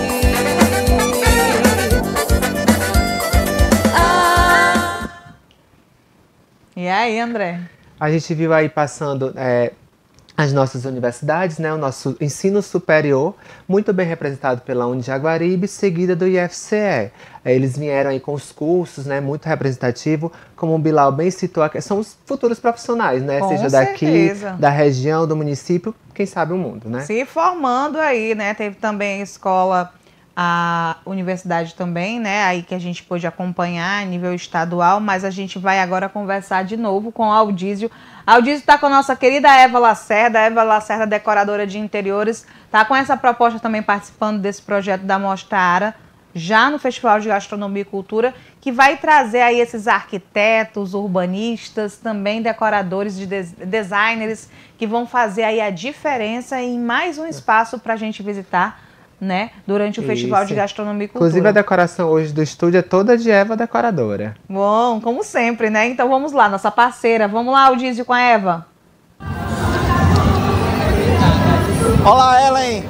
E aí, André? A gente viu aí passando as nossas universidades, né, o nosso ensino superior, muito bem representado pela Uni Jaguaribe, seguida do IFCE. Eles vieram aí com os cursos, né, muito representativo, como o Bilal bem citou, são os futuros profissionais, né, Com seja certeza. daqui, da região, do município, quem sabe o mundo, né? Se formando aí, né, teve também a escola, a universidade também, né, aí que a gente pôde acompanhar a nível estadual, mas a gente vai agora conversar de novo com o Aldísio. Aldísio está com a nossa querida Eva Lacerda, decoradora de interiores, está com essa proposta também participando desse projeto da Mostra Ara, já no Festival de Gastronomia e Cultura, que vai trazer aí esses arquitetos, urbanistas, também decoradores, designers, que vão fazer aí a diferença em mais um espaço para a gente visitar, né, durante o Festival de Gastronomia e Cultura. Inclusive a decoração hoje do estúdio é toda de Eva Decoradora. Bom, como sempre, né? Então vamos lá, nossa parceira. Vamos lá, Aldísio, com a Eva. Olá, Ellen.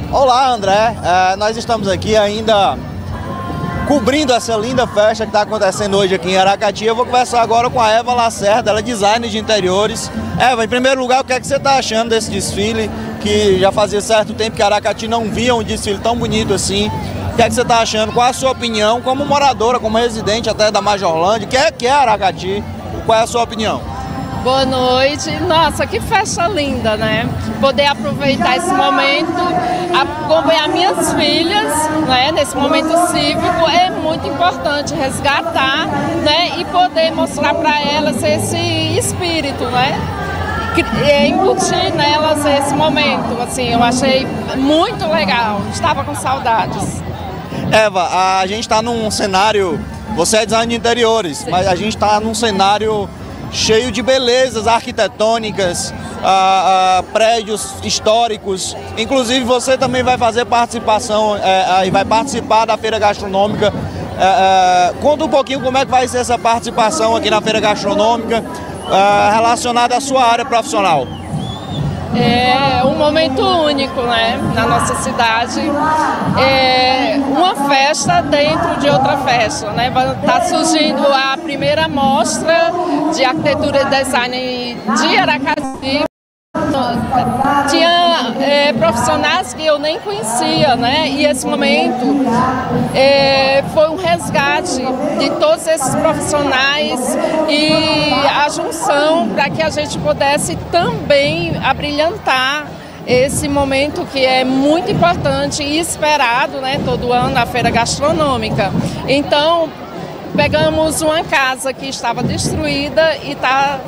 Olá, André. Nós estamos aqui ainda cobrindo essa linda festa que está acontecendo hoje aqui em Aracati. Eu vou conversar agora com a Eva Lacerda, ela é designer de interiores. Eva, em primeiro lugar, o que é que você está achando desse desfile, que já fazia certo tempo que Aracati não via um desfile tão bonito assim? O que é que você está achando? Qual é a sua opinião como moradora, como residente até da Majorlândia? Que é Aracati? Qual é a sua opinião? Boa noite. Nossa, que festa linda, né? Poder aproveitar esse momento, acompanhar minhas filhas, né? Nesse momento cívico é muito importante resgatar, né? E poder mostrar para elas esse espírito, né? Embutir nelas esse momento, assim, eu achei muito legal. Estava com saudades. Eva, a gente está num cenário, você é design de interiores, mas a gente está num cenário cheio de belezas arquitetônicas, prédios históricos. Inclusive você também vai fazer participação e vai participar da feira gastronômica. Conta um pouquinho como é que vai ser essa participação aqui na feira gastronômica relacionada à sua área profissional. É um momento único, né, na nossa cidade. É uma festa dentro de outra festa, né? Está surgindo a primeira mostra de arquitetura e design de Aracati. Tinha profissionais que eu nem conhecia, né? E esse momento foi um resgate de todos esses profissionais e a junção para que a gente pudesse também abrilhantar esse momento que é muito importante e esperado, né, todo ano na feira gastronômica. Então, pegamos uma casa que estava destruída e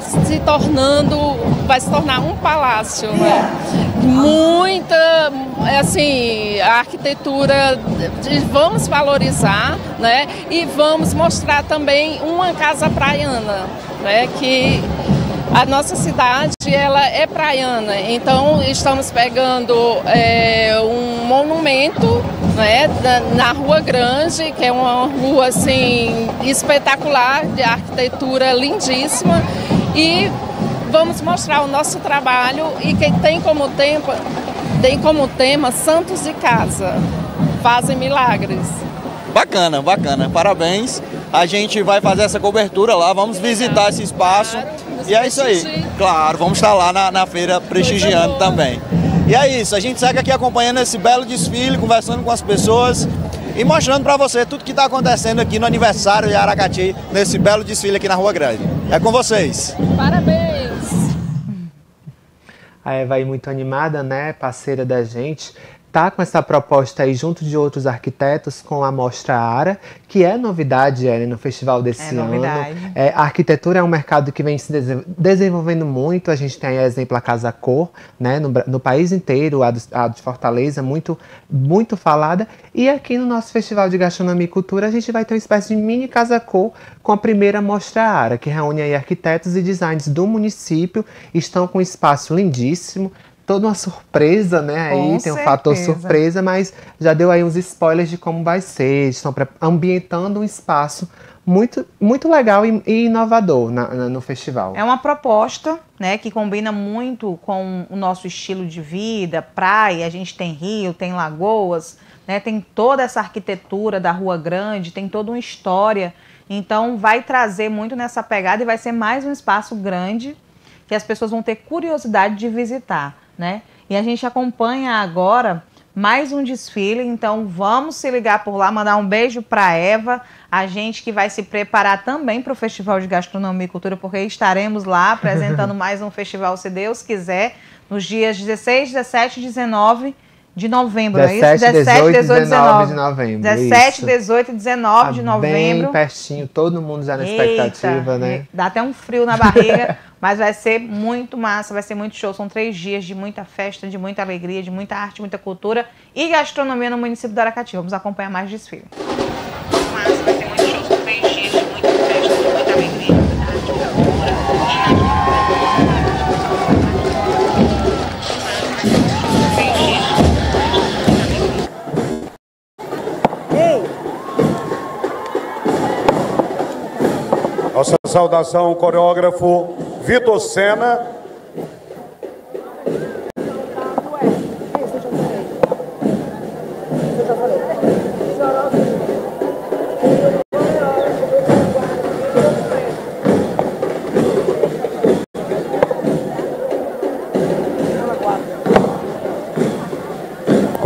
vai se tornar um palácio, né? Muita, assim, a arquitetura vamos valorizar, né? E vamos mostrar também uma casa praiana, né? Que a nossa cidade, ela é praiana, então estamos pegando um monumento, né, na Rua Grande, que é uma rua assim, espetacular, de arquitetura lindíssima, e vamos mostrar o nosso trabalho e que tem como tema Santos de Casa, fazem milagres. Bacana, bacana, parabéns. A gente vai fazer essa cobertura lá, vamos visitar esse espaço. E é isso aí. Claro, vamos estar lá na feira prestigiando também. E é isso, a gente segue aqui acompanhando esse belo desfile, conversando com as pessoas e mostrando para você tudo que está acontecendo aqui no aniversário de Aracati, nesse belo desfile aqui na Rua Grande. É com vocês. Parabéns! A Eva aí muito animada, né, parceira da gente. Tá com essa proposta aí junto de outros arquitetos com a Mostra Ara, que é novidade, Ellen, no festival desse ano. A arquitetura é um mercado que vem se desenvolvendo muito. A gente tem, exemplo, a Casa Cor, né, no país inteiro, a de Fortaleza, muito falada. E aqui no nosso Festival de Gastronomia e Cultura, a gente vai ter uma espécie de mini Casa Cor com a primeira Mostra Ara, que reúne aí arquitetos e designers do município. Estão com um espaço lindíssimo. Toda uma surpresa, né? Aí tem um fator surpresa, mas já deu aí uns spoilers de como vai ser. Estão ambientando um espaço muito legal e inovador no festival. É uma proposta, né, que combina muito com o nosso estilo de vida, praia, a gente tem rio, tem lagoas, né, tem toda essa arquitetura da Rua Grande, tem toda uma história. Então vai trazer muito nessa pegada e vai ser mais um espaço grande que as pessoas vão ter curiosidade de visitar, né? E a gente acompanha agora mais um desfile, então vamos se ligar por lá, mandar um beijo para Eva, a gente que vai se preparar também para o Festival de Gastronomia e Cultura, porque estaremos lá apresentando mais um festival, se Deus quiser, nos dias 16, 17 e 19 de novembro, 17, é isso? 17, 18 e 19 de novembro. 17, 18 e 19 de novembro. Bem pertinho, todo mundo já na expectativa, né? Dá até um frio na barriga, mas vai ser muito massa, vai ser muito show. São 3 dias de muita festa, de muita alegria, de muita arte, muita cultura e gastronomia no município do Aracati. Vamos acompanhar mais desfile. Massa, vai ter muito show, são 3 dias de muita festa, de muita alegria, de muita arte, muita cultura. Nossa saudação ao coreógrafo Vitor Sena.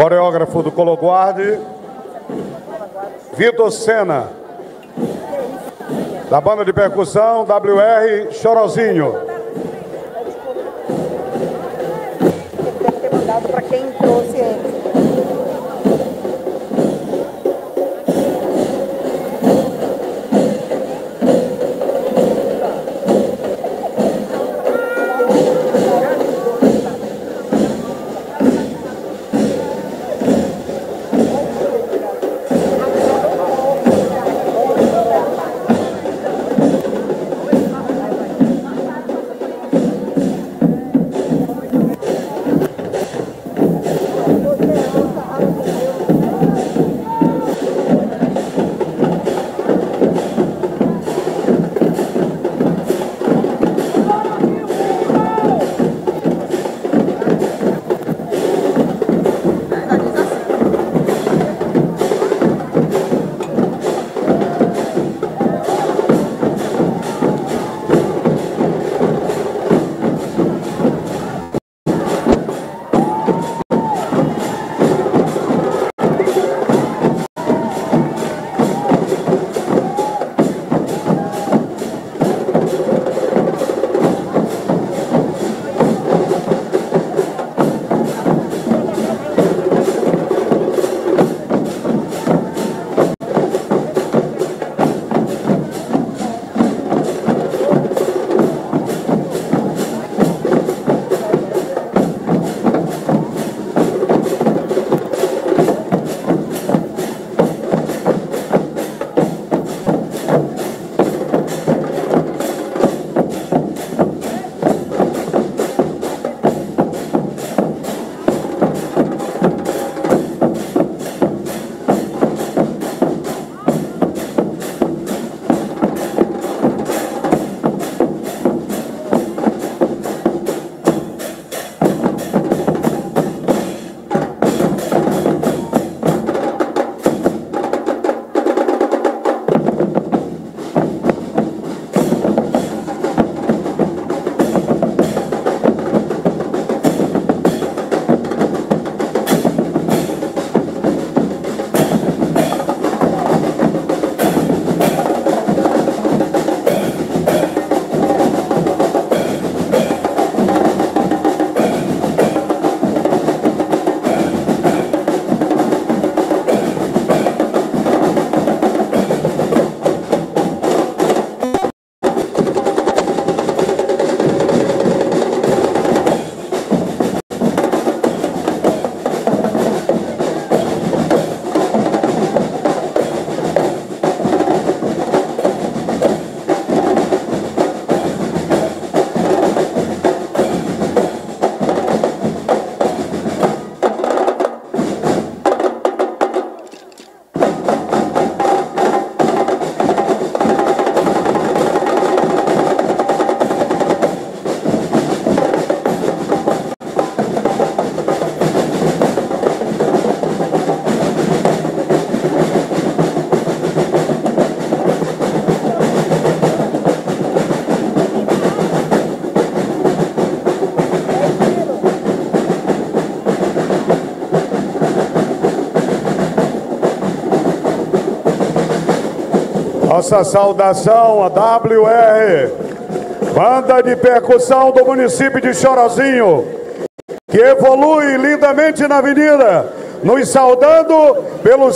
Coreógrafo do Cologuarde, Vitor Sena. Da banda de percussão, WR Chorozinho. Deve ter mandado para quem trouxe ele. Nossa saudação a WR, banda de percussão do município de Chorozinho, que evolui lindamente na avenida, nos saudando pelos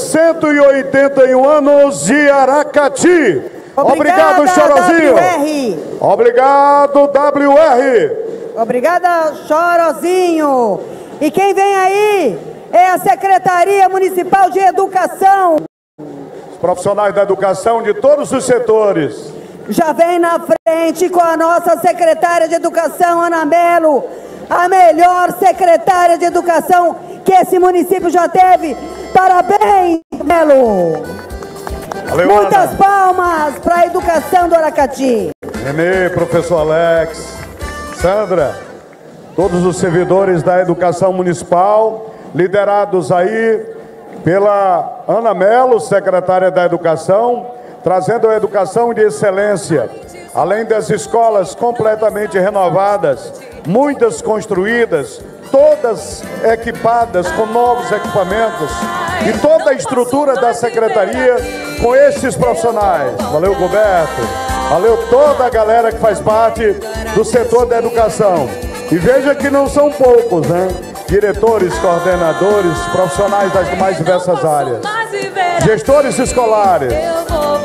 181 anos de Aracati. Obrigado, Chorozinho. WR. Obrigado, WR. Obrigada, Chorozinho. E quem vem aí é a Secretaria Municipal de Educação. Os profissionais da educação de todos os setores. Já vem na frente com a nossa secretária de Educação, Ana Melo, a melhor secretária de Educação que esse município já teve. Parabéns, Melo! Valeu, muitas Ana. palmas para a educação do Aracati. Renê, professor Alex, Sandra, todos os servidores da educação municipal, liderados aí pela Ana Melo, secretária da Educação, trazendo a educação de excelência, além das escolas completamente renovadas, muitas construídas, todas equipadas com novos equipamentos e toda a estrutura da secretaria com esses profissionais. Valeu, Roberto. Valeu toda a galera que faz parte do setor da educação. E veja que não são poucos, né? Diretores, coordenadores, profissionais das mais diversas áreas. Gestores escolares. Eu vou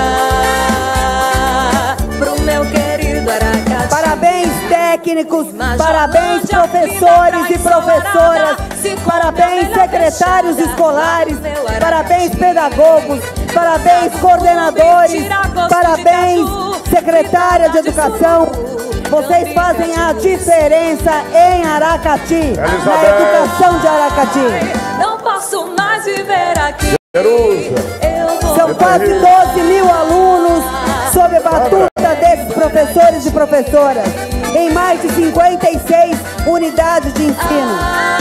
voltar pro meu querido Aracati. Parabéns, técnicos, parabéns, professores e professoras, parabéns, secretários escolares, parabéns, pedagogos, parabéns, coordenadores, parabéns, secretária de educação. Vocês fazem a diferença em Aracati, na educação de Aracati. Não posso mais viver aqui. São quase 12 mil alunos sob a batuta desses professores e professoras, em mais de 56 unidades de ensino.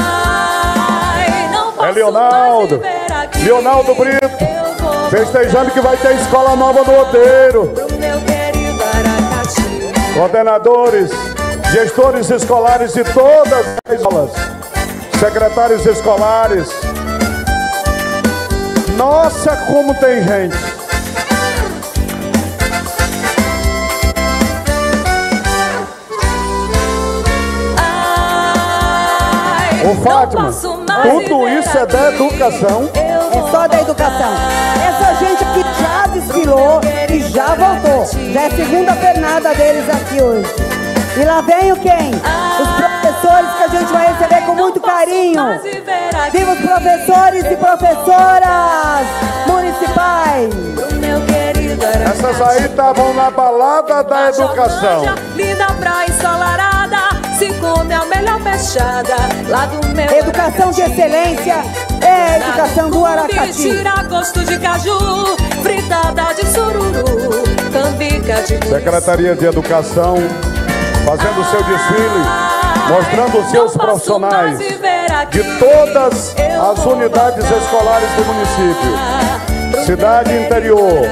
É Leonardo Brito, festejando que vai ter escola nova no Outeiro. Coordenadores, gestores escolares de todas as escolas, secretários escolares. Nossa, como tem gente! Ô Fátima, tudo isso é da educação? É só da educação. Essa gente aqui já desfilou e já voltou. Já é a segunda pernada deles aqui hoje. E lá vem o quem? Os professores que a gente vai receber com muito carinho. Viva os professores e professoras municipais. Essas aí estavam na balada da educação. Linda praia ensolarada, se come a melhor fechada lá do meu. Educação de excelência é a educação do Aracati. Tira gosto de caju, fritada de sururu, cambica de Secretaria de Educação fazendo o seu desfile, mostrando os seus profissionais de todas as unidades escolares do município. Cidade interior.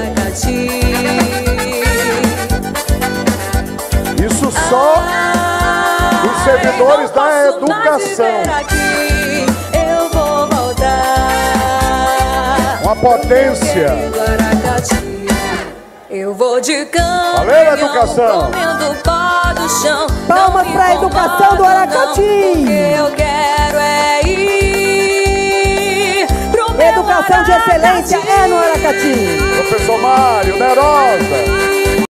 Isso só os servidores da educação. Eu vou voltar. Uma potência. Eu vou de caminhão, valeu, educação. Comendo pó do chão. Palmas para a educação do Aracati. O que eu quero é ir pro meu Educação de excelência é no Aracati. Professor Mário, Nerosa.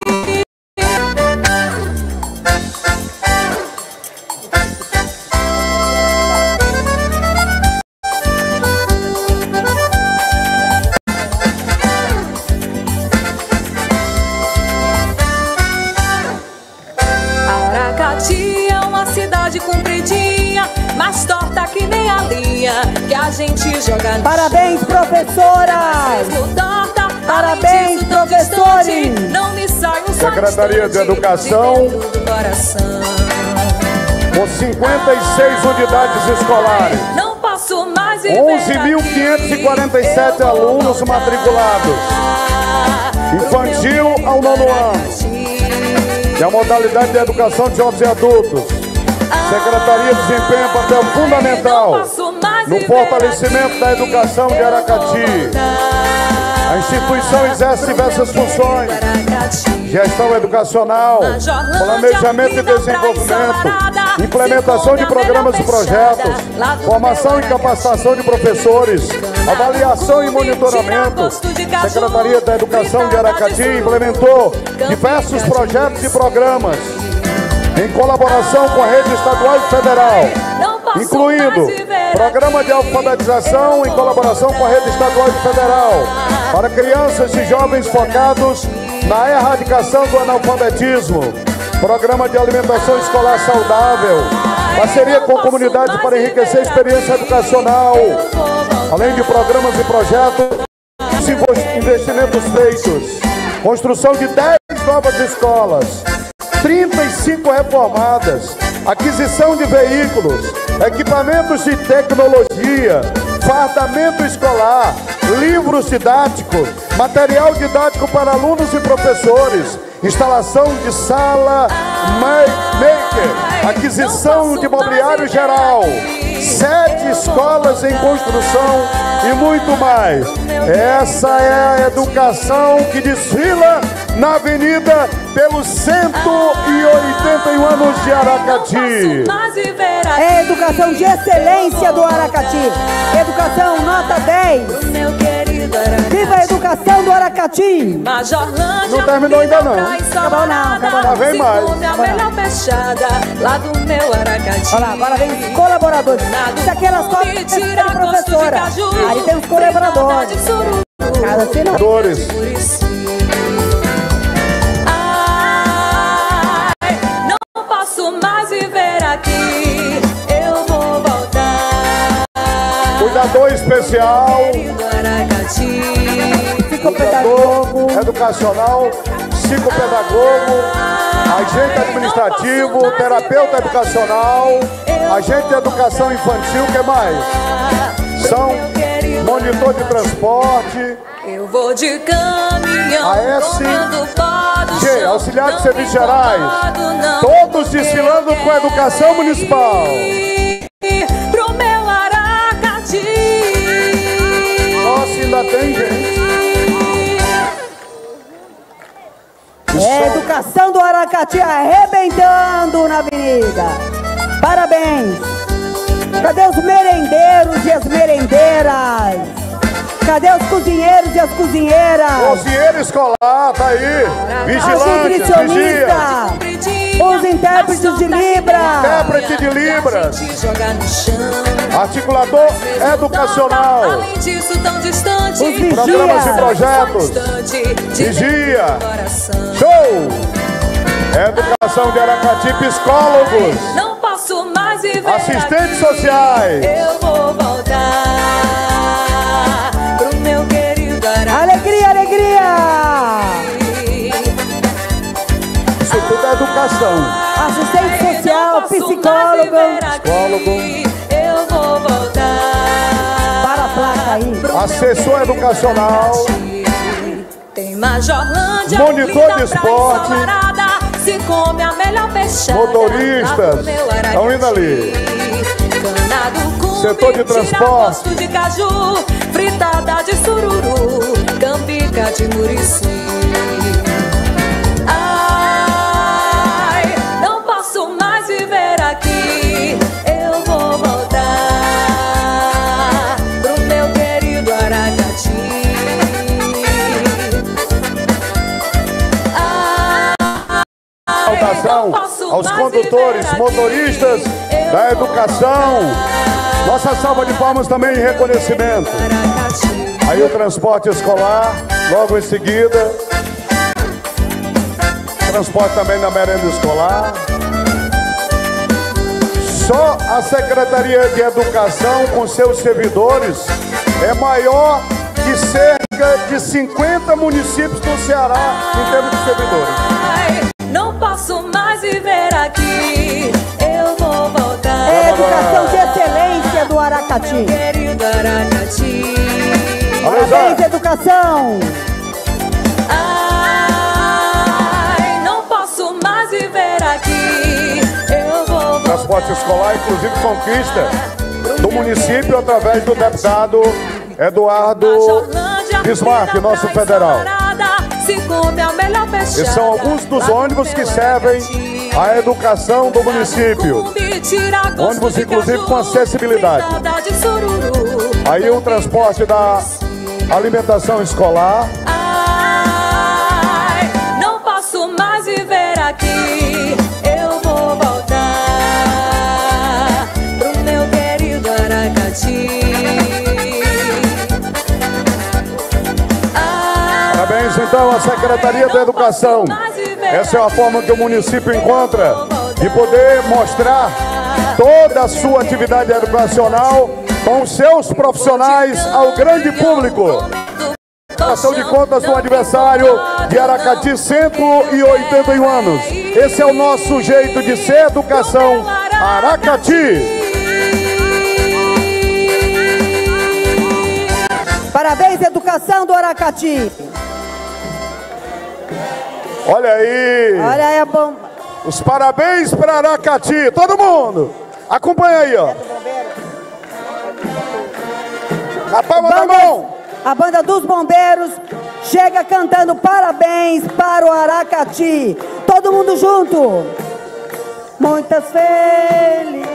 Aracati é uma cidade compridinha, mais torta que nem a linha que a gente joga no Parabéns, professoras! Torta, parabéns, professores! Não me sai um Secretaria de Educação com 56 unidades escolares. Não posso mais viver 11.547 alunos matriculados. Infantil ao 9º ano. E a modalidade de educação de jovens e adultos. Secretaria desempenha papel fundamental no fortalecimento da educação de Aracati. A instituição exerce diversas funções: gestão educacional, planejamento e desenvolvimento, implementação de programas e projetos, formação e capacitação de professores, avaliação e monitoramento. A Secretaria da Educação de Aracati implementou diversos projetos e programas em colaboração com a rede estadual e federal, incluindo programa de alfabetização em colaboração com a rede estadual e federal para crianças e jovens focados na erradicação do analfabetismo, programa de alimentação escolar saudável, parceria com comunidades para enriquecer a experiência educacional, além de programas e projetos, investimentos feitos, construção de 10 novas escolas, 35 reformadas, aquisição de veículos, equipamentos de tecnologia, fardamento escolar, livros didáticos, material didático para alunos e professores, instalação de sala maker, aquisição de mobiliário geral, 7 escolas em construção e muito mais. Essa é a educação que desfila na avenida pelos 181 anos de Aracati. É a educação de excelência do Aracati. Educação nota 10. Viva a educação do Aracati. Não terminou ainda não. Acabou não, acabou não. Já vem mais. Olha lá, agora vem os colaboradores. Isso aqui elas cobram de professora. Aí tem os colaboradores. Cada senadores. Não posso mais viver aqui. Eu vou voltar. Cuidador especial. Psicopedagogo. Educacional, psicopedagogo, agente administrativo, terapeuta educacional, agente de educação infantil, o que mais? São monitor de transporte. Eu vou de caminhão. ASG, auxiliar de serviços gerais. Todos desfilando com a educação municipal. Pro meu Aracati. Nossa, ainda tem gente. É educação do Aracati arrebentando na avenida. Parabéns. Cadê os merendeiros e as merendeiras? Cadê os cozinheiros e as cozinheiras? Cozinheiro escolar, tá aí. Vigilante, vigia. Os intérpretes de Libras. Intérprete de Libras. Articulador educacional. Os vigias. Programas e projetos. Vigia. Show. Educação de Aracati, psicólogos. Não posso mais viver. Assistentes sociais. Eu vou voltar pro meu querido Aracati. Alegria, alegria. Isso tudo é educação. Assistente social, psicólogo. Eu vou voltar. Para a placa aí. Assessor educacional. Tem Majorlândia, monitor de esporte. Se come a melhor peixada. Motoristas. Estão indo ali. Setor de transporte. De caju, fritada de sururu, campica de murici. Ai, não posso mais viver aqui. Eu vou voltar pro meu querido Aracati. Saudação aos condutores, motoristas da educação. Nossa salva de palmas também em reconhecimento. Aí o transporte escolar, logo em seguida. Transporte também da merenda escolar. Só a Secretaria de Educação, com seus servidores, é maior que cerca de 50 municípios do Ceará em termos de servidores. Não posso mais viver aqui. Eu vou voltar. É educação de excelência do Aracati. Querido Aracati. Parabéns, educação. Ai, não posso mais viver aqui. Eu vou voltar. Transporte escolar, inclusive conquista do município através do deputado Eduardo Bismarck, nosso federal. Esses são alguns dos ônibus que servem à educação do município. Ônibus, inclusive, com acessibilidade. Aí o transporte da alimentação escolar. Ai, não posso mais viver aqui. Eu vou voltar pro meu querido Aracati. Parabéns, então, à Secretaria da Educação. Essa é a forma que o município encontra de poder mostrar toda a sua atividade educacional com seus profissionais ao grande público. Prestação de contas do aniversário de Aracati, 181 anos. Esse é o nosso jeito de ser educação. Aracati. Parabéns, educação do Aracati. Olha aí. Olha aí a bomba. Os parabéns para Aracati. Todo mundo. Acompanha aí, ó. A palma da mão. A banda dos bombeiros chega cantando parabéns para o Aracati. Todo mundo junto. Muitas felicidades.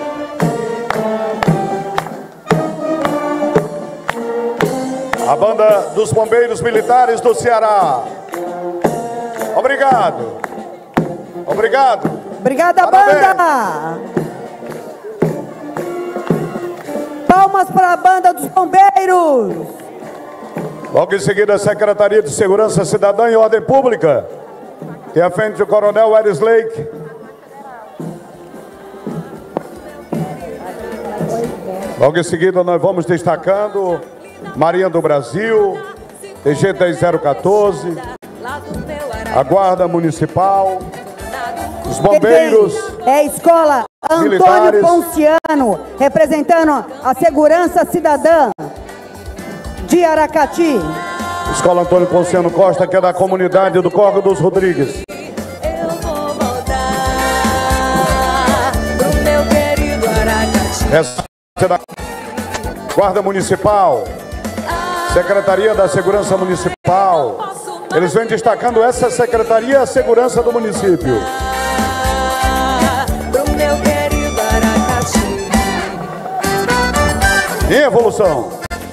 A banda dos bombeiros militares do Ceará. Obrigado. Obrigado. Obrigada, banda. Palmas para a banda dos bombeiros. Logo em seguida, a Secretaria de Segurança Cidadã e Ordem Pública, que é a frente do Coronel Eris Lake. Logo em seguida, nós vamos destacando Marinha do Brasil, TG 10014, a Guarda Municipal, os bombeiros. É a escola Antônio militares. Ponciano, representando a segurança cidadã de Aracati. Escola Antônio Ponciano Costa, que é da comunidade do Córrego dos Rodrigues. Essa é da Guarda Municipal, Secretaria da Segurança Municipal. Eles vêm destacando essa secretaria e a segurança do município. Em evolução.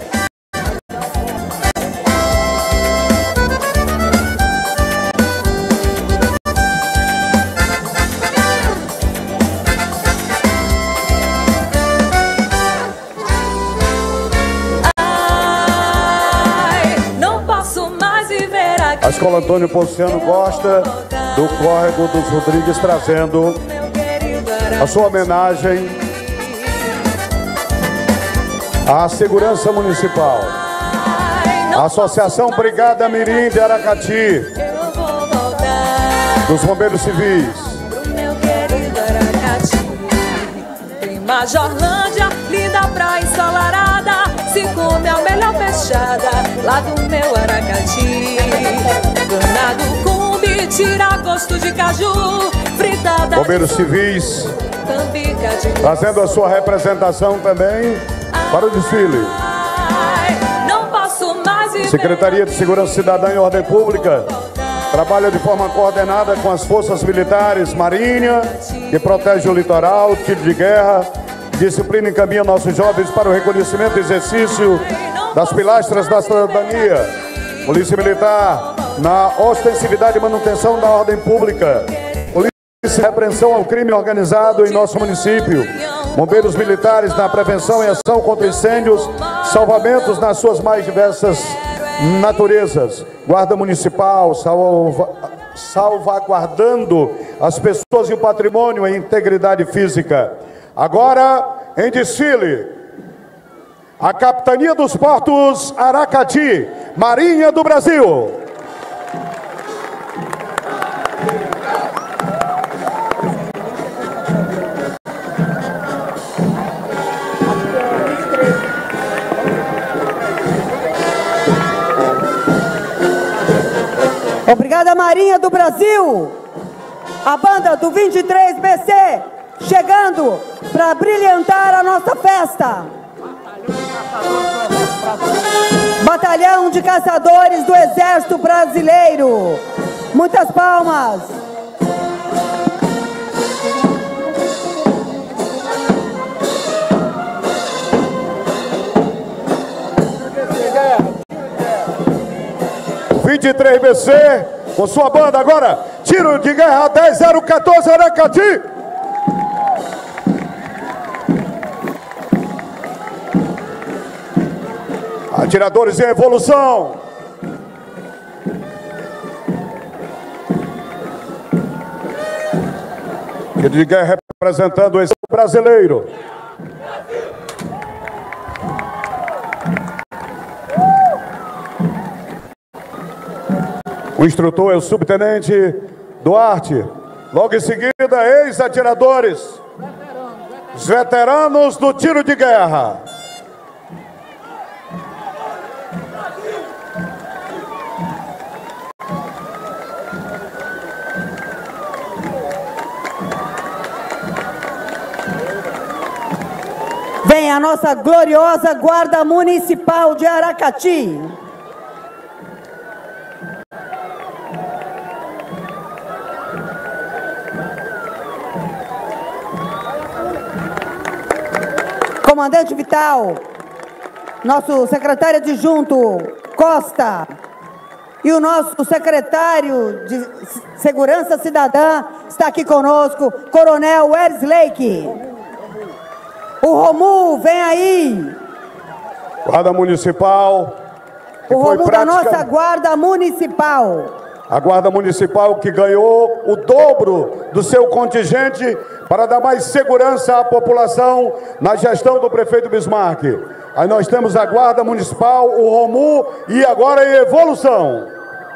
A Escola Antônio Ponciano Costa, do Córrego dos Rodrigues, trazendo a sua homenagem à Segurança Municipal. A Associação Brigada Mirim de Aracati, dos Bombeiros Civis. Tem Majorlândia, linda praia ensolarada, se come a melhor fechada lá do meu Aracati. Ganado cumbi, tira gosto de caju, fritada. Bombeiros Civis, trazendo a sua representação também para o desfile. Não posso mais viver. Secretaria de Segurança Cidadã e Ordem Pública trabalha de forma coordenada com as forças militares, Marinha, que protege o litoral, tiro de guerra, disciplina e encaminha nossos jovens para o reconhecimento e exercício das pilastras da cidadania. Polícia Militar, na ostensividade e manutenção da ordem pública. Polícia repreensão ao crime organizado em nosso município. Bombeiros Militares na prevenção e ação contra incêndios, salvamentos nas suas mais diversas naturezas. Guarda Municipal, salvaguardando as pessoas e o patrimônio em integridade física. Agora, em desfile, a Capitania dos Portos Aracati, Marinha do Brasil. Obrigada, Marinha do Brasil. A banda do 23BC chegando para brilhantar a nossa festa. Batalhão de Caçadores do Exército Brasileiro. Muitas palmas. O 23BC, com sua banda agora, tiro de guerra 10014 Aracati. Atiradores em evolução. Tiro de guerra representando o exército brasileiro. O instrutor é o subtenente Duarte. Logo em seguida, ex-atiradores. Os veteranos do tiro de guerra. vem a nossa gloriosa Guarda Municipal de Aracati. Comandante Vital, nosso secretário adjunto Costa e o nosso secretário de Segurança Cidadã está aqui conosco, Coronel Weres Lake. O Romu, vem aí. Guarda Municipal. O Romu da nossa Guarda Municipal. A Guarda Municipal que ganhou o dobro do seu contingente para dar mais segurança à população na gestão do prefeito Bismarck. Aí nós temos a Guarda Municipal, o Romu e agora em evolução.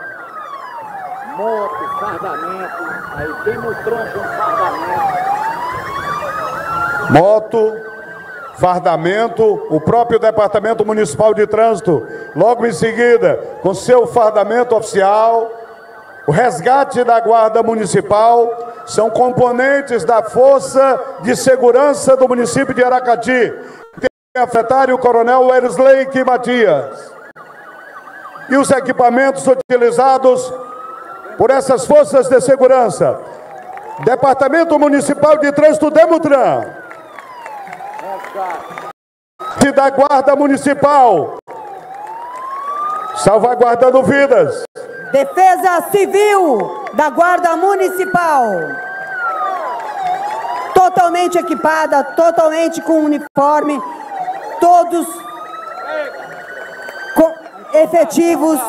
Moto, fardamento, aí tem no tronco um fardamento. Moto, fardamento, o próprio Departamento Municipal de Trânsito, logo em seguida, com seu fardamento oficial. O resgate da Guarda Municipal são componentes da Força de Segurança do município de Aracati. Tem o secretário Coronel Weres Lake Matias. E os equipamentos utilizados por essas forças de segurança. Departamento Municipal de Trânsito Demutran. E da Guarda Municipal. Salvaguardando vidas. Defesa Civil da Guarda Municipal. Totalmente equipada, totalmente com uniforme, todos com efetivos.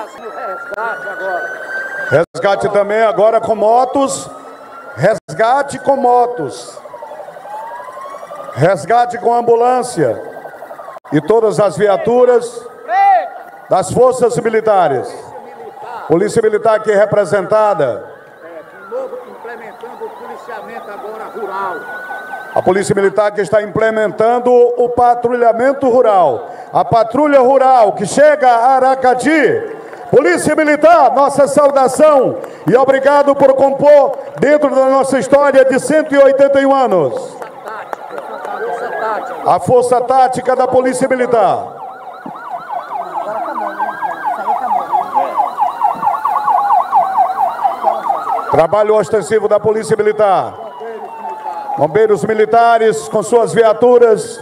Resgate também agora com motos. Resgate com motos. Resgate com ambulância. E todas as viaturas das forças militares. Polícia Militar aqui representada. De novo implementando o policiamento agora rural. A Polícia Militar que está implementando o patrulhamento rural. A patrulha rural que chega a Aracati. Polícia Militar, nossa saudação e obrigado por compor dentro da nossa história de 181 anos. A Força Tática da Polícia Militar. Trabalho ostensivo da Polícia Militar. Bombeiros militares com suas viaturas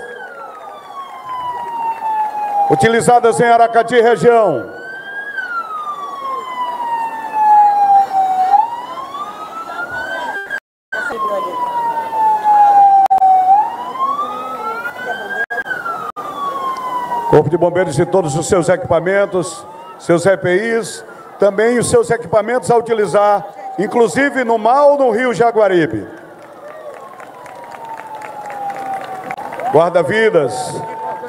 utilizadas em Aracati região. Corpo de Bombeiros e todos os seus equipamentos, seus EPIs, também os seus equipamentos a utilizar, inclusive no mal no Rio Jaguaribe. Guarda-vidas.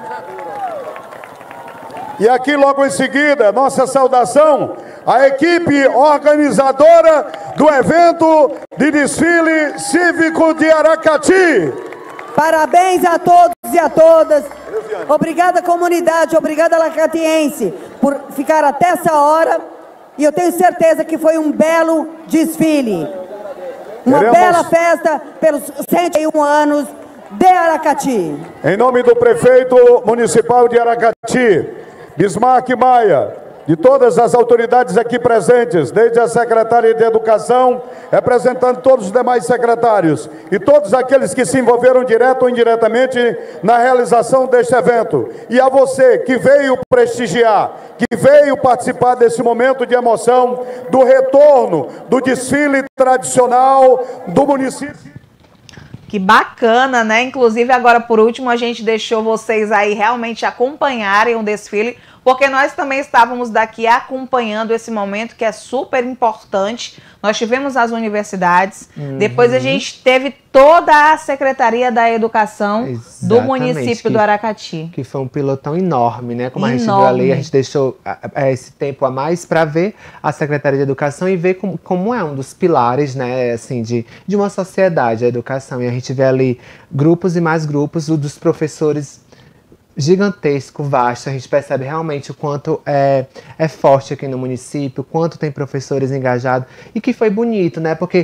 E aqui logo em seguida, nossa saudação à equipe organizadora do evento de desfile cívico de Aracati. Parabéns a todos e a todas. Obrigada comunidade, obrigada aracatiense por ficar até essa hora. E eu tenho certeza que foi um belo desfile. Uma bela festa pelos 101 anos de Aracati. Em nome do prefeito municipal de Aracati, Bismarck Maia, de todas as autoridades aqui presentes, desde a secretária de Educação, representando todos os demais secretários e todos aqueles que se envolveram direto ou indiretamente na realização deste evento. E a você que veio prestigiar, que veio participar desse momento de emoção, do retorno do desfile tradicional do município. Que bacana, né? Inclusive, agora por último, a gente deixou vocês aí realmente acompanharem o desfile, porque nós também estávamos daqui acompanhando esse momento que é super importante. Nós tivemos as universidades, depois a gente teve toda a Secretaria da Educação do município do Aracati. Que foi um pilotão enorme, né? Como a gente viu ali, a gente deixou esse tempo a mais para ver a Secretaria de Educação e ver como é um dos pilares, né, assim, de uma sociedade, a educação. E a gente vê ali grupos e mais grupos dos professores gigantesco, vasto. A gente percebe realmente o quanto é forte aqui no município, o quanto tem professores engajados e que foi bonito, né? Porque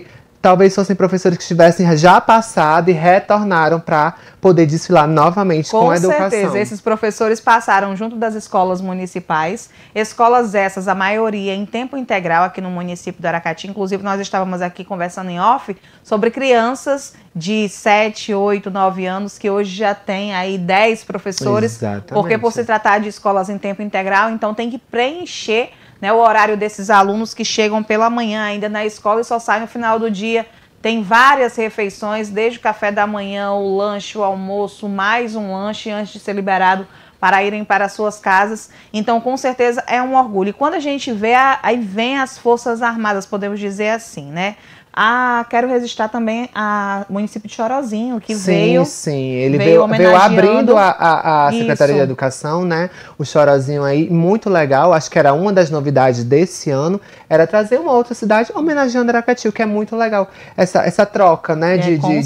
talvez fossem professores que tivessem já passado e retornaram para poder desfilar novamente com a educação. Com certeza, esses professores passaram junto das escolas municipais, escolas essas, a maioria em tempo integral aqui no município do Aracati. Inclusive, nós estávamos aqui conversando em off sobre crianças de 7, 8, 9 anos que hoje já tem aí 10 professores. Exatamente. Porque por se tratar de escolas em tempo integral, então tem que preencher, né, o horário desses alunos que chegam pela manhã ainda na escola e só saem no final do dia. Tem várias refeições, desde o café da manhã, o lanche, o almoço, mais um lanche antes de ser liberado para irem para suas casas. Então, com certeza, é um orgulho. E quando a gente vê, aí vem as Forças Armadas, podemos dizer assim, né? Quero registrar também o município de Chorozinho, que veio... Sim, ele veio abrindo a Secretaria de Educação, né? O Chorozinho aí, muito legal. Acho que era uma das novidades desse ano, era trazer uma outra cidade homenageando Aracati, o que é muito legal. Essa troca, né?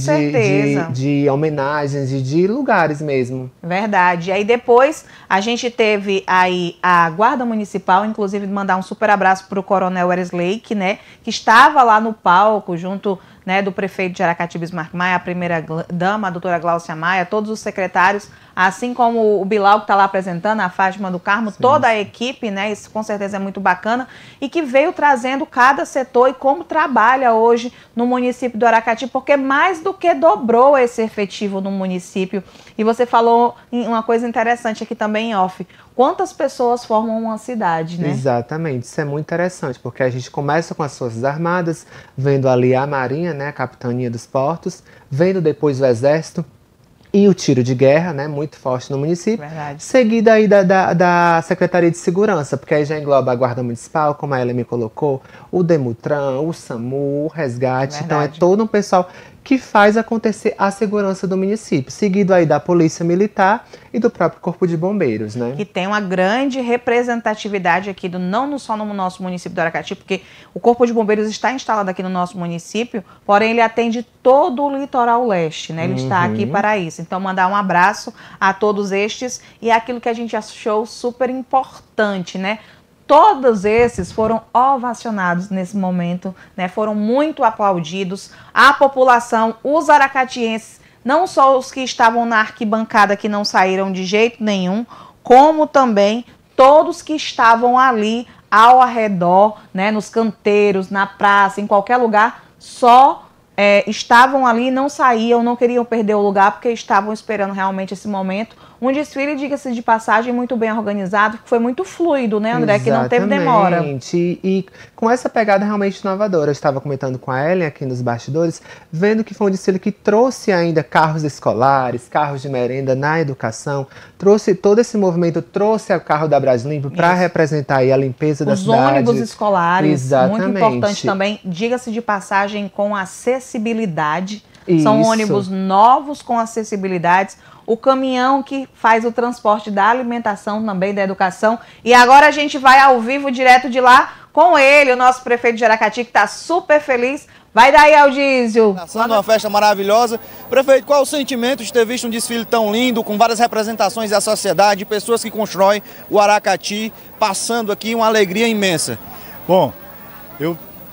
De homenagens e de lugares mesmo. Verdade. E aí depois a gente teve aí a Guarda Municipal, inclusive mandar um super abraço para o Coronel Wesley, né? Que estava lá no palco, junto, né, do prefeito de Aracati, Bismarck Maia, a primeira-dama, a doutora Gláucia Maia, todos os secretários, assim como o Bilal, que está lá apresentando, a Fátima do Carmo, toda a equipe, né, isso com certeza é muito bacana, e que veio trazendo cada setor e como trabalha hoje no município do Aracati, porque mais do que dobrou esse efetivo no município. E você falou uma coisa interessante aqui também em off, quantas pessoas formam uma cidade, né? Exatamente, isso é muito interessante, porque a gente começa com as Forças Armadas, vendo ali a Marinha, né, a Capitania dos Portos, vendo depois o Exército e o tiro de guerra, né, muito forte no município. Verdade. Seguida aí da Secretaria de Segurança, porque aí já engloba a Guarda Municipal, como a Ellen me colocou, o Demutran, o SAMU, o Resgate. Verdade. Então é todo um pessoal que faz acontecer a segurança do município, seguido aí da Polícia Militar e do próprio Corpo de Bombeiros, né? Que tem uma grande representatividade aqui, não só no nosso município do Aracati, porque o Corpo de Bombeiros está instalado aqui no nosso município, porém ele atende todo o litoral leste, né? Ele está aqui para isso. Então, mandar um abraço a todos estes e aquilo que a gente achou super importante, né? Todos esses foram ovacionados nesse momento, né? Foram muito aplaudidos. A população, os aracatienses, não só os que estavam na arquibancada que não saíram de jeito nenhum, como também todos que estavam ali ao redor, né? Nos canteiros, na praça, em qualquer lugar, só estavam ali, não saíam, não queriam perder o lugar, porque estavam esperando realmente esse momento. Um desfile, diga-se de passagem, muito bem organizado, que foi muito fluido, né, André? Que não teve demora. E com essa pegada realmente inovadora. Eu estava comentando com a Ellen aqui nos bastidores, vendo que foi um desfile que trouxe ainda carros escolares, carros de merenda na educação, trouxe todo esse movimento, trouxe o carro da Braslimpo para representar aí a limpeza da cidade. Os ônibus escolares, exatamente. Muito importante também, diga-se de passagem, com acessibilidade. São ônibus novos com acessibilidades. O caminhão que faz o transporte da alimentação, também da educação. E agora a gente vai ao vivo, direto de lá, com ele, o nosso prefeito de Aracati, que está super feliz. Vai daí, Aldísio. Passando uma festa maravilhosa. Prefeito, qual é o sentimento de ter visto um desfile tão lindo, com várias representações da sociedade, pessoas que constroem o Aracati, passando aqui uma alegria imensa? Bom, eu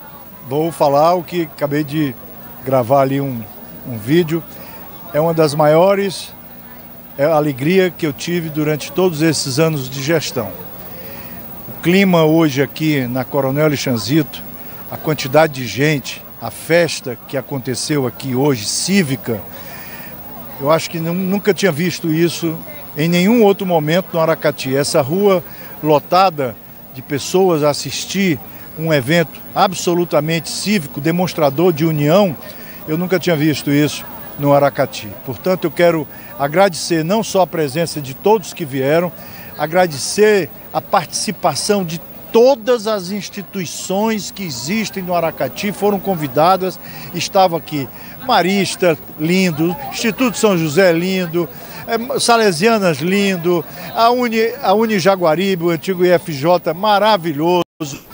vou falar o que acabei de gravar ali um vídeo. É uma das maiores alegria que eu tive durante todos esses anos de gestão. O clima hoje aqui na Coronel Alexandrito, a quantidade de gente, a festa que aconteceu aqui hoje, cívica, eu acho que nunca tinha visto isso em nenhum outro momento no Aracati. Essa rua lotada de pessoas a assistir um evento absolutamente cívico, demonstrador de união, eu nunca tinha visto isso no Aracati. Portanto, eu quero agradecer não só a presença de todos que vieram, agradecer a participação de todas as instituições que existem no Aracati, foram convidadas, estava aqui Marista, lindo, Instituto São José, lindo, Salesianas, lindo, a Uni Jaguaribe, o antigo IFJ, maravilhoso,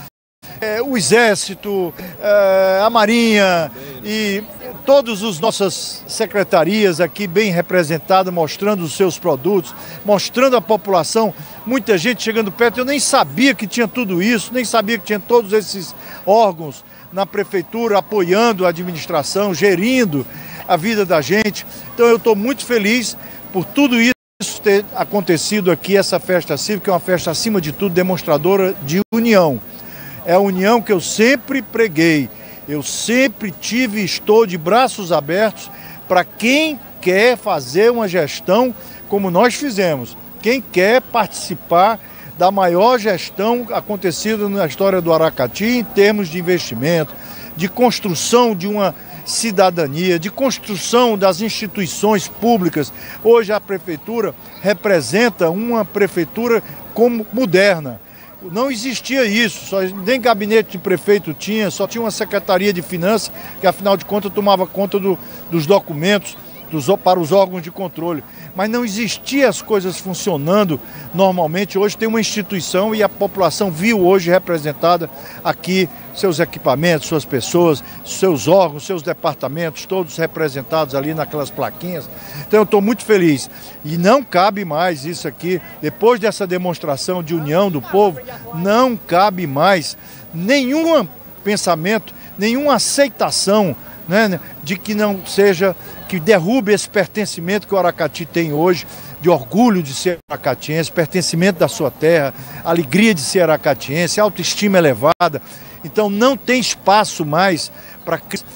o Exército, a Marinha e todas as nossas secretarias aqui bem representadas, mostrando os seus produtos, mostrando a população, muita gente chegando perto. Eu nem sabia que tinha tudo isso, nem sabia que tinha todos esses órgãos na prefeitura apoiando a administração, gerindo a vida da gente. Então eu estou muito feliz por tudo isso ter acontecido aqui, essa festa cívica, que é uma festa acima de tudo demonstradora de união. É a união que eu sempre preguei. Eu sempre tive e estou de braços abertos para quem quer fazer uma gestão como nós fizemos. Quem quer participar da maior gestão acontecida na história do Aracati em termos de investimento, de construção de uma cidadania, de construção das instituições públicas. Hoje a prefeitura representa uma prefeitura como moderna. Não existia isso, nem gabinete de prefeito tinha, só tinha uma secretaria de finanças, que afinal de contas tomava conta dos documentos para os órgãos de controle. Mas não existia as coisas funcionando normalmente. Hoje tem uma instituição e a população viu hoje representada aqui seus equipamentos, suas pessoas, seus órgãos, seus departamentos, todos representados ali naquelas plaquinhas. Então eu estou muito feliz. E não cabe mais isso aqui, depois dessa demonstração de união do povo, não cabe mais nenhum pensamento, nenhuma aceitação, né, de que não seja, que derrube esse pertencimento que o Aracati tem hoje, de orgulho de ser aracatiense, pertencimento da sua terra, alegria de ser aracatiense, autoestima elevada. Então não tem espaço mais para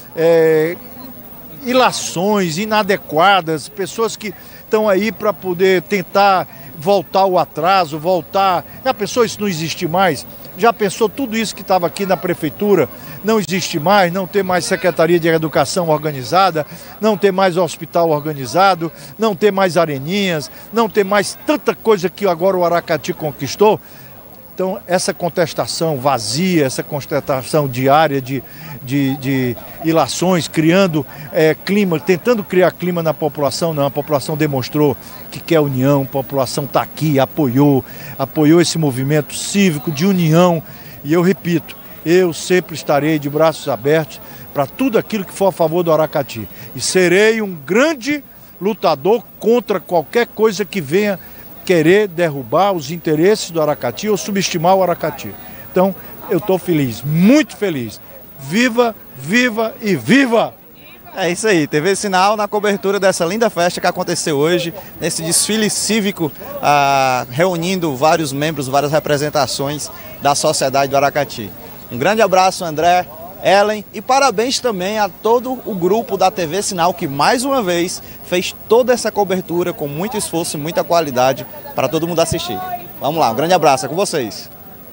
ilações inadequadas, pessoas que estão aí para poder tentar voltar o atraso, voltar... Já pensou isso não existir mais? Já pensou tudo isso que estava aqui na prefeitura não existe mais, não ter mais Secretaria de Educação organizada, não ter mais hospital organizado, não ter mais areninhas, não ter mais tanta coisa que agora o Aracati conquistou? Então essa contestação vazia, essa contestação diária de ilações, criando clima, tentando criar clima na população, não, a população demonstrou que quer união, a população está aqui, apoiou esse movimento cívico de união e eu repito, eu sempre estarei de braços abertos para tudo aquilo que for a favor do Aracati e serei um grande lutador contra qualquer coisa que venha querer derrubar os interesses do Aracati ou subestimar o Aracati. Então eu estou feliz, muito feliz. Viva, viva e viva! É isso aí, TV Sinal na cobertura dessa linda festa que aconteceu hoje, nesse desfile cívico, reunindo vários membros, várias representações da sociedade do Aracati. Um grande abraço, André, Ellen, e parabéns também a todo o grupo da TV Sinal que mais uma vez fez toda essa cobertura com muito esforço e muita qualidade para todo mundo assistir. Vamos lá, um grande abraço, é com vocês.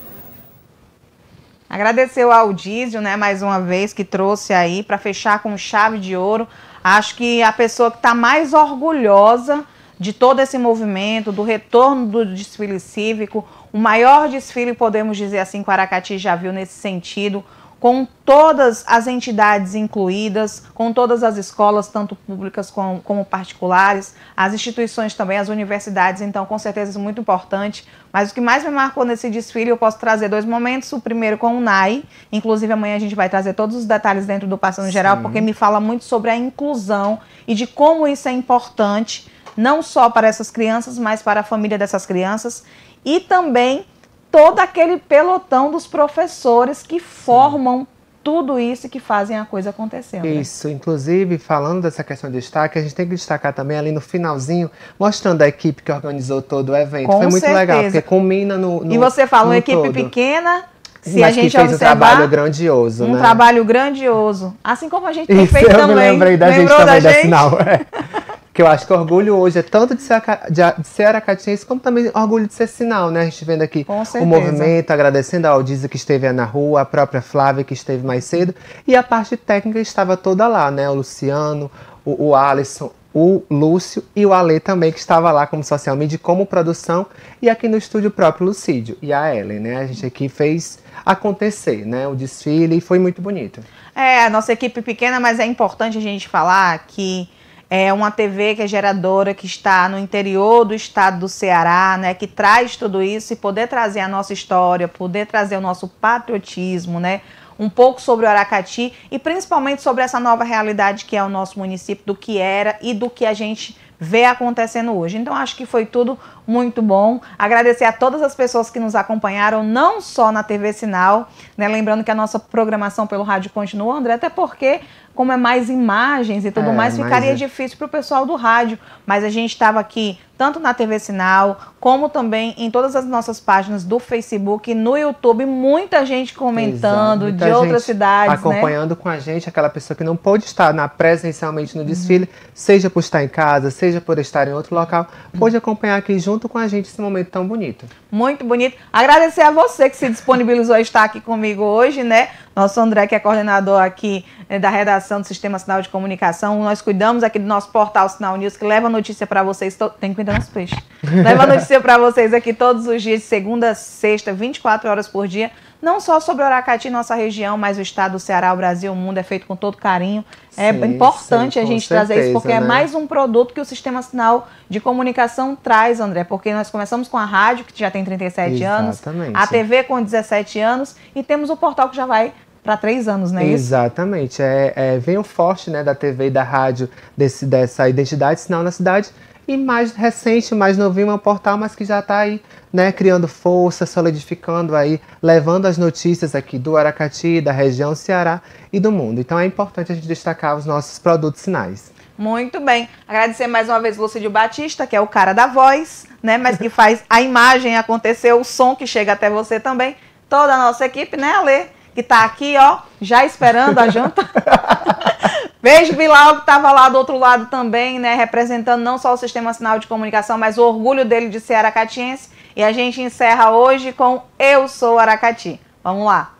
Agradecer ao Aldísio, né, mais uma vez, que trouxe aí para fechar com chave de ouro. Acho que a pessoa que está mais orgulhosa de todo esse movimento, do retorno do desfile cívico, o maior desfile, podemos dizer assim, que o Aracati já viu nesse sentido, com todas as entidades incluídas, com todas as escolas, tanto públicas como particulares, as instituições também, as universidades, então com certeza isso é muito importante. Mas o que mais me marcou nesse desfile, eu posso trazer dois momentos, o primeiro com o NAI, inclusive amanhã a gente vai trazer todos os detalhes dentro do Passando Geral, porque me fala muito sobre a inclusão e de como isso é importante, não só para essas crianças, mas para a família dessas crianças, e também todo aquele pelotão dos professores que formam tudo isso e que fazem a coisa acontecer. Né? Isso, inclusive, falando dessa questão de destaque, a gente tem que destacar também ali no finalzinho, mostrando a equipe que organizou todo o evento. Com Foi muito certeza. legal, porque combina no E você fala, uma equipe todo. Pequena, se mas a gente que fez observar, um trabalho grandioso, né? Um trabalho grandioso. Assim como a gente tem Isso, feito eu também. me lembrei da Lembrou gente também, da da gente? Sinal. Que eu acho que orgulho hoje é tanto de ser aracatiense, como também orgulho de ser Sinal, né? A gente vendo aqui o movimento, agradecendo a Aldísio que esteve na rua, a própria Flávia que esteve mais cedo, e a parte técnica estava toda lá, né? O Luciano, o Alisson, o Lúcio e o Ale também, que estava lá como social media, como produção, e aqui no estúdio o próprio Lucídio e a Ellen, né? A gente aqui fez acontecer, né? O desfile e foi muito bonito. É, a nossa equipe pequena, mas é importante a gente falar que É uma TV que é geradora, que está no interior do estado do Ceará, né, que traz tudo isso, e poder trazer a nossa história, poder trazer o nosso patriotismo, né, um pouco sobre o Aracati e principalmente sobre essa nova realidade que é o nosso município, do que era e do que a gente vê acontecendo hoje. Então, acho que foi tudo muito bom. Agradecer a todas as pessoas que nos acompanharam, não só na TV Sinal, né? Lembrando que a nossa programação pelo rádio continua, André, até porque, como é mais imagens e tudo mais, ficaria difícil para o pessoal do rádio. Mas a gente estava aqui, tanto na TV Sinal, como também em todas as nossas páginas do Facebook, no YouTube, muita gente comentando, de outras cidades, acompanhando, né, com a gente, aquela pessoa que não pôde estar presencialmente no desfile, seja por estar em casa, seja por estar em outro local, pôde acompanhar aqui junto com a gente esse momento tão bonito. Muito bonito. Agradecer a você que se disponibilizou a estar aqui comigo hoje, né? Nosso André, que é coordenador aqui da redação do Sistema Sinal de Comunicação. Nós cuidamos aqui do nosso portal Sinal News, que leva notícia para vocês. Tem que cuidar dos peixes. Leva notícia para vocês aqui todos os dias, de segunda a sexta, 24 horas por dia. Não só sobre o Aracati, nossa região, mas o estado do Ceará, o Brasil, o mundo, é feito com todo carinho. É importante a gente trazer isso, porque é mais um produto que o Sistema Sinal de Comunicação traz, André. Porque nós começamos com a rádio, que já tem 37 anos, a TV com 17 anos, e temos o portal que já vai para 3 anos, não é isso? Exatamente. Vem o forte, né, da TV e da rádio, dessa identidade sinal na cidade. E mais recente, mais novinho, é um portal, mas que já está aí, né, criando força, solidificando aí, levando as notícias aqui do Aracati, da região Ceará e do mundo. Então é importante a gente destacar os nossos produtos sinais. Muito bem. Agradecer mais uma vez o Lucídio Batista, que é o cara da voz, né, mas que faz a imagem acontecer, o som que chega até você também. Toda a nossa equipe, né, Alê? Que tá aqui, ó, já esperando a janta. Beijo, Bilal, que estava lá do outro lado também, né, representando não só o Sistema Sinal de Comunicação, mas o orgulho dele de ser aracatiense. E a gente encerra hoje com Eu Sou Aracati. Vamos lá.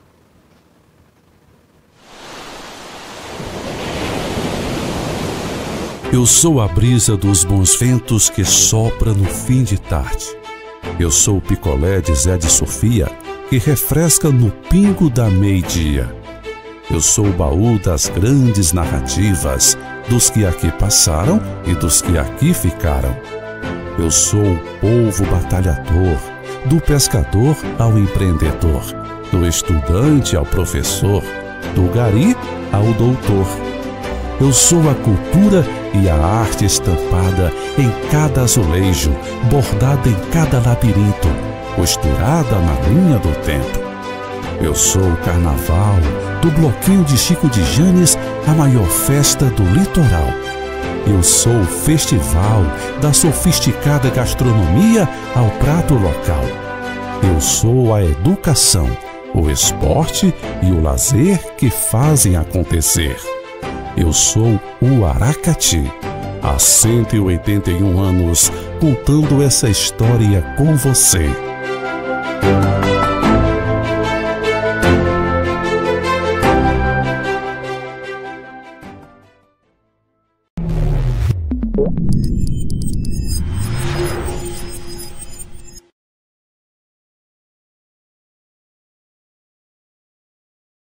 Eu sou a brisa dos bons ventos que sopra no fim de tarde. Eu sou o picolé de Zé de Sofia, que refresca no pingo da meio-dia. Eu sou o baú das grandes narrativas, dos que aqui passaram e dos que aqui ficaram. Eu sou o povo batalhador, do pescador ao empreendedor, do estudante ao professor, do gari ao doutor. Eu sou a cultura e a arte estampada em cada azulejo, bordada em cada labirinto, costurada na linha do tempo. Eu sou o carnaval, do bloquinho de Chico de Janes, a maior festa do litoral. Eu sou o festival, da sofisticada gastronomia ao prato local. Eu sou a educação, o esporte e o lazer que fazem acontecer. Eu sou o Aracati, há 181 anos, contando essa história com você.